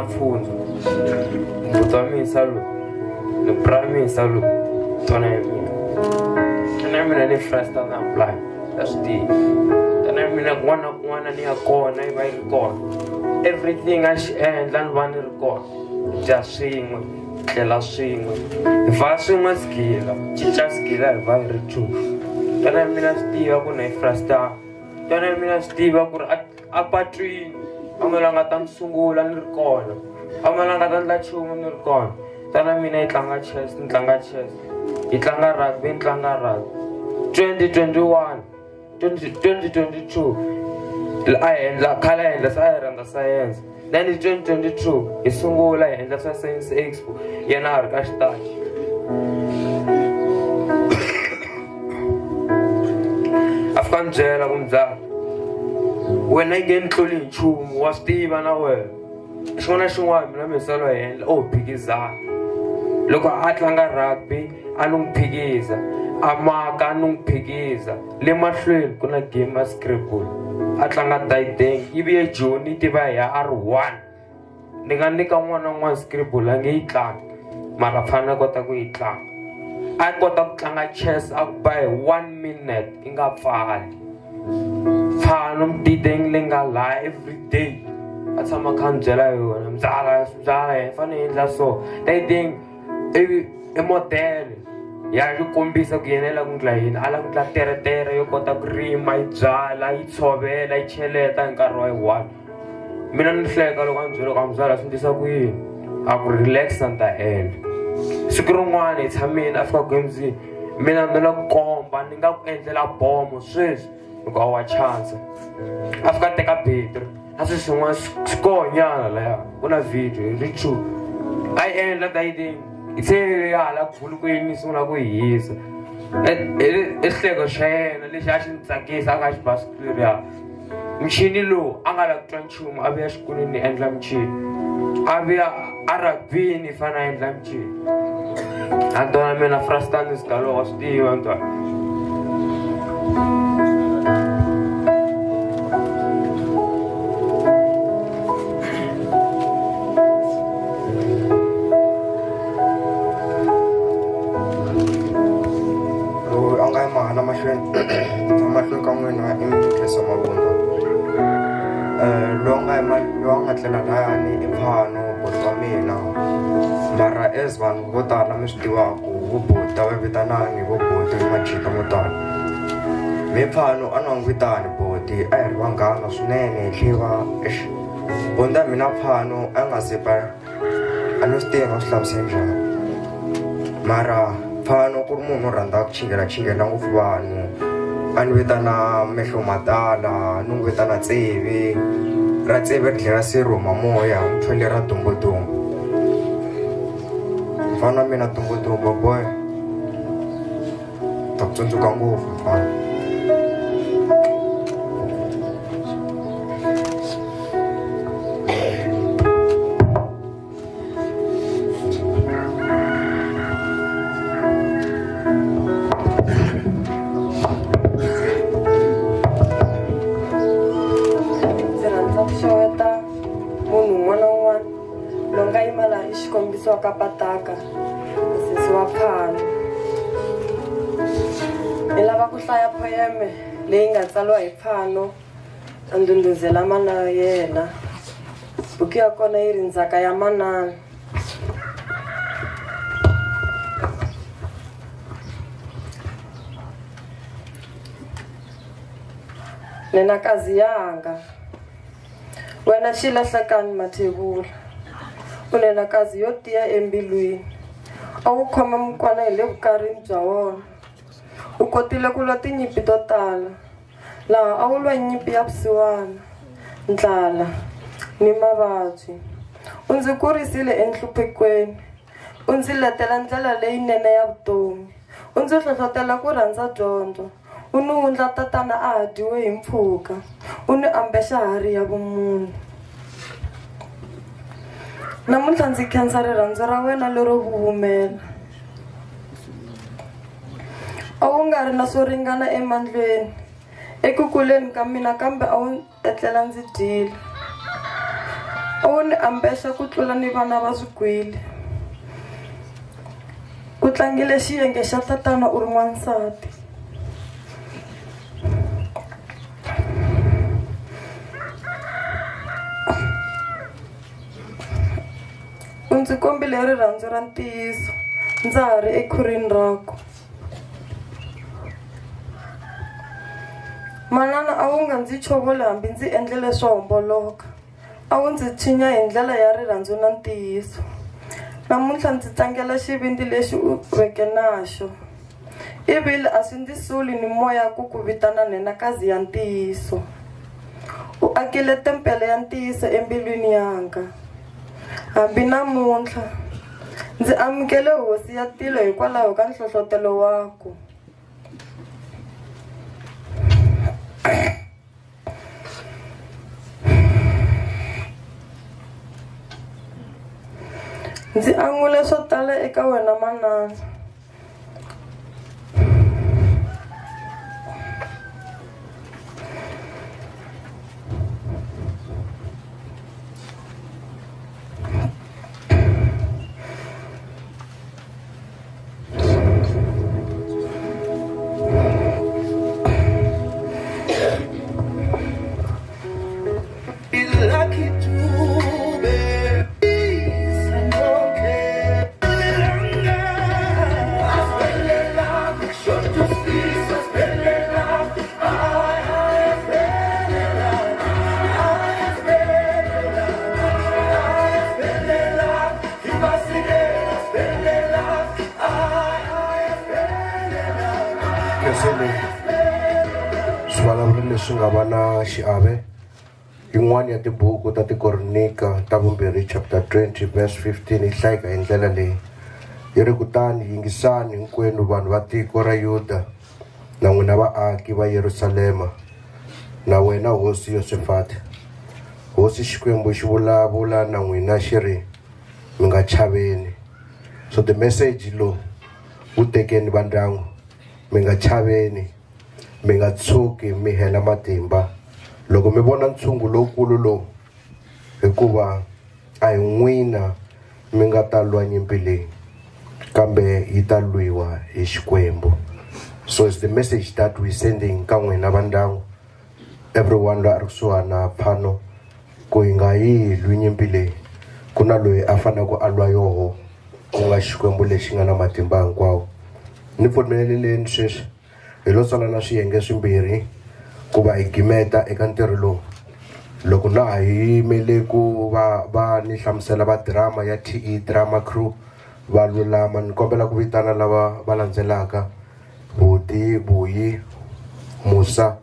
Pfunzo. Mbuto wa mina salu. Ni bra mina salu. Tona ya mina. Tona ya mina ni frasta na apply. That's the. Tona ya mina kuwana ni ya kona iba iri kona. Everything I endla ni va ni ri kona. Ja swin'we, tlela swin'we. Hi va swin'we skila. Cinca skila hi va hi ri two. Tona ya mina swi tiva ku na hi frasta. Tona ya mina swi tiva ku ri a patwini. Amelanga ta sungula ni ri kona. Amelanga ta ndla chumu ni ri kona. Tana mina yi tlanga chess, ni tlanga chess. Yi tlanga rugby, ni tlanga rugby. 2021, 2022. A endla khale a endla sa rhandza science. Then 2022 hi sungula hi endla swa Science Expo. Yena a ri ka xitachi. A fika ni byela ku muzala. Wena yi nge ni tluli hi nchumu wa swi tiva na wena. Xin'wana xin'wana mina misalo hi endla phikizana. Loko a tlanga rugby a ni n'wi phikiza, a maka a ni n'wi phikiza. Le mahlweni ku na game ya scribble. A tlanga Daideng ivi ye Joni yi tiva hi ya R1. Ni nga nyika n'wana n'wana scribble a nge yi tlanga mara a fanele a kota ku yi tlanga. A kota ku tlanga chess a ku ba hi 1 minute yi nga pfali. Fana mdideng lenga la every day. A tshama kha ni byela yona mzala hi fanele hi endla so. Daideng i model ya yi kombisa ku yenela ku ndla yini ala ku ndla teretere yo kota ku rima yi byala yi tshovela yi cheleta hi nkarhi wa yi-1. Mina ni hleka loko a ni byela ku a muzala swi ndlisa ku yini a ku relax and ta end. Siku rin'wana hi tshamile a fika ku emzini mina ni la ku komba ni nga ku endlela bomo sweswi loko a wa chance. A fika teka battery a swi swin'wana swi konyana laya ku na video hi ri two. A yi endla Daideng hi se hala bulukweni ni sungula ku hi hisa. Xihleko xa yena lexi a xi ni tsakisa a nga xi basikiri ya muchini lowu a nga la ku twa nchumu a vuya xikolweni ni endla muchini. A vuya a rugbyini hi fana a endla muchini. A twana mina frastani sikalo wa swi tiva ntwa. mahlweni ka n'wina i Mkhiso Mabunda. Lowu nga tlela layani i Mphano buti wa mina mara as vanhu vo tala mi swi tivaku vo buti va vitanani vo buti majika mo tala. Mi Mphano a ni vitani buti a hi ri vanghana swinene hi tlheva bunda mina Mphano a nga se pa a ni swi tiva swi hlamusela njhani mara Mphano ku ri munhu u rhandza ku chingela ngopfu vanhu. A ni vitana mehlo matala ni n'wi vitana Tsevi ra Tsevi ri tlhela se rhuma moya mthole ra Dumbo-Dumbo. Mfana wa mina Dumbo-Dumbo boy ta ku tsundzuka ngopfu Mphano. Ka Pataka sesi wa Phano hi lava ku hlaya poeme leyi nga tsaliwa hi Phano a ndhundhuzela mana ya yena. Buku ya kona yi ri Ndzhaka ya manana. Nena kazi yanga wena xilahlakani mathevula kunena kazi yo tiya embilwini a wu khoma mukwana hi le vukarhini bya wona. U kotile ku lwa tinyimpi to tala laha a wu lwa nyimpi ya vusiwana, ndlala ni mavabyi. U ndzi kurisile enhluphekweni, u ndzi letela ndlela leyinene ya vutomi, u ndzi hlohlotela ku rhandza dyondzo, u ni wundla tatana a ha dyiwe hi mpfhuka, u ni ambexa hari ya vumunhu. Namuntlha ndzi khensa rirhandzu ra wena lero vuvumela. A wu nga ri na swo ringana emandlweni, eku kuleni ka mina kambe a wu etlela ndzi dyile. a wu ni ambesa ku tlula ni vana va swigwili. Ku tlangile xiyenge xa tatana u ri n'wansati. U ndzi kombile rirhandzu ra ntiyiso ndza ha ri ekhurini rako. Manana a wu nga ndzi chovoli hambi ndzi endlele swo homboloka. A wu ndzi tshinya hi ndlela ya rirhandzu na ntiyiso. Namuntlha ndzi tlangela xivindi lexi u veke naxo. Ivile a swi ndzi suli ni moya ku ku vitana Nenakazi ya ntiyiso. U akile tempele ya ntiyiso embilwini yanga. Hambi namuntlha ndzi amukele hosi ya tilo hikwalaho ka nhlohlotelo wako. Ndzi angule swo tala eka wena manana. Leswi nga va na xiave yin'wana ya tibuku ta tikoronika ta vumbirhi chapter 20 verse 15 yi hlayeka hi ndlela leyi yi ri kutani yingisani hinkwenu vanhu va tiko ra Yuda na n'wina vaaki va Yerusalema na wena hosi Yosefati. Hosi Xikwembu xi vulavula na n'wina xi ri mi nga chaveni. So the message lowu wu tekeni va ndyangu, mi nga chaveni, mi nga tshuki mi hela matimba loko mi vona ntshungu lowukulu lowu, hikuva a hi n'wina mi nga ta lwa nyimpi leyi kambe yi ta lwiwa hi Xikwembu. So it's the message that we sending ka n'wina va ndyangu, everyone loyi a ri kusuhana phano, ku hi nga yi lwi nyimpi leyi. Ku na loyi a faneleke a lwa yoho ku nga Xikwembu lexi nga na matimba hinkwawo. Ni pfumeleleni sweswi hi lo tsala na swiyenge swimbirhi ku va hi gimeta eka ntirho lowu. Loko na ha yimele ku va ni hlamusela va drama ya TE drama crew va lulama, ni kombela ku vitana lava va landzelaka: Buti, Buyi, Musa.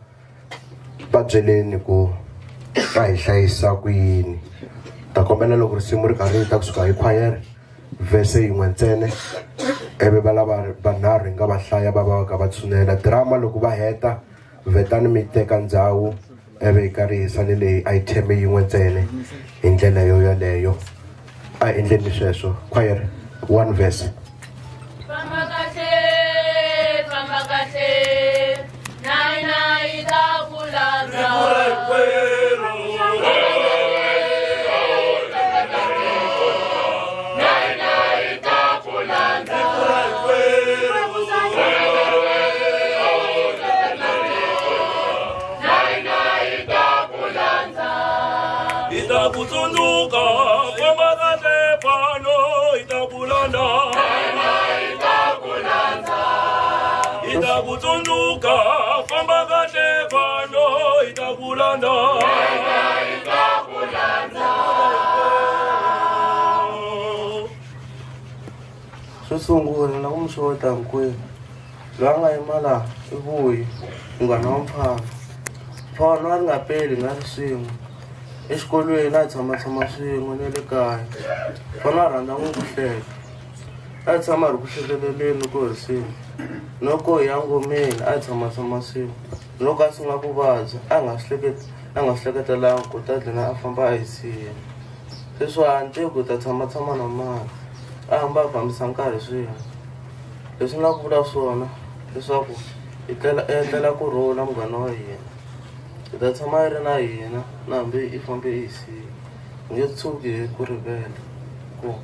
Va byeleni ku ta hi hlayisa ku yini. Ta kombela loko risimu ri karhi ta kusuka hi choir verse yin'we ntsene, ebe va lava vanharhu hi nga va hlaya va va ka va tshunela. Drama loko va heta vetani mi teka ndhawu ebe hi karhi hi salele item yin'we ntsene hi ndlela yoleyo. A endleni sweswo. Choir 1 verse. Famba kahle, nai ta kulandza. Itakutunduka famba kahle pano itakulanda. Itakutunduka famba kahle pano itakulanda. Xo sungula na ku mi xota hinkwenu loyi a nga yima laha i Vuyi munghana wa Mphano. Mphano a ri nga peli nga ri swin'we exikolweni, a hi tshama swin'we na le kaya. Mphano a rhandza n'wi ku hleka, a hi tshama ri ku hlekeleleni ku horisini. Loko hi ya ngomeni a hi tshama swin'we. Loko a sungula ku vabya a nga swi hleketelangi ku ta dlina a famba a hi siya. Leswi hanti ku ta tshama na mani a hamba a fambisa nkarhi swin'we. Leswi nga ku vula swona leswaku hi etlela ku rhula munghana wa hina, hi ta tshama yi ri na hina na hambi i fambe hi siya. ngiyotsuke ku rivele ku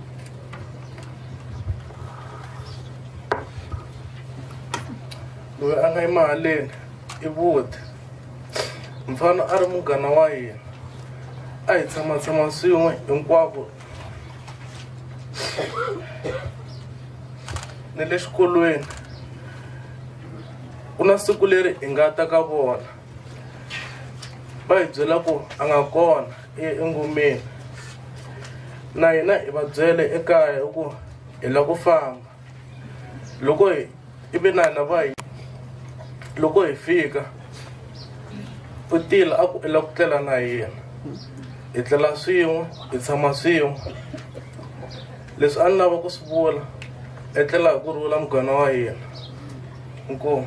loyi a nga emahaleni i Vute mfana a ri munghana wa hina a hi tshama swin'we hinkwavo ni le xikolweni ku na siku leri hi nga ta ka vona va hi byela ku a nga kona engomeni na hina hi va byele ekaya ku hi la ku famba loko ivi na hina va hi loko hi fika u tila a ku i la ku tlela na hina hi tlela swin'we hi tshama swin'we leswi a ni lava ku swi vula etlela hi kurhula munghana wa hina inkomu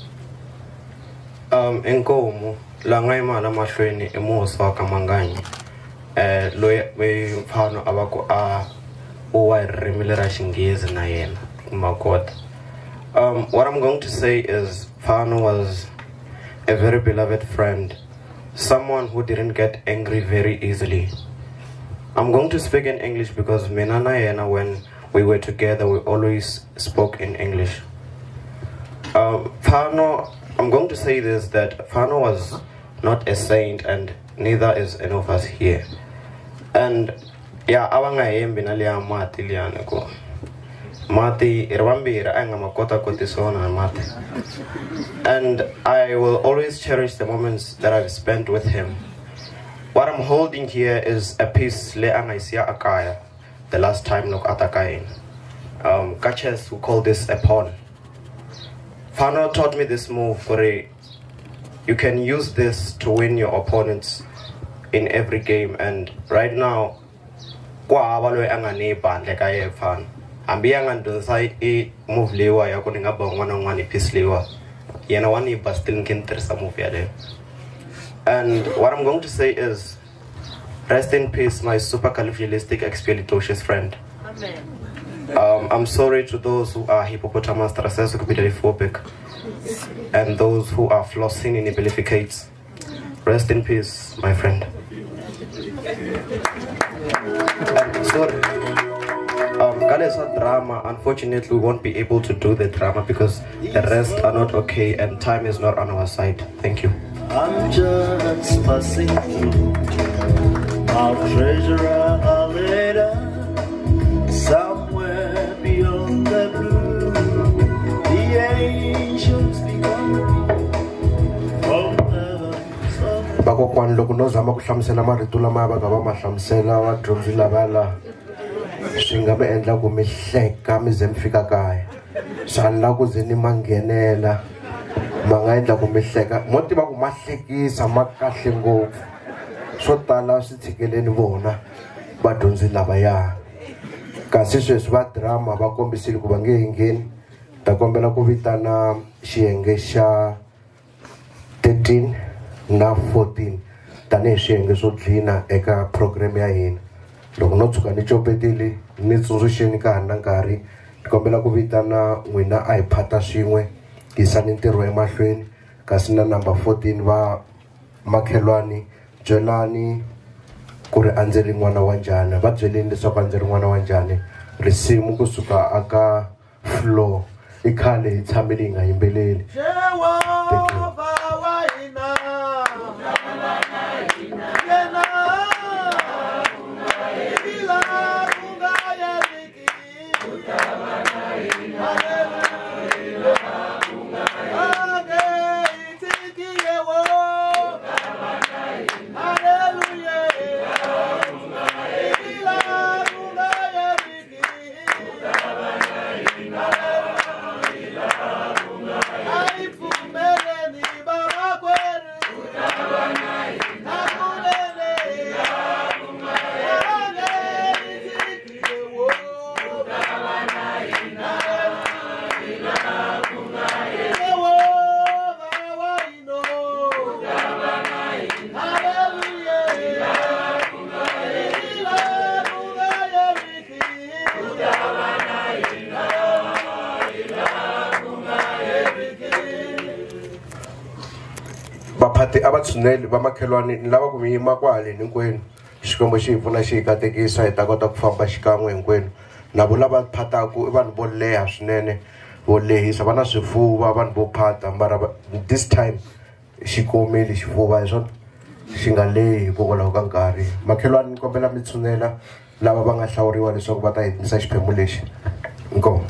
inkomu la nga yima la mahlweni i muhosi wa ka Manganyi loyi mfano a va ku a wa hi ririmi ra Xinghezi na yena makota. What I'm going to say is Fano was a very beloved friend, someone who didn't get angry very easily. I'm going to speak in English because mina na yena, when we were together, we always spoke in English. Fano, I'm going to say this, that Fano was not a saint and neither is any of us here. And yeah, awanga yembi na liya mati liyane ko. Mati irwambira anga makota kotisona mati. And I will always cherish the moments that I've spent with him. What I'm holding here is a piece le anaisia akaya, the last time look atakain. Kaches who call this a pawn. Fano taught me this move for you can use this to win your opponents in every game, and right now kwa abalo angani bandle kaye fan ambianga ndonsai move lewa ya kuninga bongwana ngani piece lewa yena wani bastil kintersa move ya le. And what I'm going to say is rest in peace my supercalifragilisticexpialidocious friend. Amen. I'm sorry to those who are hippopotamus phobic and those who are flossing in ibelificates. Rest in peace, my friend. Sorry. Drama, unfortunately, we won't be able to do the drama because the rest are not okay and time is not on our side. Thank you. I'm just passing through. Our treasurer, a letter somewhere beyond the blue. The angels become Bakokwana loko no zama ku hlamusela marito lama va nga va ma hlamusela vadyondzi lavaya swi nga mi endla ku mi hleka mi ze mi fika kaya swa la ku ze ni manghenela ma nga endla ku mi hleka mo tiva ku ma hlekisa ma kahle ngopfu swo tala swi tshikeleni vona vadyondzi lavaya kasi sweswi va drama va kombisile ku va nge hi ngheni ta kombela ku vitana xiyenge xa 13 na 14 tanihi swiyenge swo dlina eka program ya hina. Loko no tshuka ni copetile ni tsundzuxeni ka ha ri na nkarhi ni kombela ku vitana n'wina a hi phata swin'we yisani ntirho emahlweni. Kasi na number 14 va makhelwani byelani ku ri a ndzi ri n'wana wa njhani, va byeleni leswaku a ndzi ri n'wana wa njhani. Risimu kusuka aka floor i khale hi tshamile hi nga yimbeleli. Baphathi abatshuneli bamakhelwane lava ku mi yima kwale hinkwenu Xikwembu xi hi pfuna xi hi katekisa hi ta kota ku famba xikan'we hinkwenu na vo lava phataku I vanhu vo leha swinene vo lehisa va na swifuva vanhu vo phata mara this time xi komile xifuva hi swona xi nga lehi hikokwalaho ka nkarhi. Makhelwani ni kombela mi tshunela lava va nga hlawuriwa leswaku va ta hetisa xiphemu lexi. Inkomo.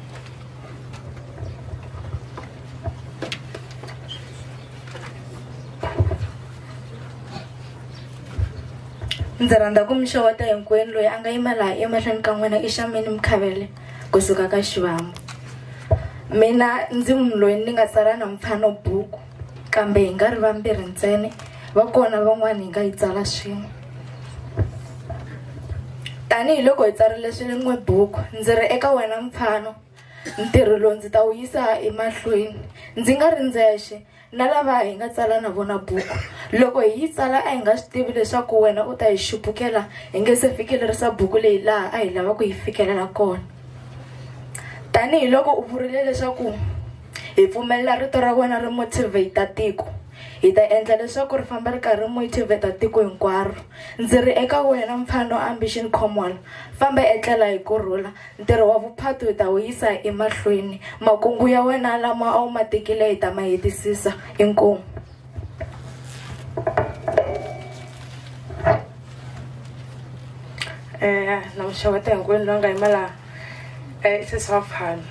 Ndzi rhandza ku mi xeweta hinkwenu loyi a nga yima laha emahlweni ka n'wina I Xamini Mkhavele kusuka ka Xivambu. Mina ndzi munhu loyi ni nga tsala na mfano buku kambe hi nga ri vambirhi ntsena va kona van'wana hi nga yi tsala swin'we. Tanihiloko hi tsarile swin'we buku ndzi ri eka wena mfano ntirho lowu ndzi ta wu yisa emahlweni ndzi nga ri ndzexe na lava hi nga tsala na vona buku. Loko hi yi tsala a hi nga swi tivi leswaku wena u ta hi xupukela hi nge se fikelerisa buku leyi laha a hi lava ku yi fikelela kona. Tanihiloko u vurile leswaku hi pfumelela rito ra wena ri motivate tiko hi ta endla leswaku ri famba ri karhi motivate tiko hinkwaro. Ndzi ri eka wena mfano Ambition Khomwana famba etlela hi kurhula ntirho wa vuphato hi ta wu yisa emahlweni makungu ya wena lama a wu ma tekile hi ta ma hetisisa. Inkomu. Na mi xeweta hinkwenu loyi a nga yima laha sesi wa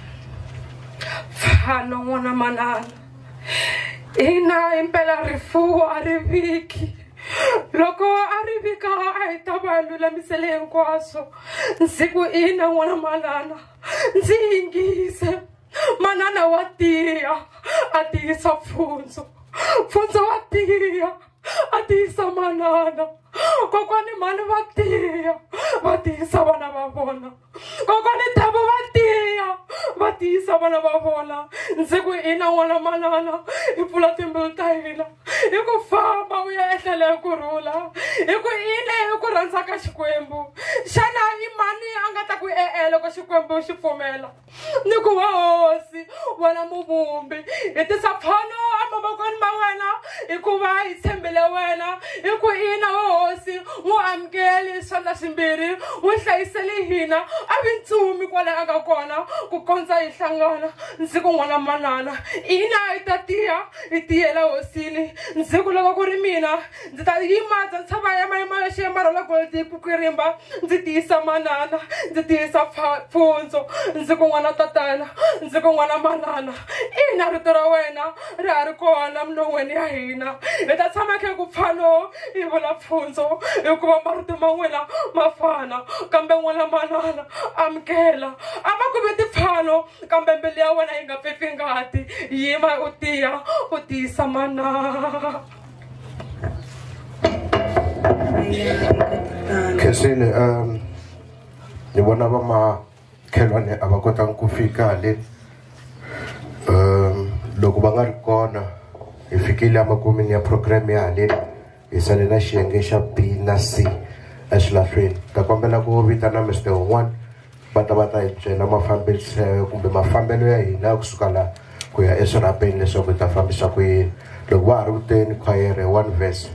Mfano n'wana manana ina impela rifuwo a ri viki loko a ri vika a hi ta va lulamisele hinkwaswo siku ina n'wana manana ndzi yingise manana wa tiya a tiyisa Pfunzo wa tiya a tiyisa manana kokwani mani va tiyisa vana va vona kokwani Thabo va tiyisa vana va vona nsiku ina n'wana manana hi pfula timbilu ta hina hi ku famba u ya etlhela hi kurhula hi ku ina hi ku rhandza ka Xikwembu. Xana I mani a nga ta ku loko Xikwembu xi pfumela ni ku wa hosi wena muvumbi hi tisa mfano emavokweni ma wena hikuva hi tshembele wena hi ku ina wa hosi n'wi amukeli swandla swimbirhi n'wi hlayisele hina a vi ntsumi kwale a nga kona ku kondza hi hlangana nsiku n'wana manana ina hi ta tiya hi tiyela hosini nsiku loko ku ri mina ndzi ta yima ndzi tshava ya xiambalo la golidi ku kwirimba ndzi tiyisa manana ndzi tiyisa Pfunzo nsiku n'wana tatana nsiku n'wana manana ina rito ra wena ri ha ri kona minon'weni ya hina hi ta tshama khe ku Mfano hi vula Pfunzo hikuva marito ma n'wina ma fana kambe n'wana manana amukela a va ku vi Mfano kambe mbilu ya wena yi nga pfifi ngati yima u tiya u tiyisa manana. Khensile ni vona va makhelwane a va kotanga ku fika le loko va nga ri kona hi fikile emakumeni ya program ya haleni hi sale na xiyenge xa B na C exilahlweni. Ta kombela ku vitana Mr. One va ta hi byela kumbe mafambelo ya hina kusuka laha ku ya eswirhapeni leswaku hi ta fambisa ku yini. Loko va ha ri kuteni khwayere 1 verse.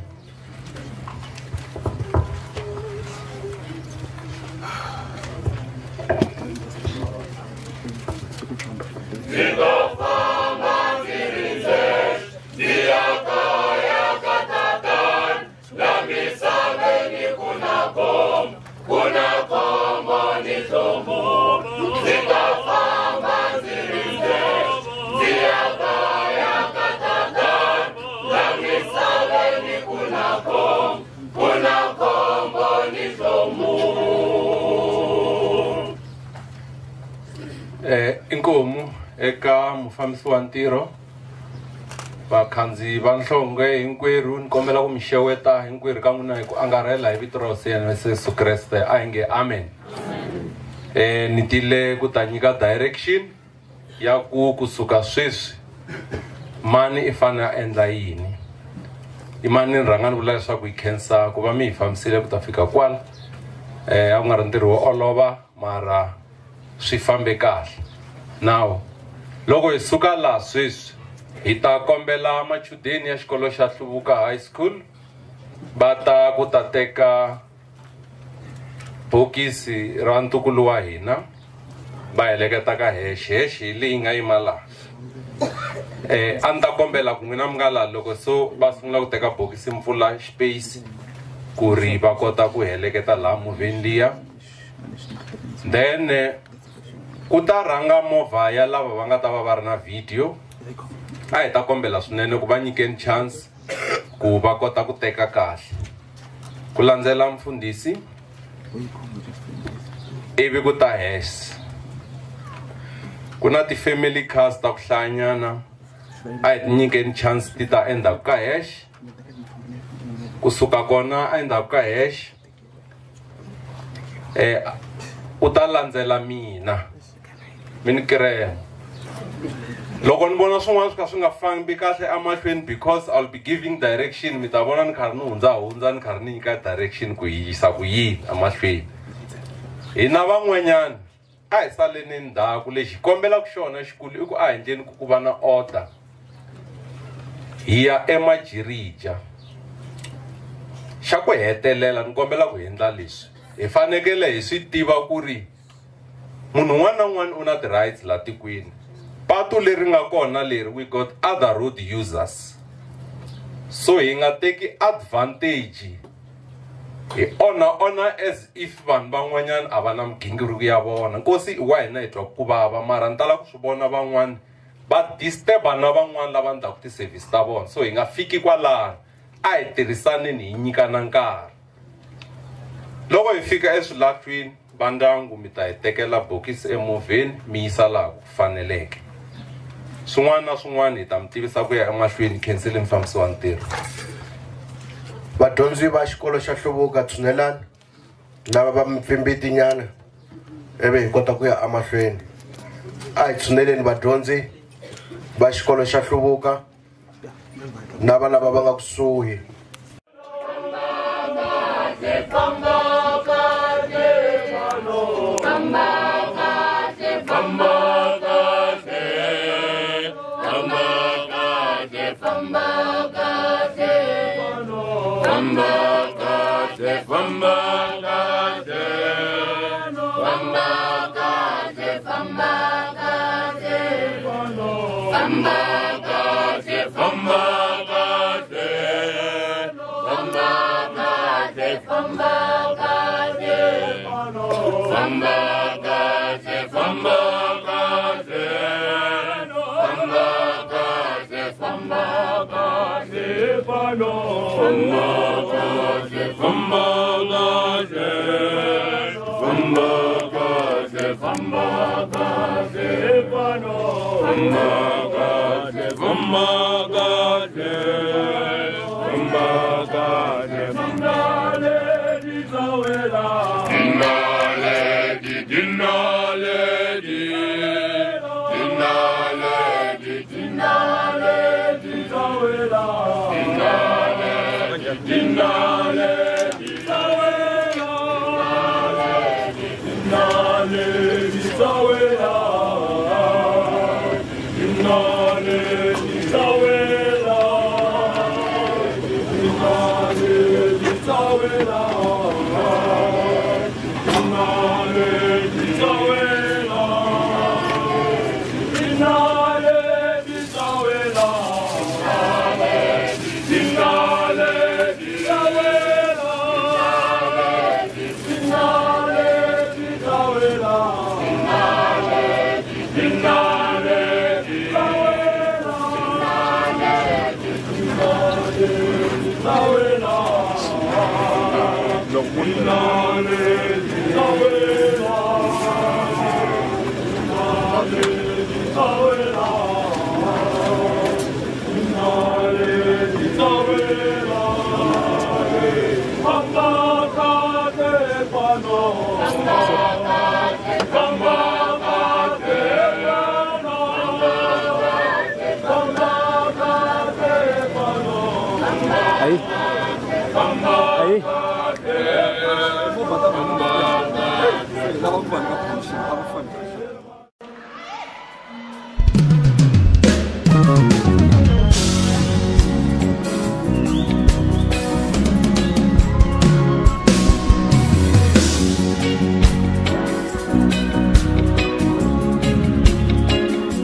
Inkomu eka mufambisi wa ntirho vakhandziyi va nhlonghe hinkwerhu ni kombela ku mi xeweta hinkwerhu ka n'wina hi ku angarhela hi vito ra hosi ya Yesu Kreste a hi nge amen. Ni tile ku ta nyika direction ya ku kusuka sweswi mani I fane a endla yini. I mani ni rhanga ni vula leswaku hi khensa ku va mi hi fambisile ku ta fika kwala a ku nga ri ntirho wo olova mara swi fambe kahle. Now loko hi suka laha sweswi hi ta kombela machudeni ya xikolo xa Hluvuka High School va ta ku ta teka bokisi ra ntukulu wa hina va heleketa ka hexe leyi nga yima laha a ni ta kombela ku n'wina mi nga laha loko so va sungula ku teka bokisi mpfula space ku ri va kota ku heleketa laha movheni liya then ku ta rhanga movha ya lava va nga ta va ri na video a hi ta kombela swinene ku va nyikeni chance ku va kota ku teka kahle ku landzela mfundhisi ivi ku ta hexe ku na ti-family cars ta ku hlayanyana a hi ti nyikeni chance ti ta endzhaku ka hexe kusuka kona endzhaku ka hexe u ta landzela mina mi ni kirema loko ni vona swin'wana swi ka swi nga fambi kahle emahlweni because I'll be giving direction mi ta vona ni karhi ni hundza ni karhi ni nyika direction ku yisa ku yini emahlweni hina van'wanyana a hi saleni ndzhaku lexi kombelaka xona xikulu i ku a endleni ku va na order hi ya emajirija xa ku hetelela ni kombela ku endla leswi hi fanekele hi swi tiva ku ri munhu un'wana na un'wana u na ti-rights laha tikweni patu leri nga kona leri we got other road users so hi nga teki advantage hi ona as if vanhu van'wanyana a va na migingiriko ya vona nkosi wa hina hi twa ku vava mara ni tala ku swi vona van'wani va disturba na van'wani lava ndzaku ti-service ta vona so hi nga fiki kwalano a hi tirhisaneni hi nyikana nkarhi loko hi fika eswilahlwini va ndyangu mi ta hi tekela bokisi emovheni mi yisa laha ku faneleke swin'wana na swin'wana hi ta mi tivisa ku ya emahlweni khenseli mufambisi wa ntirho vadyondzi va xikolo xa Hluvuka Tshunelani lava va mipfimbitinyana ivi hi kota ku ya emahlweni a hi tshuneleni vadyondzi va xikolo xa Hluvuka na vana lava va nga kusuhi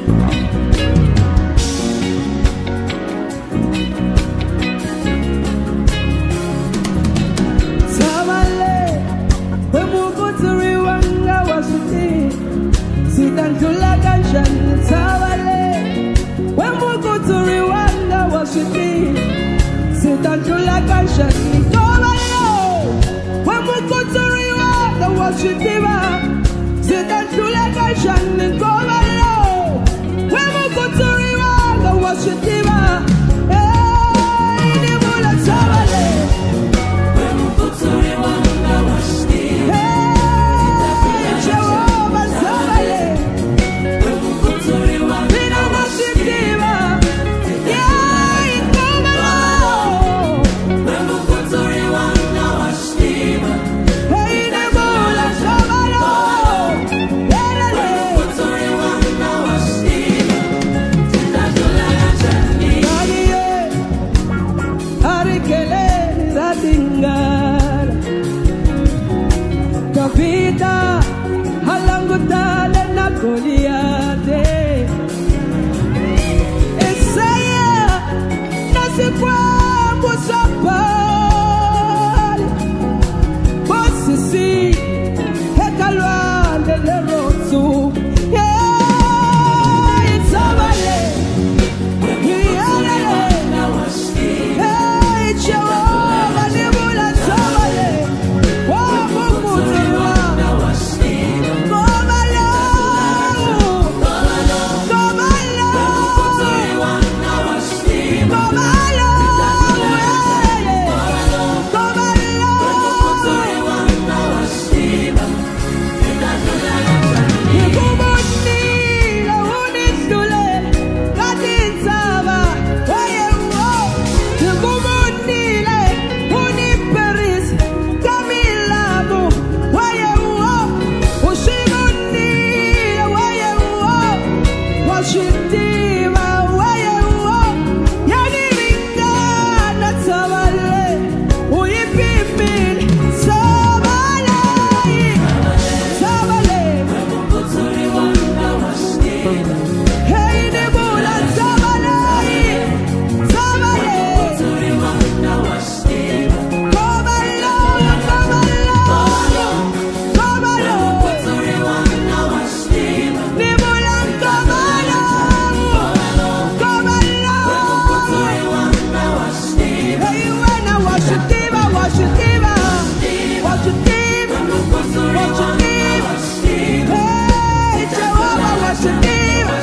Hey, Jehovah, worship Him.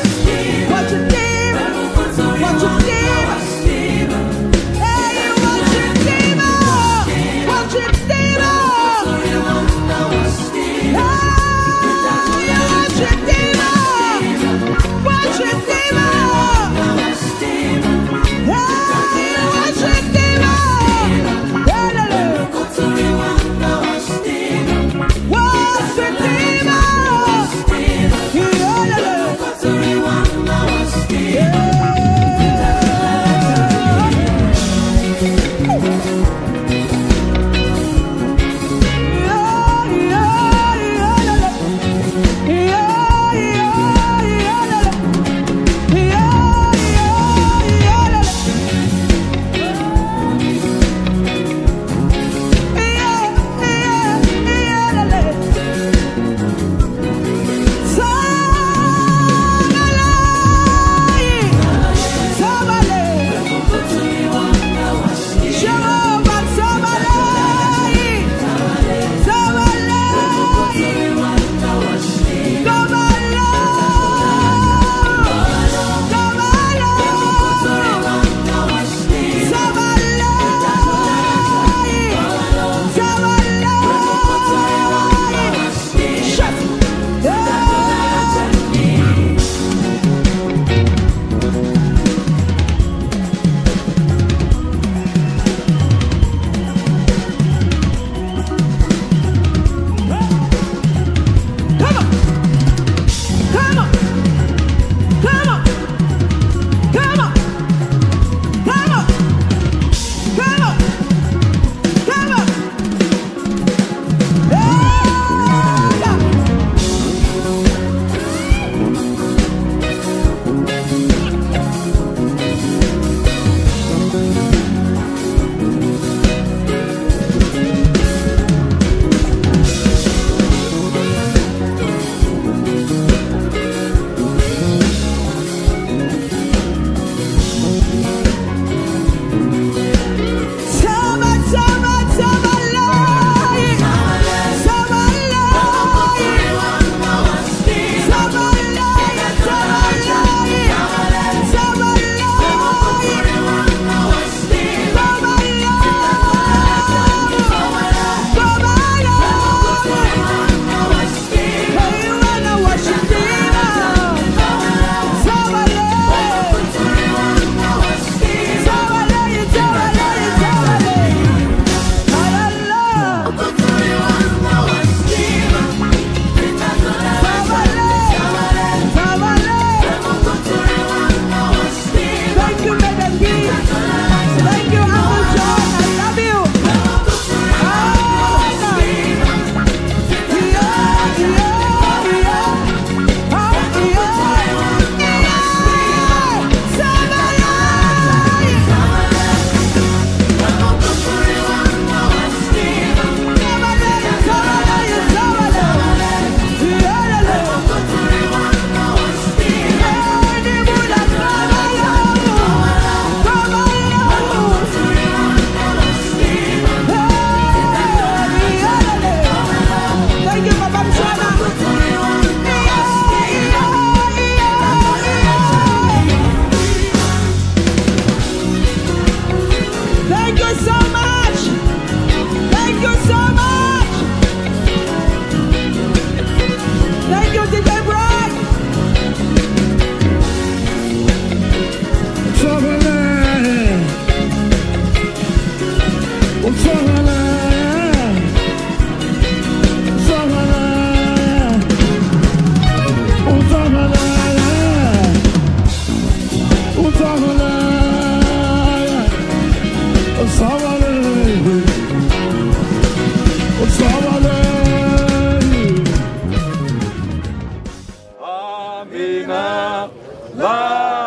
Amina la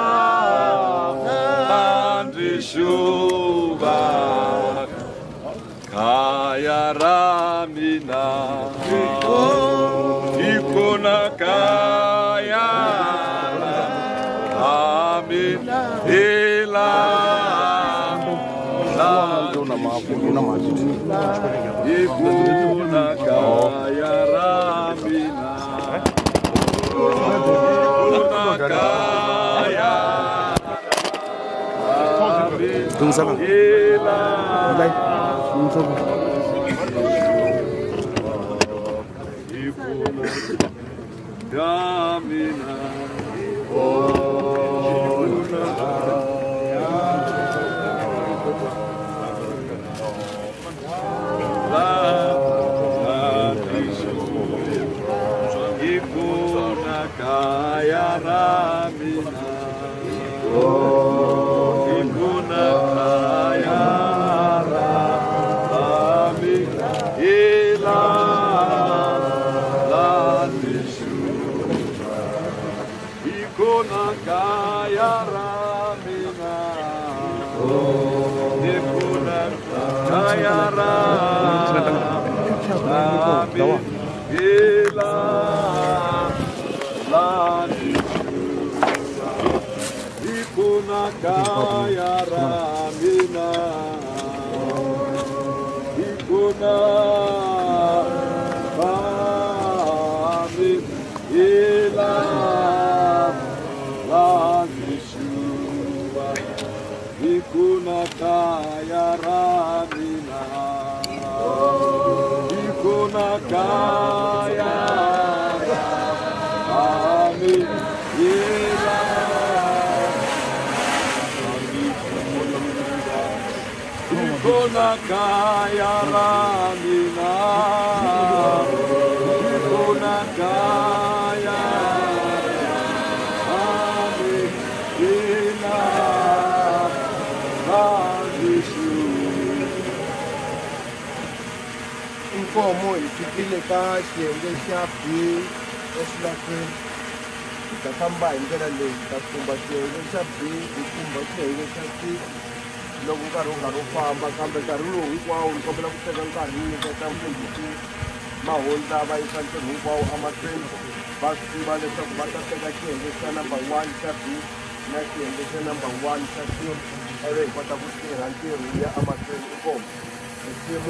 andishuba kaya ramina ikona kaya amina ila ikona kaya ramina Kaya ramina, ikuna kaya ramina, ila latishu, ikuna kaya ramina, ikuna kaya ramina, ila ikuna kaya ramina, ikuna ramina, ila lanishuba, ikuna kaya ramina, ikuna kaya ikuna kaya ramina, ikuna kaya ramina, radishu. Inkomo ifikile ka xiyenge xa B eSwakini. Ta famba hi ndlela leyi ta khumba xiyenge xa B hi khumba xiyenge xa C loko nkarhi wu karhi wu famba kambe nkarhi lowu hinkwawo ni kombela ku teka nkarhi nyiketa mfundhisi mahundza va yisa ntirho hinkwawo emahlweni va swi tiva leswaku va ta teka xiyenge xa number 1 xa B na xiyenge xa number 1 xa C ivi hi kota ku tirha ntirho ya emahlweni inkomo nsimu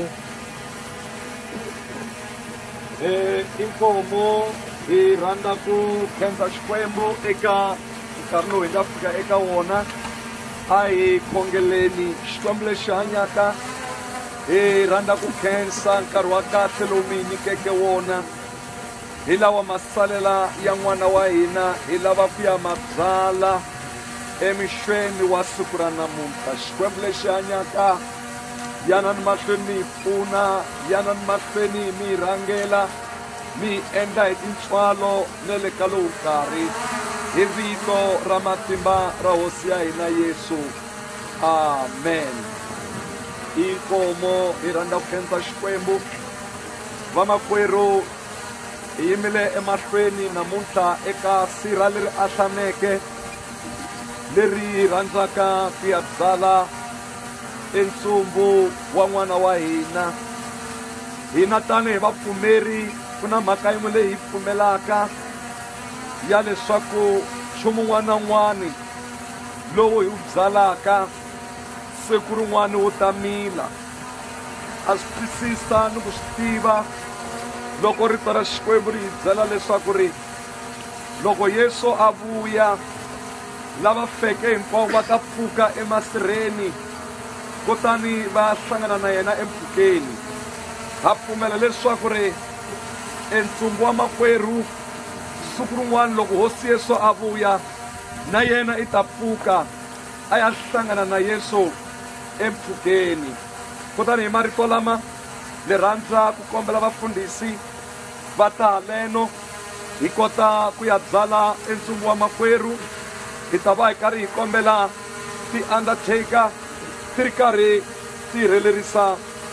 Inkomo hi rhandza ku khensa Xikwembu eka nkarhi lowu hi nga fika eka wona. A hi khongeleni Xikwembu lexi hanyaka, hi rhandza ku khensa nkarhi wa kahle lowu mi hi nyikeke wona. Hi lawa masalela ya n'wana wa hina, hi lava ku ya ma byala emixweni wa siku ra namuntlha. Xikwembu lexi hanyaka, yana ni mahlweni mi hi pfuna, yana ni mahlweni mi hi rhangela, mi hi endla hi tintswalo na le ka lowu karhi. Hi vito ra matimba ra hosi ya hina Yesu, amen. Inkomo hi rhandza ku khensa Xikwembu. Vamakwerhu hi yimile emahlweni namuntlha eka sirha leri ahlaneke, leri hi rhandzaka ku ya byala entsumbu wa n'wana wa hina. Hina tanihi vapfumeri ku na mhaka yin'we leyi hi pfumelaka ya leswaku nchumu wun'wana na wun'wana lowu hi wu byalaka siku rin'wana wu ta mila. A swi twisisa ni ku swi tiva loko rito ra Xikwembu ri hi byela leswaku ri loko Yesu a vuya, lava feke hinkwavo va ta pfuka emasirheni kutani va hlangana na yena empfhukeni. Ha pfumela leswaku ri entsumbu wa makwerhu siku rin'wana loko hosi Yesu a vuya, na yena i ta pfuka a ya hlangana na Yesu empfhukeni. Kutani hi marito lama ni rhandza ku kombela vafundhisi va ta haleno hi kota ku ya byala entsumbu wa makwerhu. Hi ta va hi karhi hi kombela ti-undertaker ti ri karhi ti rhelerisa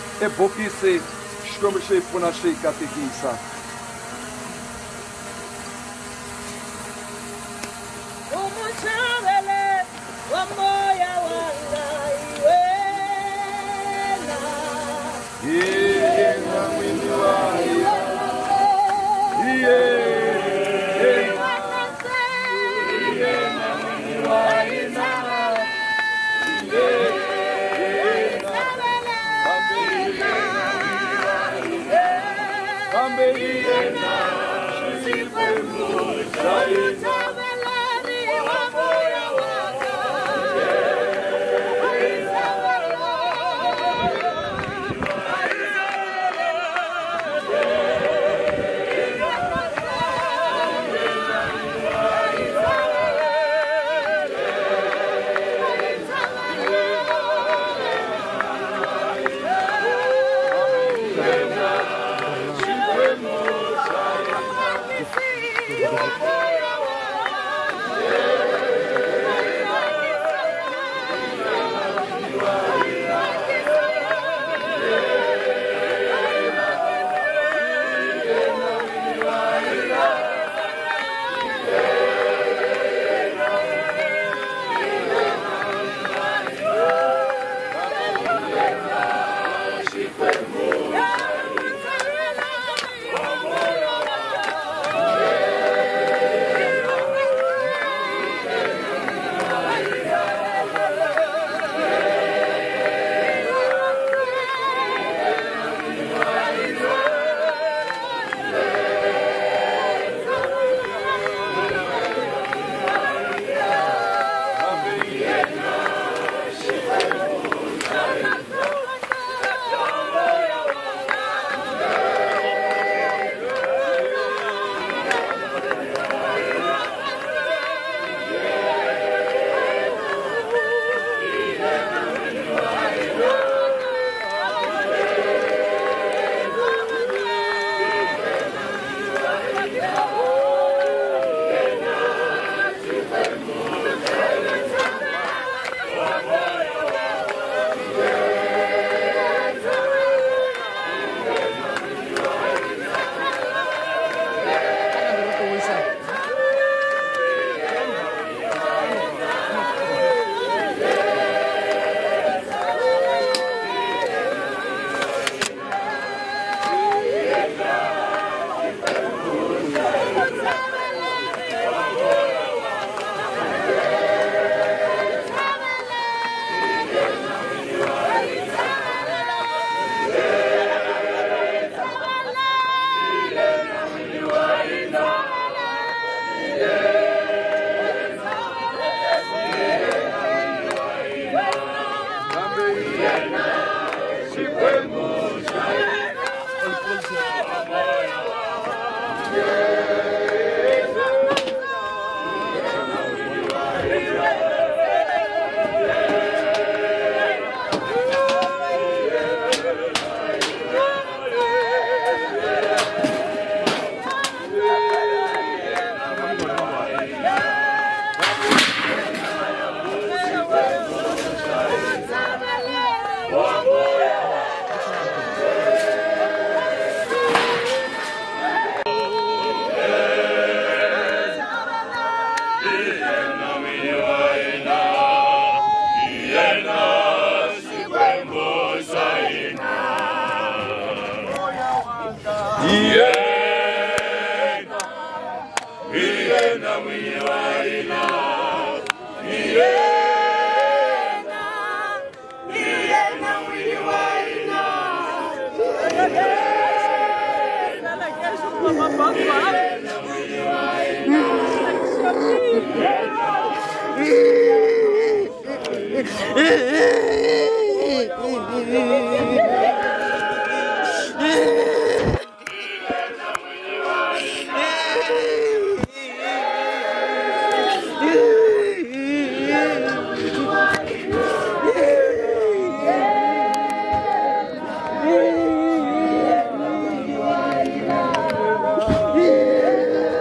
ebokisi xikwembu xi hi pfuna xi hi katekisa.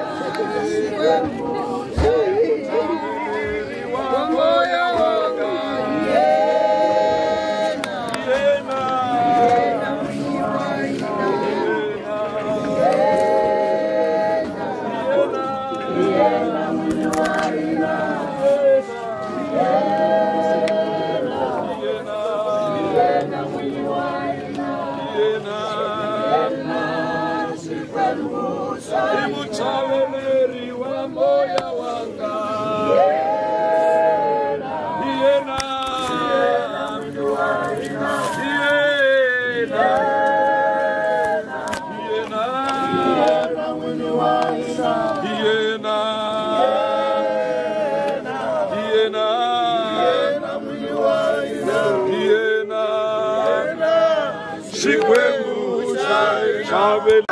Moya wanga Imuchaveleri wa moya wanga Yena Shikwemu Chaveli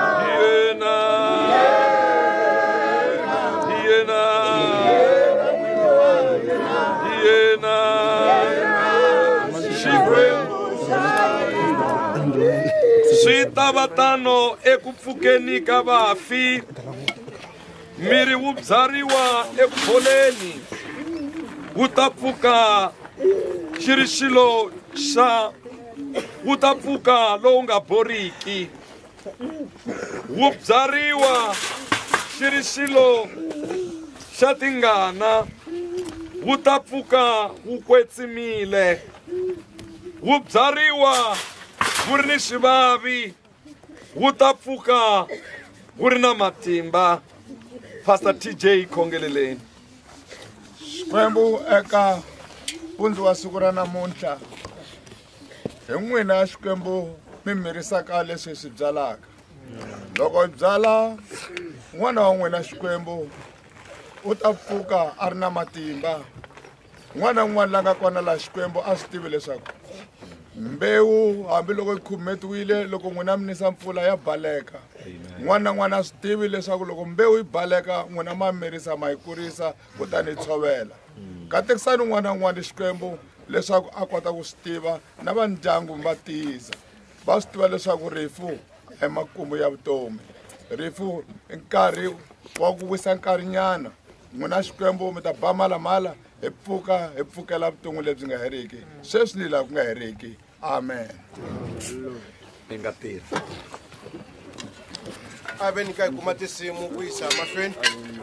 Switavatano ekupfukeni ka vafi miri wu byariwa ekupholeni wu ta pfuka xi ri xilo xa wu ta pfuka lowu nga boriki wu byariwa xi ri xilo xa tingana wu ta pfuka wu kwetsimile wu byariwa wu ri ni swivavi wu ta pfuka wu ri na matimba. Pastor TJ Khongeleleni. Xikwembu eka mpundzu wa siku ra namuntlha hi n'wina Xikwembu mi mirisaka leswi swi byalaka. Loko hi byala n'wana wa n'wina Xikwembu u ta pfuka a ri na matimba. N'wana n'wana la nga kona la Xikwembu a swi tivi leswaku mbewu hambiloko yi khumetiwile loko n'wina mi nisa mpfula ya baleka. N'wana n'wana a swi tivi leswaku loko mbewu yi baleka n'wina ma mirisa ma yi kurisa kutani yi tshovela. Katekisani n'wana n'wana Xikwembu leswaku a kota ku swi tiva na va ndyangu va tiyisa va swi tiva leswaku rifu hi makumu ya vutomi. Rifu i nkarhi wa ku wisa nkarhinyana. N'wina Xikwembu mi ta ba malamala hi pfuka hi pfukela vuton'wi lebyi nga heriki sweswi ni laha ku nga heriki. Amen. Ni nga tirhi a ve ni ka hi kuma tinsimu ku yisa mahlweni.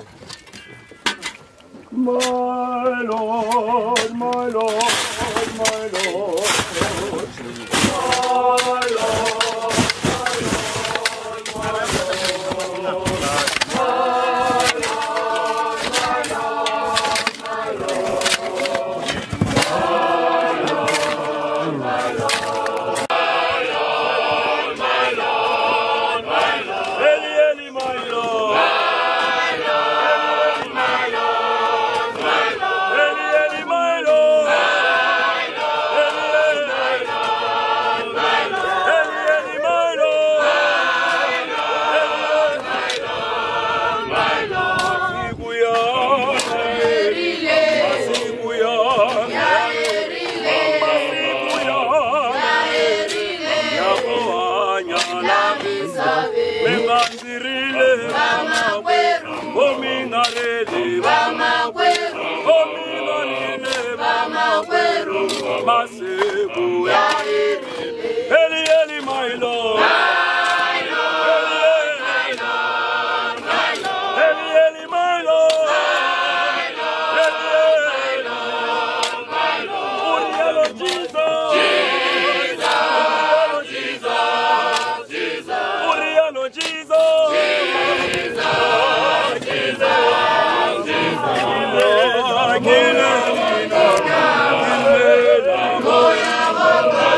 My Lord, my Lord, my Lord, my Lord. Masibu ya Eli Eli my Lord, my Lord, my Lord, my Lord, Eli Eli my Lord, my Lord, my Lord, Jesus, Jesus, Jesus, Jesus, Uriano Jesus, Jesus, Jesus, Jesus, Jesus.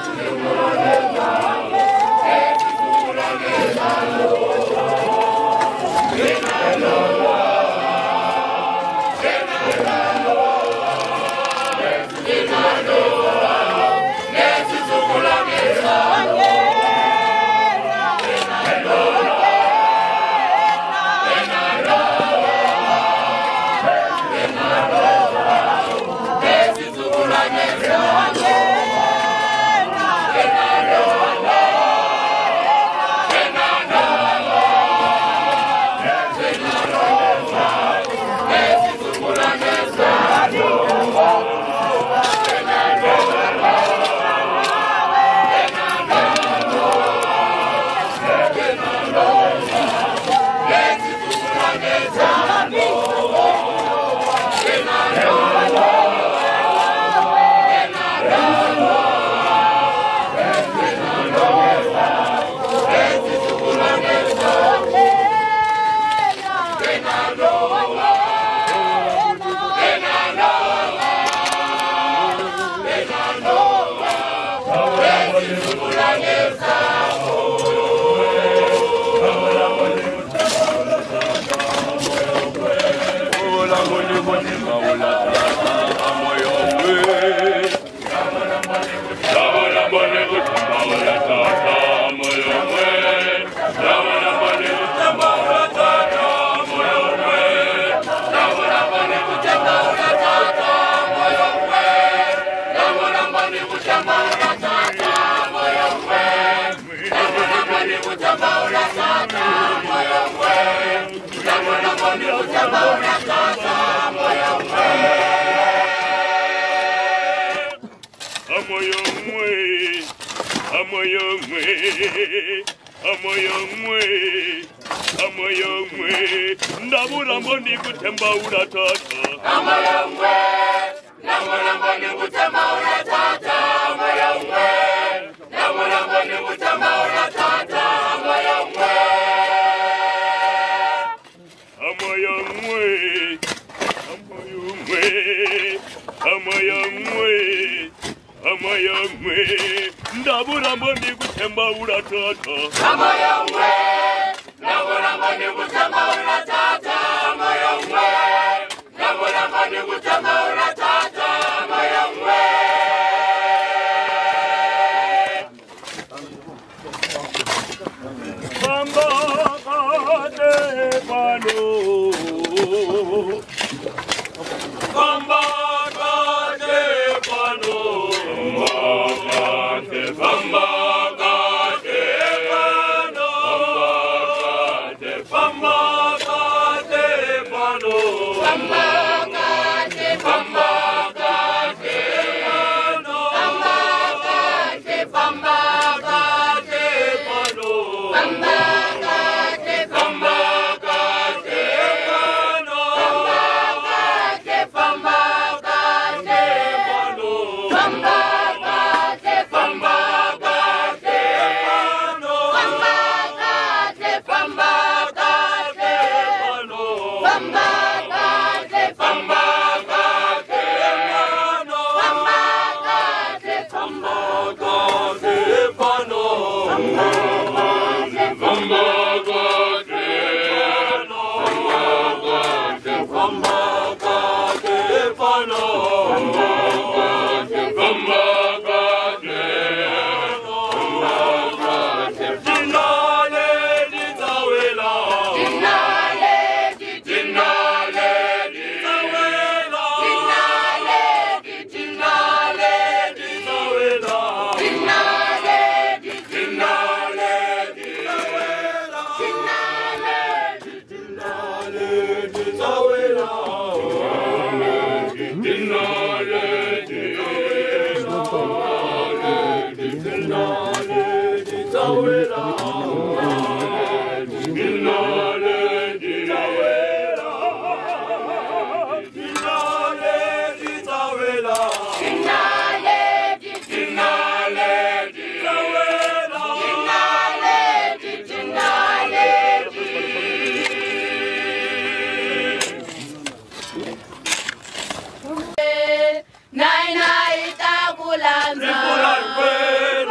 Naina itakulanza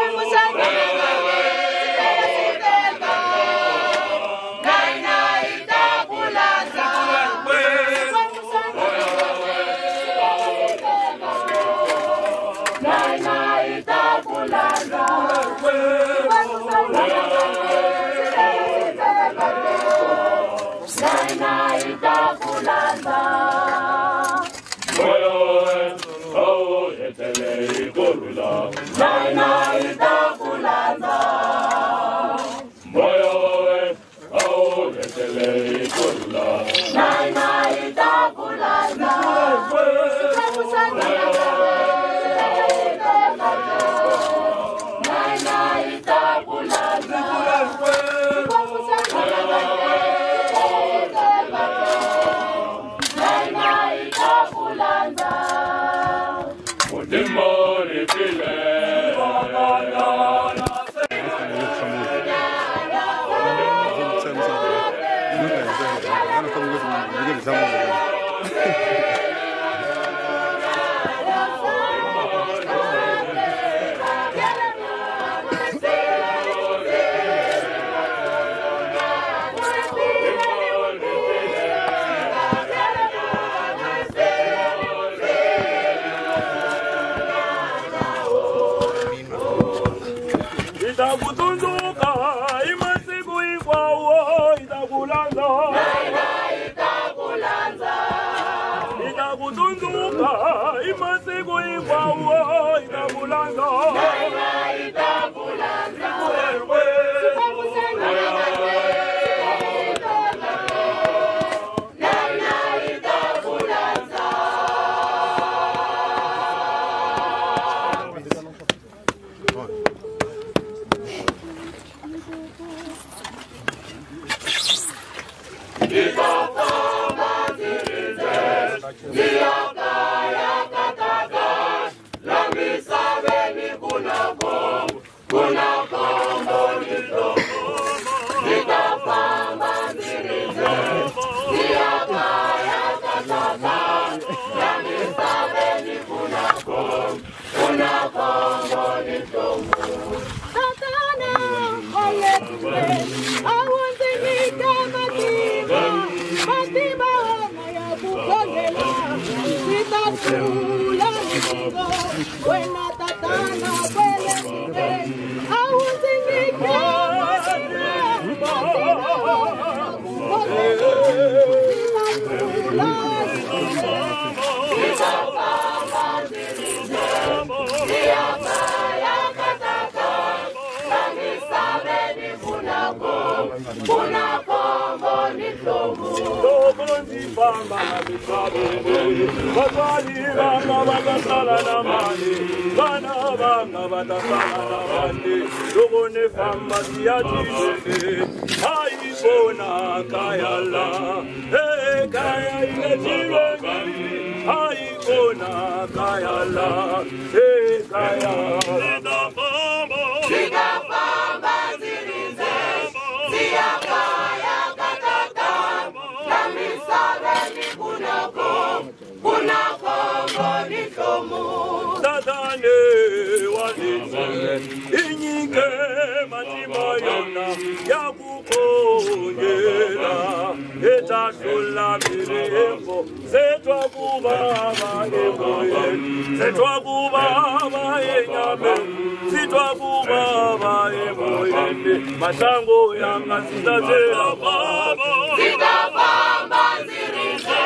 Masango yanga sitazera baba Zitafamba zirize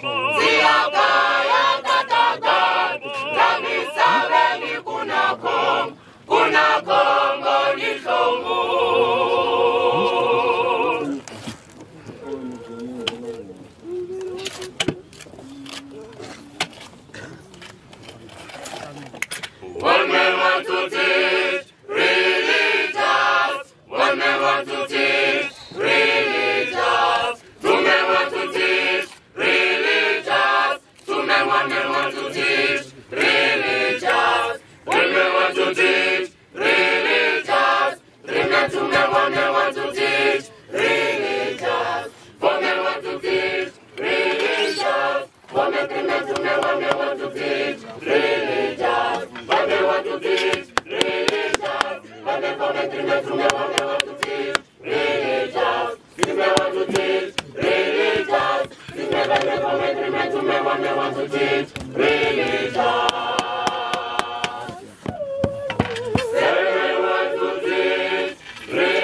Ziyakaya kataka Namisabeni kuna Kongo nishomu One man want to teach religious. One man want to teach religious. Two men want to teach religious. Two men, one man want to teach religious. One man want to teach religious. Three men, two men, one man want to teach religious. Four men want to teach religious. Four men, three men, two men, one man want to teach religious. One man want to teach religious. One man, four men, three men, two men, one man want to teach religious. Six men want to teach religious. Six men, four men, three men, two men, one man want to teach religious. Seven men want to teach religious.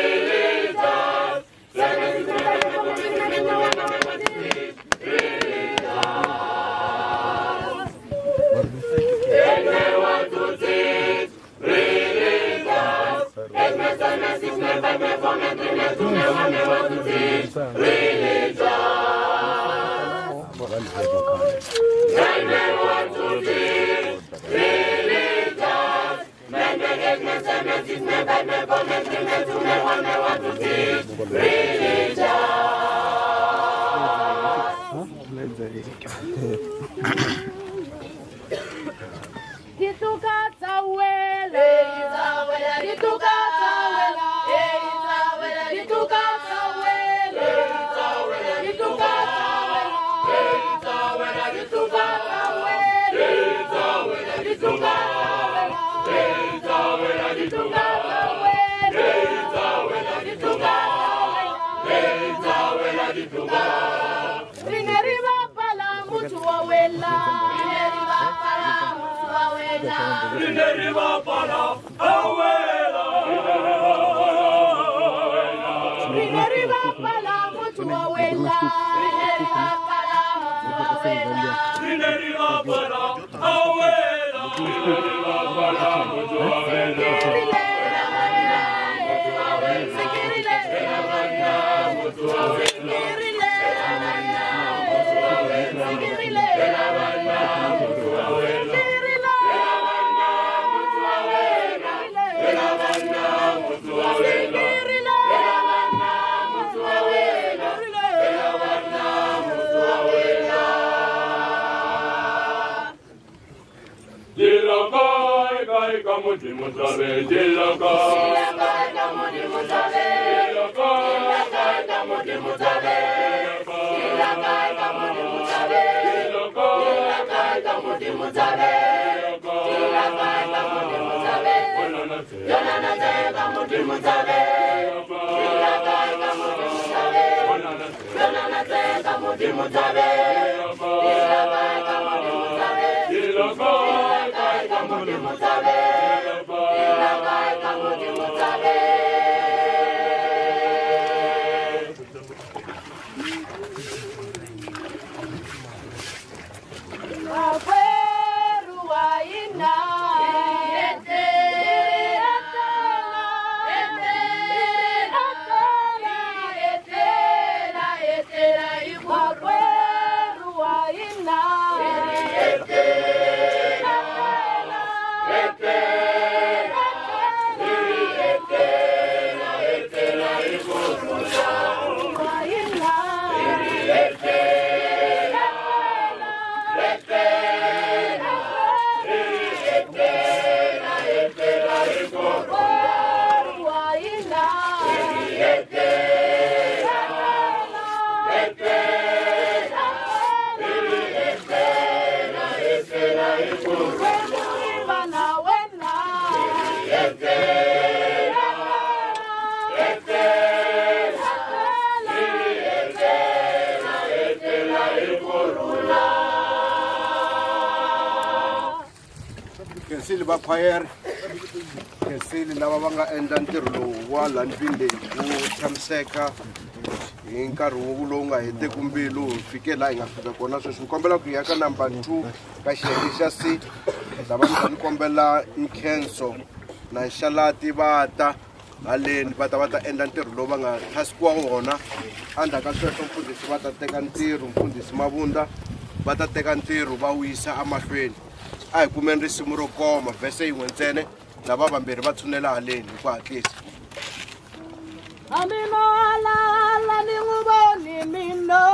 Kensili va choir kensili lava va nga endla ntirho lowu wa laha mpindeni ku tshamiseka hi nkarhi lowu nga heteki mbilu hi fike laha hi nga fika kona sweswi ni kombela ku ya ka number 2 ka xiyenge xa C lava ni ta ni kombela nkhenso na nxalati va ta haleni va ta endla ntirho lowu va nga thasikiwa wona endzhaku ka sweswo mfundhisi va ta teka ntirho mfundhisi Mabunda va ta teka ntirho va wisa emahlweni a hi kumeni risimu ro koma vhese yin'we ntsene lava vambirhi va tshunela haleni hi ku hatlisa Amino ala ni nguboni mino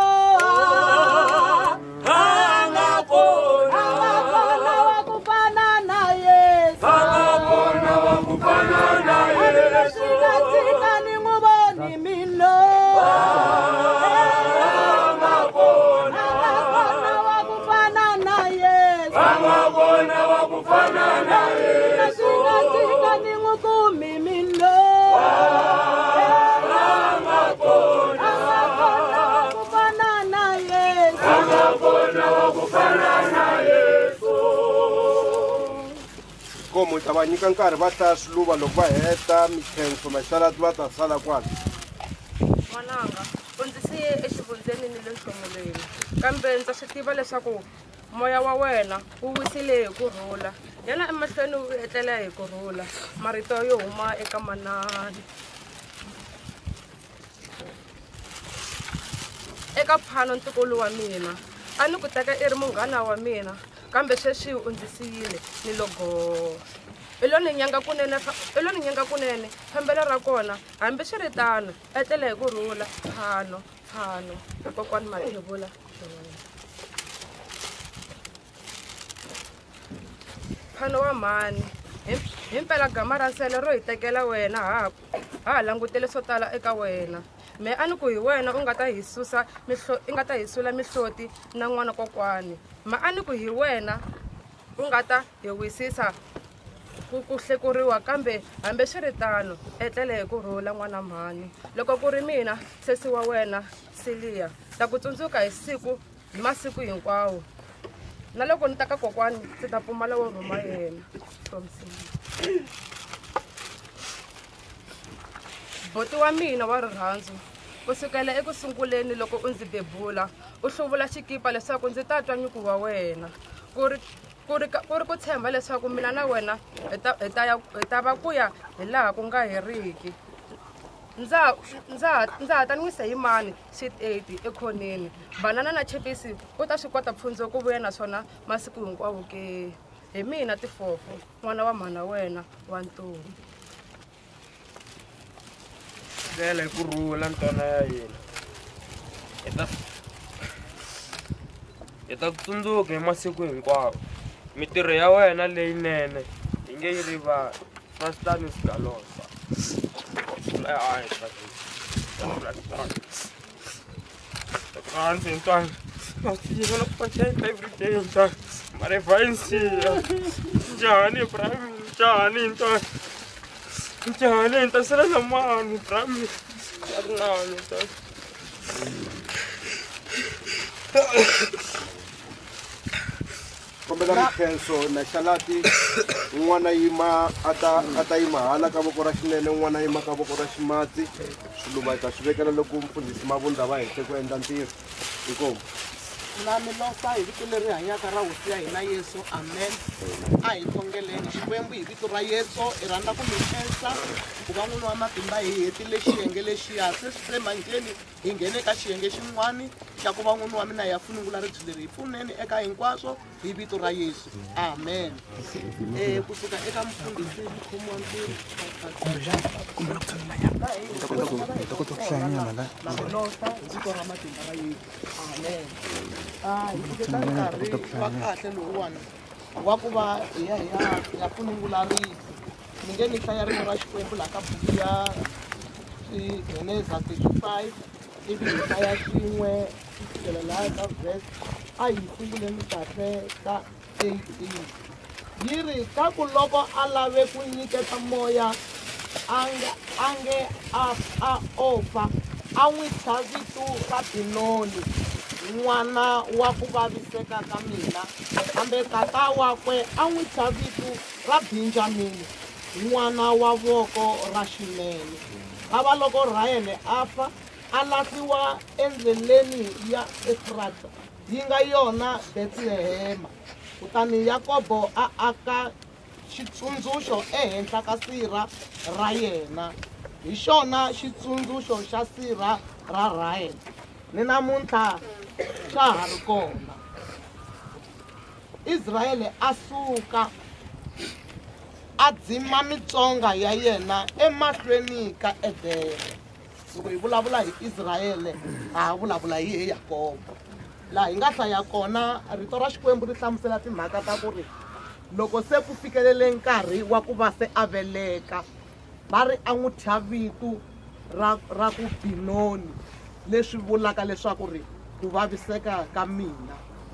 Angakona wakufana na Yesu Angakona wakufana na Yesu Tika ni nguboni mino Angakona wakufana na Yesu Angakona wakufana na Yesu Tika ni nguboni mino komo ta va nyika nkarhi va hlaya swiluva loko va heta mikhenso maxalati va ta sala kwala n'wananga u ndzi siye exivundzeni ni le nhlongolweni kambe ndza swi tiva leswaku moya wa wena wu wisile hi kurhula yana emahlweni wu etlela hi kurhula marito yo huma eka manani eka phano ntukulu wa mina a ni ku teka i ri munghana wa mina kambe sweswi u ndzi siyile ni logo i lo ni nyanga kunene fambelo ra kona hambi swi ri tano etlela hi kurhula phano kokwani Mathebula phano wa mhani hi mpela gama ra nsele ro hi tekela wena ha ha langutele swo tala eka wena me a ni ku hi wena u nga ta hi hisula mihloti na n'wana kokwani ma a ni ku hi wena u nga ta hi wisisa ku hlekuriwa kambe hambi swi ri tano etlele hi kurhula n'wana mhani loko ku ri mina sesi wa wena Siliya ta ku tsundzuka hi masiku hinkwawo na loko ni ta ka kokwani ndzi ta pfumala wo rhuma yena from Siliya. Boti wa mina wa rirhandzu kusukela ekusunguleni loko u ndzi bebula u hluvula xikipa leswaku ndzi ta twa nyuku wa wena ku ri ku tshemba leswaku mina na wena hi ta va ku ya hi laha ku nga heriki ndza ha ta nwisa hi mani sheet 8 ekhoneni banana na chepisi u ta swi kota pfunzo ku vuya naswona masiku hinkwawo ke hi mina Tifofo n'wana wa mhana wena wa ntombi ndlela hi kurhula ntwana ya yena hi ta tsundzuka hi masiku hinkwawo mitirho ya wena leyinene hi nge yi rivali Pastor Galosa every day mara vainsiya njhani Ibrahim njhani njhani ntasela na mani Ibrahim arinani kombela mikhenso na xalati n'wana yima a ta yima hala ka voko ra xinene n'wana yima ka voko ra ximatsi swiluva hi ta swi vekela loko mfundhisi Mavundla va hehle ku endla ntirho inkomu na mi losa hi vito leri hanyaka ra hosi ya hina Yesu amen a hi khongeleni Xikwembu hi vito ra Yesu hi rhandza ku mi khensa ku va n'wini wa matimba hi hetile xiyenge lexiya se swi tsemanhleni hi nghene ka xiyenge xin'wani xa ku va n'wini wa mina ya funungula ribyi leri hi pfuneni eka hinkwaswo hi vito ra Yesu amen kusuka eka mfundhisi mukhomi wa ntirho losa hi vito ra matimba ra Yesu amen eka nkarhi wa kahle lowuwani wa ku va ya funungula ribyi ni nge ni hlaya rin'we ra Xikwembu laha ka buku ya Geneza 35 ivi hi hlaya xin'we kusukela laha ka verse a hi sunguleni kahle ka 18 yi ri ka ku loko a lave ku nyiketa moya a nge a ofa a n'wi thya vito ra Binoni n'wana wa ku vaviseka ka mina kambe tata wakwe a n'wi thya vito ra Benjamini n'wana wa voko ra xinene kava loko Rahele a fa a lahliwa endleleni ya Efrata yi nga yona Bethlehema kutani Yakobo a aka xitsundzuxo ehenhla ka sirha ra yena hi xona xitsundzuxo xa sirha ra Rahele ni namuntlha xa ha ri kona Israyele a suka a dzima mitsonga ya yena emahlweni ka Edene loko hi vulavula hi Israyele ha vulavula hi Yakobo laha hi nga hlaya kona rito ra Xikwembu ri hlamusela timhaka ta ku ri loko se ku fikelele nkarhi wa ku va se a veleka va ri a n'wi thya vito ra ku Binoni leswi vulaka leswaku ri ku vaviseka ka mina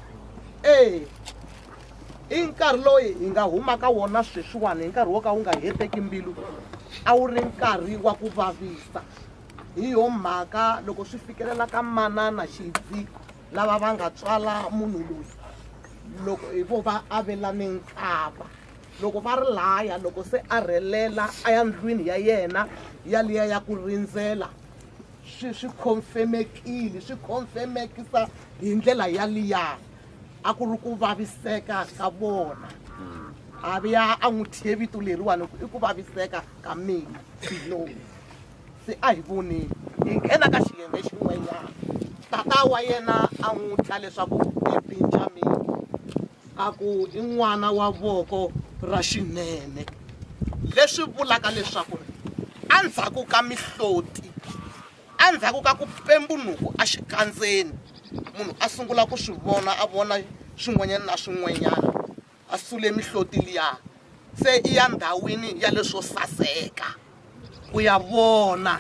i nkarhi loyi hi nga huma ka wona sweswiwani hi nkarhi wo ka wu nga heteki mbilu a wu ri nkarhi wa ku vavisa hi yo mhaka loko swi fikelela ka manana Xidzi lava va nga tswala munhu loyi loko hi vo va avelane nkava loko va ri laya loko se a rhelela a ya ndlwini ya yena yaliya ya ku rindzela swi confirmekile swi confirmekisa hi ndlela yaliya a ku ri ku vaviseka ka vona a vuya a n'wi thye vito leriwani i ku vaviseka ka mina Binoni se a hi voneni hi nghena ka xiyenge xin'wanyana tata wa yena a n'wi tla leswaku i Benjamin a ku i n'wana wa voko ra xinene leswi vulaka leswaku andzhaku ka mihloti andzhaku ka ku pembunuku a xikandzeni munhu a sungula ku swi vona a vona swin'wanyana na swin'wanyana a sule mihloti liya se i ya ndhawini ya leswo saseka ku ya vona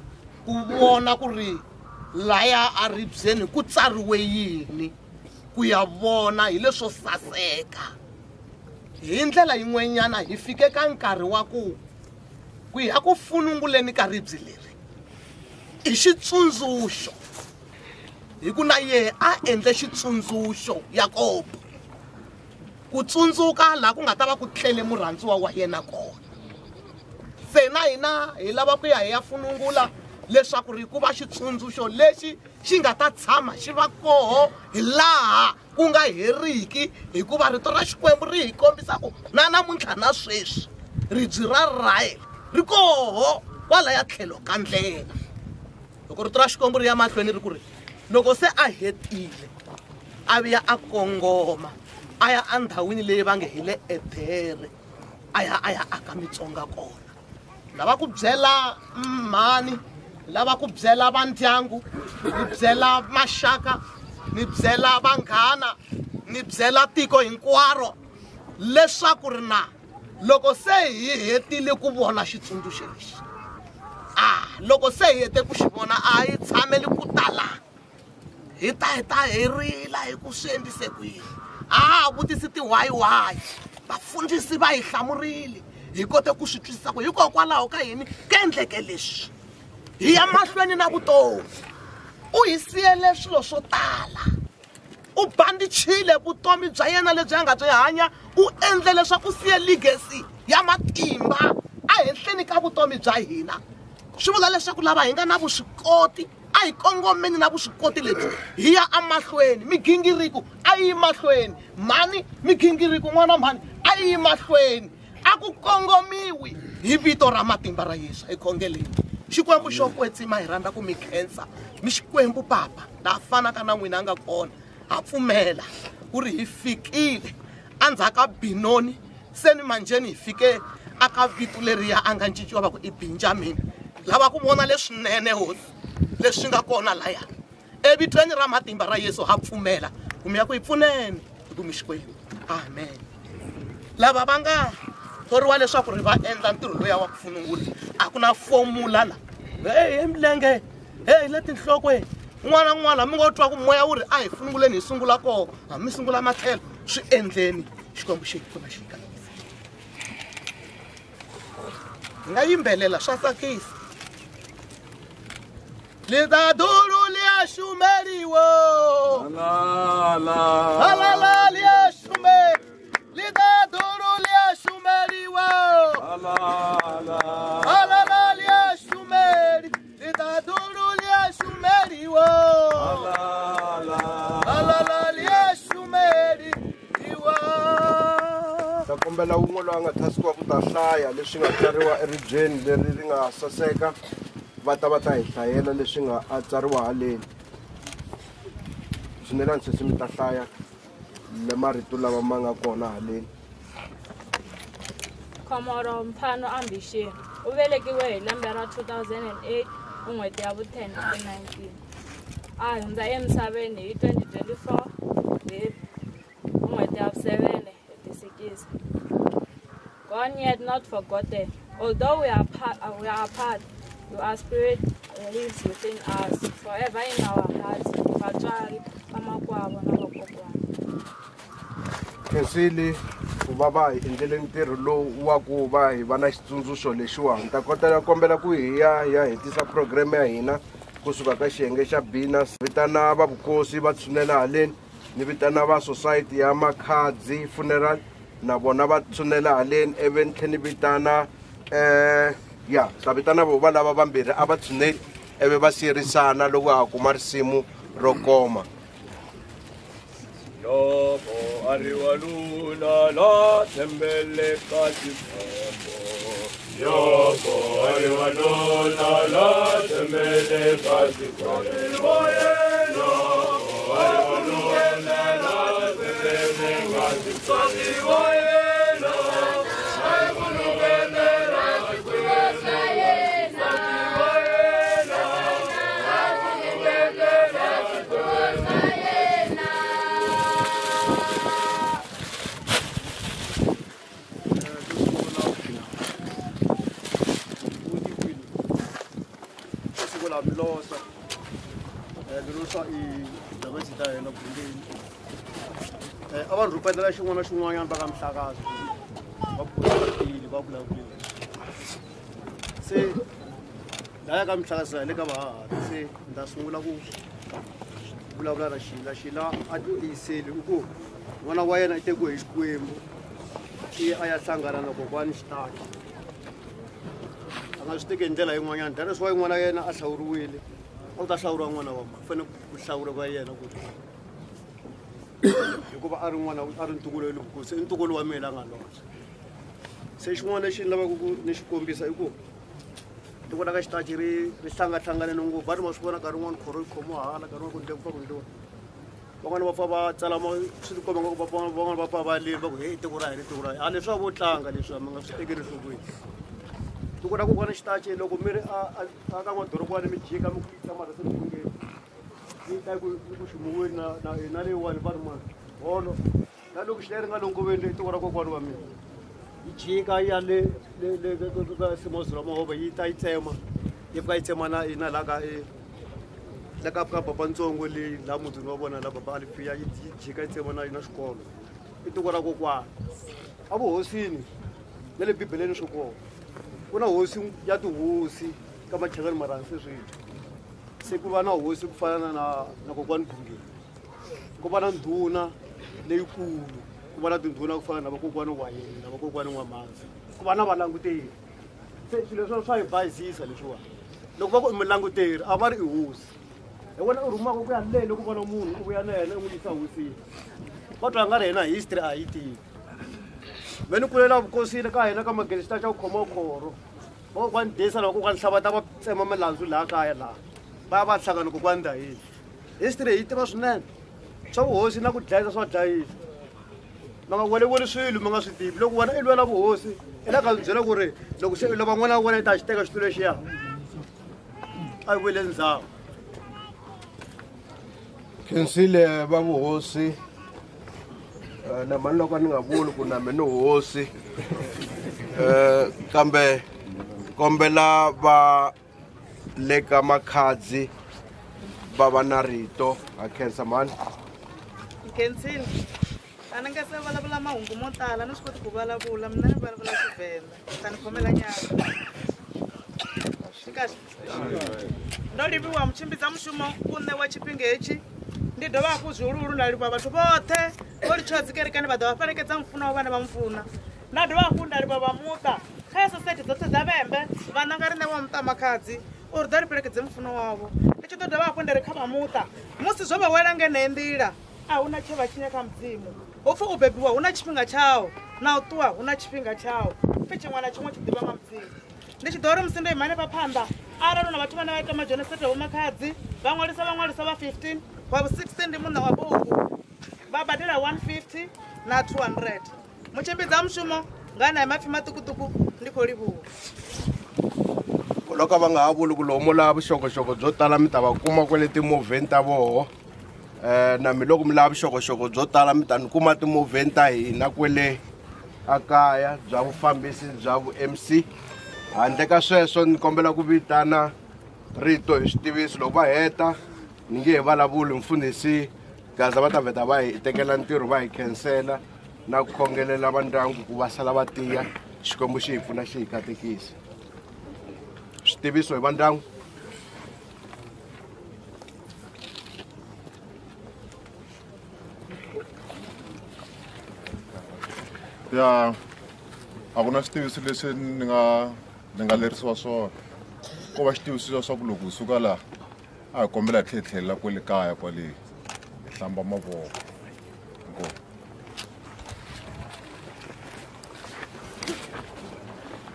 ku ri laya a ribyeni ku tsariwe yini ku ya vona hi leswo saseka hi ndlela yin'wanyana hi fike ka nkarhi wa ku ya ku fununguleni ka ribye leri i xitsundzuxo hi ku na ye a endle xitsundzuxo Yakobo ku tsundzuka laha ku nga ta va ku tlele murhandziwa wa yena kona se na hina hi lava ku ya hi ya funungula leswaku ri ku va xitsundzuxo lexi xi nga ta tshama xi va koho hi laha ku nga heriki hikuva rito ra Xikwembu ri hi kombisa ku na namuntlha na sweswi ribye ra Raheli ri koho kwala ya tlhelo ka ndlela loko rito ra Xikwembu ri ya mahlweni ri ku ri loko se a hetile a vuya a kongoma a ya andhawini leyi va nge hi le Ethere a ya aka mitsonga kona lava ku byela mhani lava ku byela va ndyangu ni byela maxaka ni byela vanghana ni byela tiko hinkwaro leswaku ri na loko se hi hetile ku vona xitsundzuxo lexi loko se hi hete ku xi vona a hi tshameli ku tala hi ta hi rila hi ku swi endlise ku yini vutisi tiwayiwayi vafundhisi va hi hlamurile hi kote ku swi twisisa ku hikokwalaho ka yini ka endleke leswi hi ya mahlweni na vutomi u hi siyele swilo swo tala u bandichile vutomi bya yena lebyi a nga byi hanya u endle leswaku siye legacy ya matimba ehenhleni ka vutomi bya hina swi vula leswaku lava hi nga na vuswikoti a hi kongomeni na vuswikoti lebyi hi ya amahlweni migingiriko a yi mahlweni mhani migingiriko n'wana mhani a yi mahlweni a ku kongomiwi hi vito ra matimba ra Yesu ekhongeleni Xikwembu xo kwetsima hi rhandza ku mi khensa mi Xikwembu papa la fanaka na n'wina a nga kona ha pfumela ku ri hi fikile andzhaka Binoni se ni manjeni hi fike aka vito leriya a nga cinciwa va ku i Benjamin lava ku vona leswinene hosi leswi nga kona laya evitweni ra matimba ra Yesu ha pfumela ku mi ya ku hi pfuneni ku mi Xikwembu amen lava va nga thoriwa leswaku ri va endla ntirho loya wa ku funungula a ku na formula la emilenge leti nhlokweni n'wana mi ngo twa ku moya wu ri a hi fununguleni hi sungula koho mi sungula matlhelo swi endleni Xikwembu xi hi pfuna xi kanisa hi nga yimbelela swa tsakisa leta dulu liya shumeriwo la liya shumeriwo leta dulu liya shumeriwo la liya shumeri leta dulu liya shumeriwo la liya shumeri iwa ta kombela wun'we loyi a nga thasiwa ku ta hlaya leswi nga tsariwa eribyeni leri ri nga saseka va ta hi hlayela leswi nga a tsariwa haleni swinelani sesi mi ta hlaya le marito lama ma nga kona haleni Khomoro Mphano Ambition u velekiwe hi lembe ra 2008 n'hweti ya vu-10 19 a hundza emisaveni hi 2024 hi n'hweti ya vu-7 hi Tisikisi. God yet not forgotten. Although we are apart, your spirit lives within us, forever in our hearts. Vatswari, vamakwavo na vakokwana. Khensile ku va hi endlele ntirho lowu wa ku va hi va na xitsundzuxo lexiwani ni ta kota kombela ku hi ya hetisa program ya hina kusuka ka xiyenge xa Bina vitana va vukosi va tshunela haleni ni vitana va society ya Makhadzi funeral na vona va tshunela haleni eventlhe ni vitana ta vitana va lava vambirhi a va tshuneli eve va siyerisana loko ha kuma risimu ro koma. Yobo ariwalula la tembele katikombo. Yobo ariwalula la tembele katikombo. Mlosa Lusa I Davasita and abantu rupetela xin'wana na xin'wanyana va ka Mhlakazi va pfurile va vulavulile se laya ka Mhlakazi le ka vahahati se ni ta sungula ku vulavula na Shila a tiyiseli ku n'wana wa yena I tekiwe hi Xikwembu a ya hlangana na kokwani Xitaki a nga swi teki hi ndlela yin'wanyana that is why n'wana wa yena a hlawuriwile a ku ta hlawuriwa n'wana wa mani fanele ku hlawura va yena ku hikuva a ri n'wana a ri ntukulu wa le kukulu se I ntukulu wa mina a nga loxa se xin'wana lexi ni lavaka ku ni xi kombisa I ku tiko la ka Xitachi ri hlangahlanganile ngopfu va ri ma swi vona nkarhi wun'wana khoro yi khomiwa hala nkarhi wun'wana ku ndleka ku ndliwa van'wana va pfa va tsala swi ti komba nga ku van'wana va pfa va leli va ku hey tiko ra hina a leswi a vo tlanga leswi mi nga swi tekeli enhlokweni tiko la kokwana Xitachi loko mi ri a ka n'wadorokwani mi jika mi ku tsamaka se mfungeni yi ta ku ximuweni na leyiwani va ri mani holo na loko xi leri nga longoveni le tiko ra kokwani wa mina yi jika ya le ka Simosi ra Mahova yi ta yi tsema yi fika yi tsema na la ka Papa Ntsongo leyi la mutini wa vona la Papa Alifia yi jika yi tsema na xikolo I tiko ra kokwani a vuhosini na le Bibeleni swi kona ku na hosi ya tihosi ka Machangani Maransi sweswi se ku va na hosi ku fana na kokwani Bhungeni ku va na ndhuna leyikulu ku va na tindhuna ku fana na vakokwani wa yena na vakokwani N'wamasi ku va na valanguteri se swilo leswi swa hi basisa leswiwani loko va ku I mulanguteri a va ri I hosi hi wena U rhumaka ku ya le loko vona munhu U vuya na yena U n'wi yisa hosini va twa nga ri hina history a hi tivi me ni kulela vukosini ka hina ka Magelisita xa ku khoma khoro vakokwani Desa na vakokwani Hlabata va tsema milandzu laha kaya laha va ya va hlangana kokwani Dahini history hi tiva swinene swa vuhosi na ku dlayisa swa dlayisa ma nga wele swilo mi nga swi tivi loko wena I lwela vuhosi I la ka mi byela ku ri loko se lava n'wana wa wena I ta xi teka xitulu lexiya a yi vuyele ndzhaku khensile va vuhosi na mani loko ni nga vuli ku na mina hosi kambe kombela va le ka Makhadzi va va na rito a khensa mani Khensile a ni nga se vulavula mahungu mo tala ni swi koti ku vulavula mina ni vulavula Xivenda ta ni khomela nyana swi kahle ndo livhiwa mutshimbidza mushumo u newa tshifhinga hetshi ndi dovha hafhu zwihuluhulu nda livhuwa vhathu vhoṱhe vho litshoha kerekani vha ḓo vha fhelekedza mfuna wa vhana vha mfuna nda dovha hafhu nda livhuwa vha muṱa kha society dzoṱhe dza vhembe vhana nga riṋe wa muṱa Makhadzi uri ḓa ri fhelekedze mfuno wavho ndi tshi ḓo dovha hafhu nda ri kha vha muṱa musi zwo vha wela ngeneyo nḓila a hu na tshe vha tshinya kha mudzimu hupfi u bebiwa hu na tshifhinga tshawo na u ṱuwa hu na tshifhinga tshawo pfi tshiṅwe na tshiṅwe tshi ḓivha nga mudzimu ndi tshi ḓo ri musi ndo ima hanefha phanḓa arali hu na vhathu vhane vha ita majonesete vho Makhadzi vha ṅwalisa vha 15 wa 16 ndi munna wa bugu vha badela 150 na 200 mutshimbidza mushumo nga na mapfi matukutuku ndi khou livhuwa loko va nga ha vuli ku lomu lava vuxokoxoko byo tala mi ta va kuma kwale timovheni ta voho na mi loko mi lava vuxokoxoko byo tala mi ta ni kuma timovheni ta hina kwele a kaya bya vufambisi bya vu-MC handle ka sweswo ni kombela ku vitana rito hi switiviso loko va heta ni nge he vulavuli mfundhisi Gaza va ta vheta va hi tekela ntirho va hi khensela na ku khongelela va ndyangu ku va sala va tiya Xikwembu xi hi pfuna xi hi katekisa switiviso hi va ndyangu ya a ku na switiviso leswi ni nga lerisiwa swona ko va xitiviso swa ku loko hi suka laha a hi kombela hi tlhelela kwale kaya kwale hi hlamba mavoko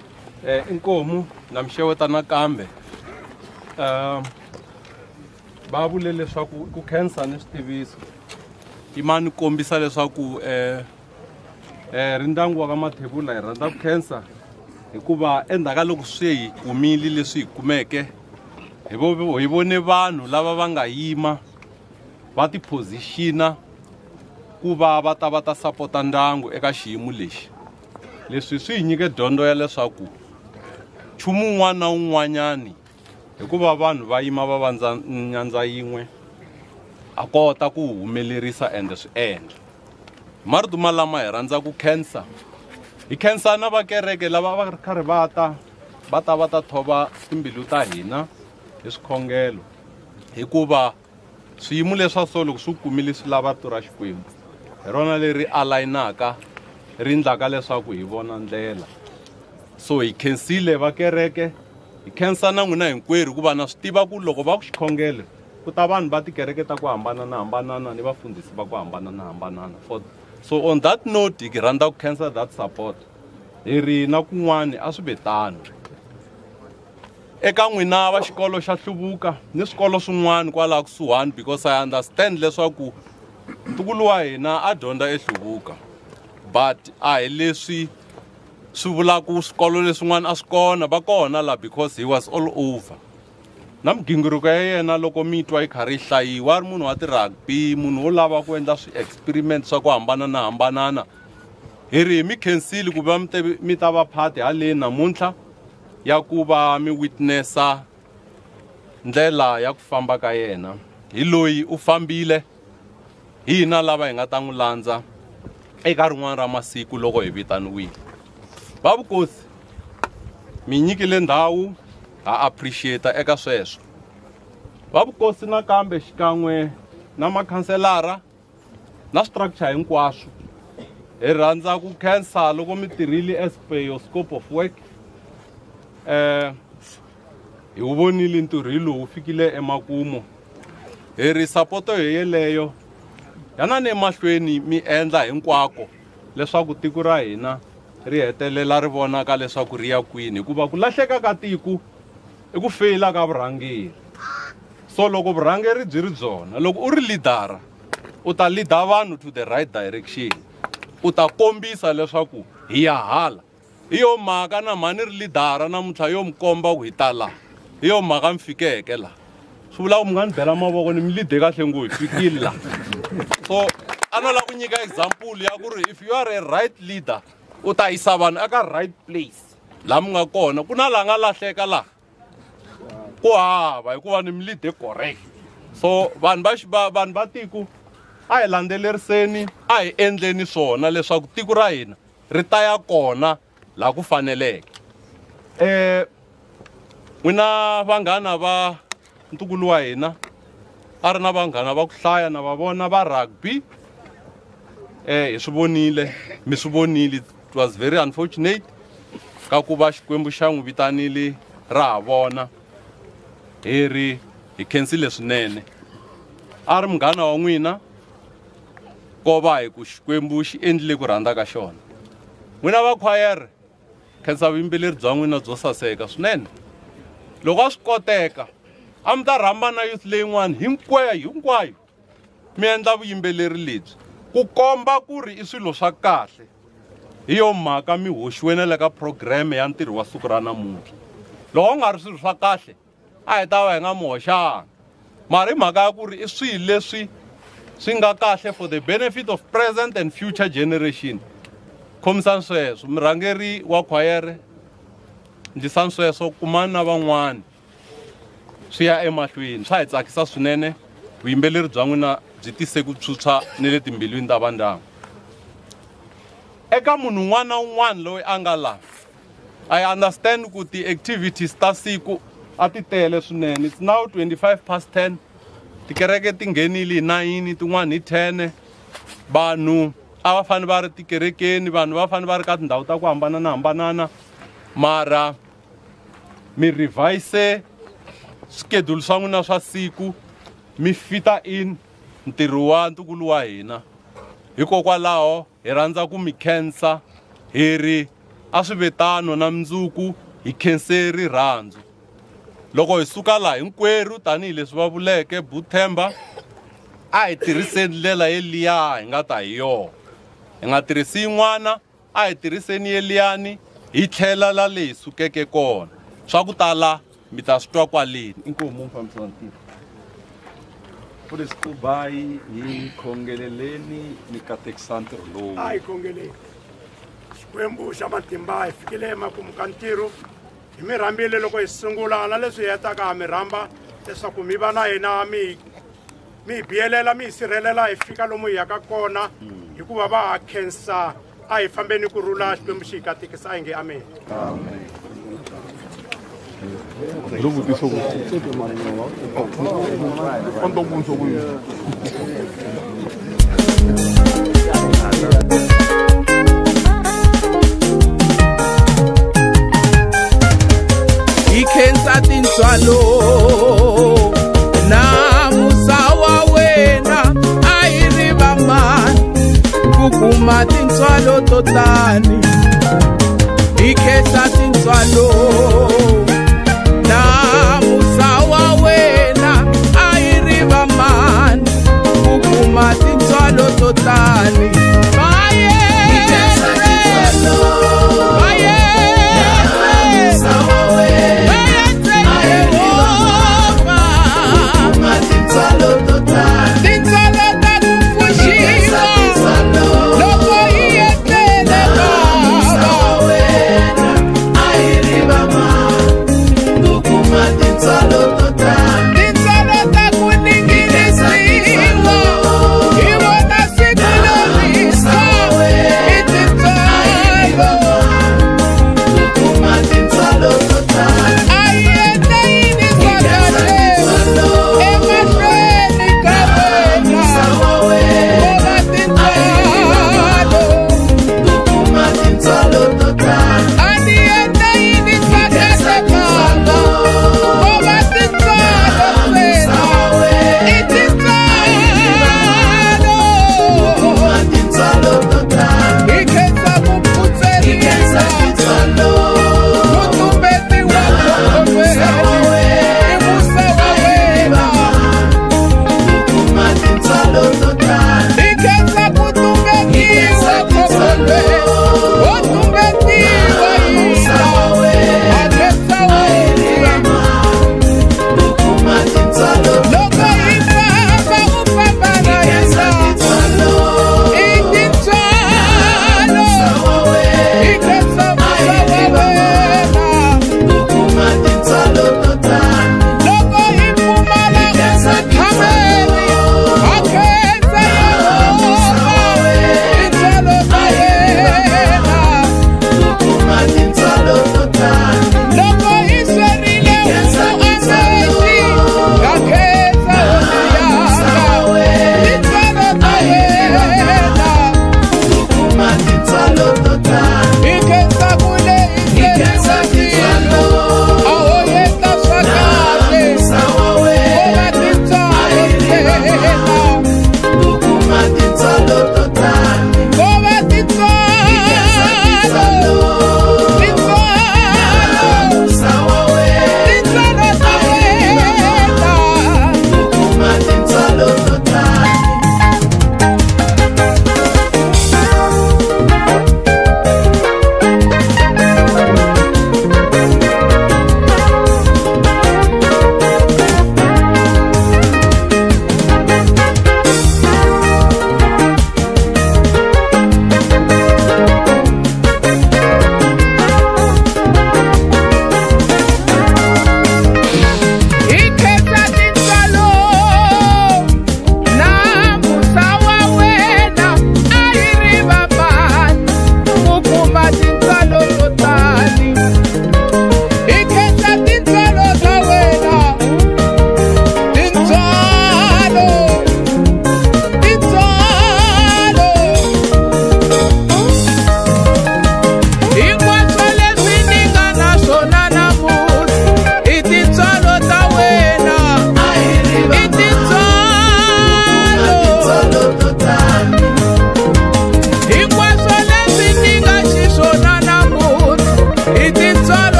inkomu na mixeweta nakambe va vule leswaku ku cancer ni switiviso imani kombisa leswaku ri ndyangu wa ka Mathebula hi rhandza ku cancer hikuva endzhaku loko swi hi kumile leswi hi kumeke hi vone vanhu lava va nga yima va ti positiona ku va ta sapota ndyangu eka xiyimo lexi. Leswi swi hi nyike dyondzo ya leswaku nchumu un'wana na un'wanyani hikuva vanhu va yima va vandza nyandza yin'we a kota ku humelerisa ende swi endla. Marito malama hi rhandza ku cancer hi cancer na vakereke lava va ri karhi va ta thova timbilu ta hina hi swikhongelo hikuva swiyimo leswa so loko swi kumile swi lava rito ra Xikwembu hi rona leri alayinaka ri ndlaka leswaku hi vona ndlela. So hi khensile vakereke hi khensa na n'wina hinkwerhu ku va na swi tiva ku loko va ku xikhongelo ku ta vanhu va tikereke ta ku hambanana ni vafundhisi va ku hambanana. So on that note hi rhandza ku khensa that support hi ri na kun'wana a swi betano eka n'wina va xikolo xa Hluvuka ni swikolo swin'wana kwala kusuhani because I understand leswaku ntukulu wa hina a dyondza eHluvuka but a hi leswi swi vulaku swikolo leswin'wana a swi kona va kona la because he was all over. Na migingiriko ya yena loko mitwa yi karhi hlayiwa ri munhu wa ti-rugby munhu wo lava ku endla swi-experiment swa ku hambanana hi ri hi mi khensile ku va mi ta va phati haleni namuntlha ya ku va mi witnessa ndlela ya ku famba ka yena. Hi loyi u fambile hina lava hi nga ta n'wi landza eka rin'wana ra masiku loko hi vitaniwile. Va vukosi mi nyikile ndhawu ha appreciate eka sweswo. Va vukosi nakambe xikan'we na makhanselara na structure hinkwaswo hi rhandza ku khensa loko mi tirhile as per your scope of work. Hi wu vonile ntirho lowu fikile emakumu hi ri sapoto hi yeleyo yana ne mahlweni mi endla hinkwako leswaku tiko ra hina ri hetelela ri vonaka leswaku ri ya kwini hikuva ku lahleka ka tiko i ku feyila ka vurhangeri. So loko vurhangeri byi ri byona loko u ri leadera u ta leader vanhu to the right direction u ta kombisa leswaku hi ya hala hi yo mhaka na mhani ri leadera namuntlha yo mi komba ku hi ta laha hi yo mhaka mi fikeke laha swi vula ku mi nga ni bela mavoko ni mi leade kahle ngo hi fikile laha. So a no la ku nyika example ya ku ri if you are a right leader u ta yisa vanhu eka right place laha mi nga kona ku na laha nga lahleka laha ku hava hikuva ni mi leade correct. So vanhu va tiko a hi landzeleriseni a hi endleni swona leswaku tiko ra hina ri ta ya kona laha ku faneleke. N'wina vanghana va ntukulu wa hina a ri na vanghana va ku hlaya na va vona va rugby hi swi vonile mi swi vonile it was very unfortunate ka ku va Xikwembu xa n'wi vitanile ra ha vona hi ri hi khensile swinene. A ri munghana wa n'wina ko va hi ku Xikwembu xi endlile ku rhandza ka xona. N'wina va khwayere khensa vuyimbeleri bya n'wina byo saseka swinene. Loko a swi koteka a mi ta rhamba na youth leyin'wana hinkwayo mi endla vuyimbeleri lebyi ku komba ku ri i swilo swa kahle. Hi yo mhaka mi hoxiwe na le ka program ya ntirho wa siku ra namuntlha. Loko nga ri swilo swa kahle a hi ta va hi nga mi hoxanga mara hi mhaka ya ku ri i swilo leswi swi nga kahle for the benefit of present and future generation. Khomisani sweswo murhangeri wa khwayere ndlisani sweswo kumani na van'wana swi ya emahlweni swa hi tsakisa swinene vuyimbeleri bya n'wina byi tise ku tshwutshwa ni le timbilwini ta va ndyangu. Eka munhu un'wana na un'wana loyi a nga laha I understand ku ti-activities ta siku a ti tele swinene. It's now 10:25. Tikereke ti nghenile hi 9 tin'wana hi 10 vanhu a va fane va ri tikerekeni vanhu va fane va ri ka tindhawu ta ku hambanana mara mi revise schedule swa n'wina swa siku mi fita in ntirho wa ntukulu wa hina. Hikokwalaho hi rhandza ku mi khensa hi ri a swi vetano na mundzuku hi khense rirhandzu. loko hi suka la hinkwerhu tanihileswi va vuleke Buthemba a hi tirhiseni ndlela yeliya hi nga ta hi yona, hi nga tirhisi yin'wana, a hi tirhiseni yeliyani hi tlhela la lehi sukeke kona. Swa ku tala mi ta swi twa kwaleni. Inkomu mfambisana ntirho. Polisi Kubai hi khongeleleni ni katekisa ntirho lowu. A hi khongeleni. Xikwembu xa matimba hi fikile emakumu ka ntirho. Hi mi rhambile loko hi sungula na leswi hetaka ha mi rhamba leswaku mi va na hina mi biyelela mi sirhelela hi fika lomu hi yaka kona hikuva va ha khensa. A hi fambeni kurhula Xikwembu xi hi katekisa hi nge amen. Amen. Ikhensa tintswalo na musawa wena a hi ri vamani ku kuma tintswalo to tani. Ikhensa tintswalo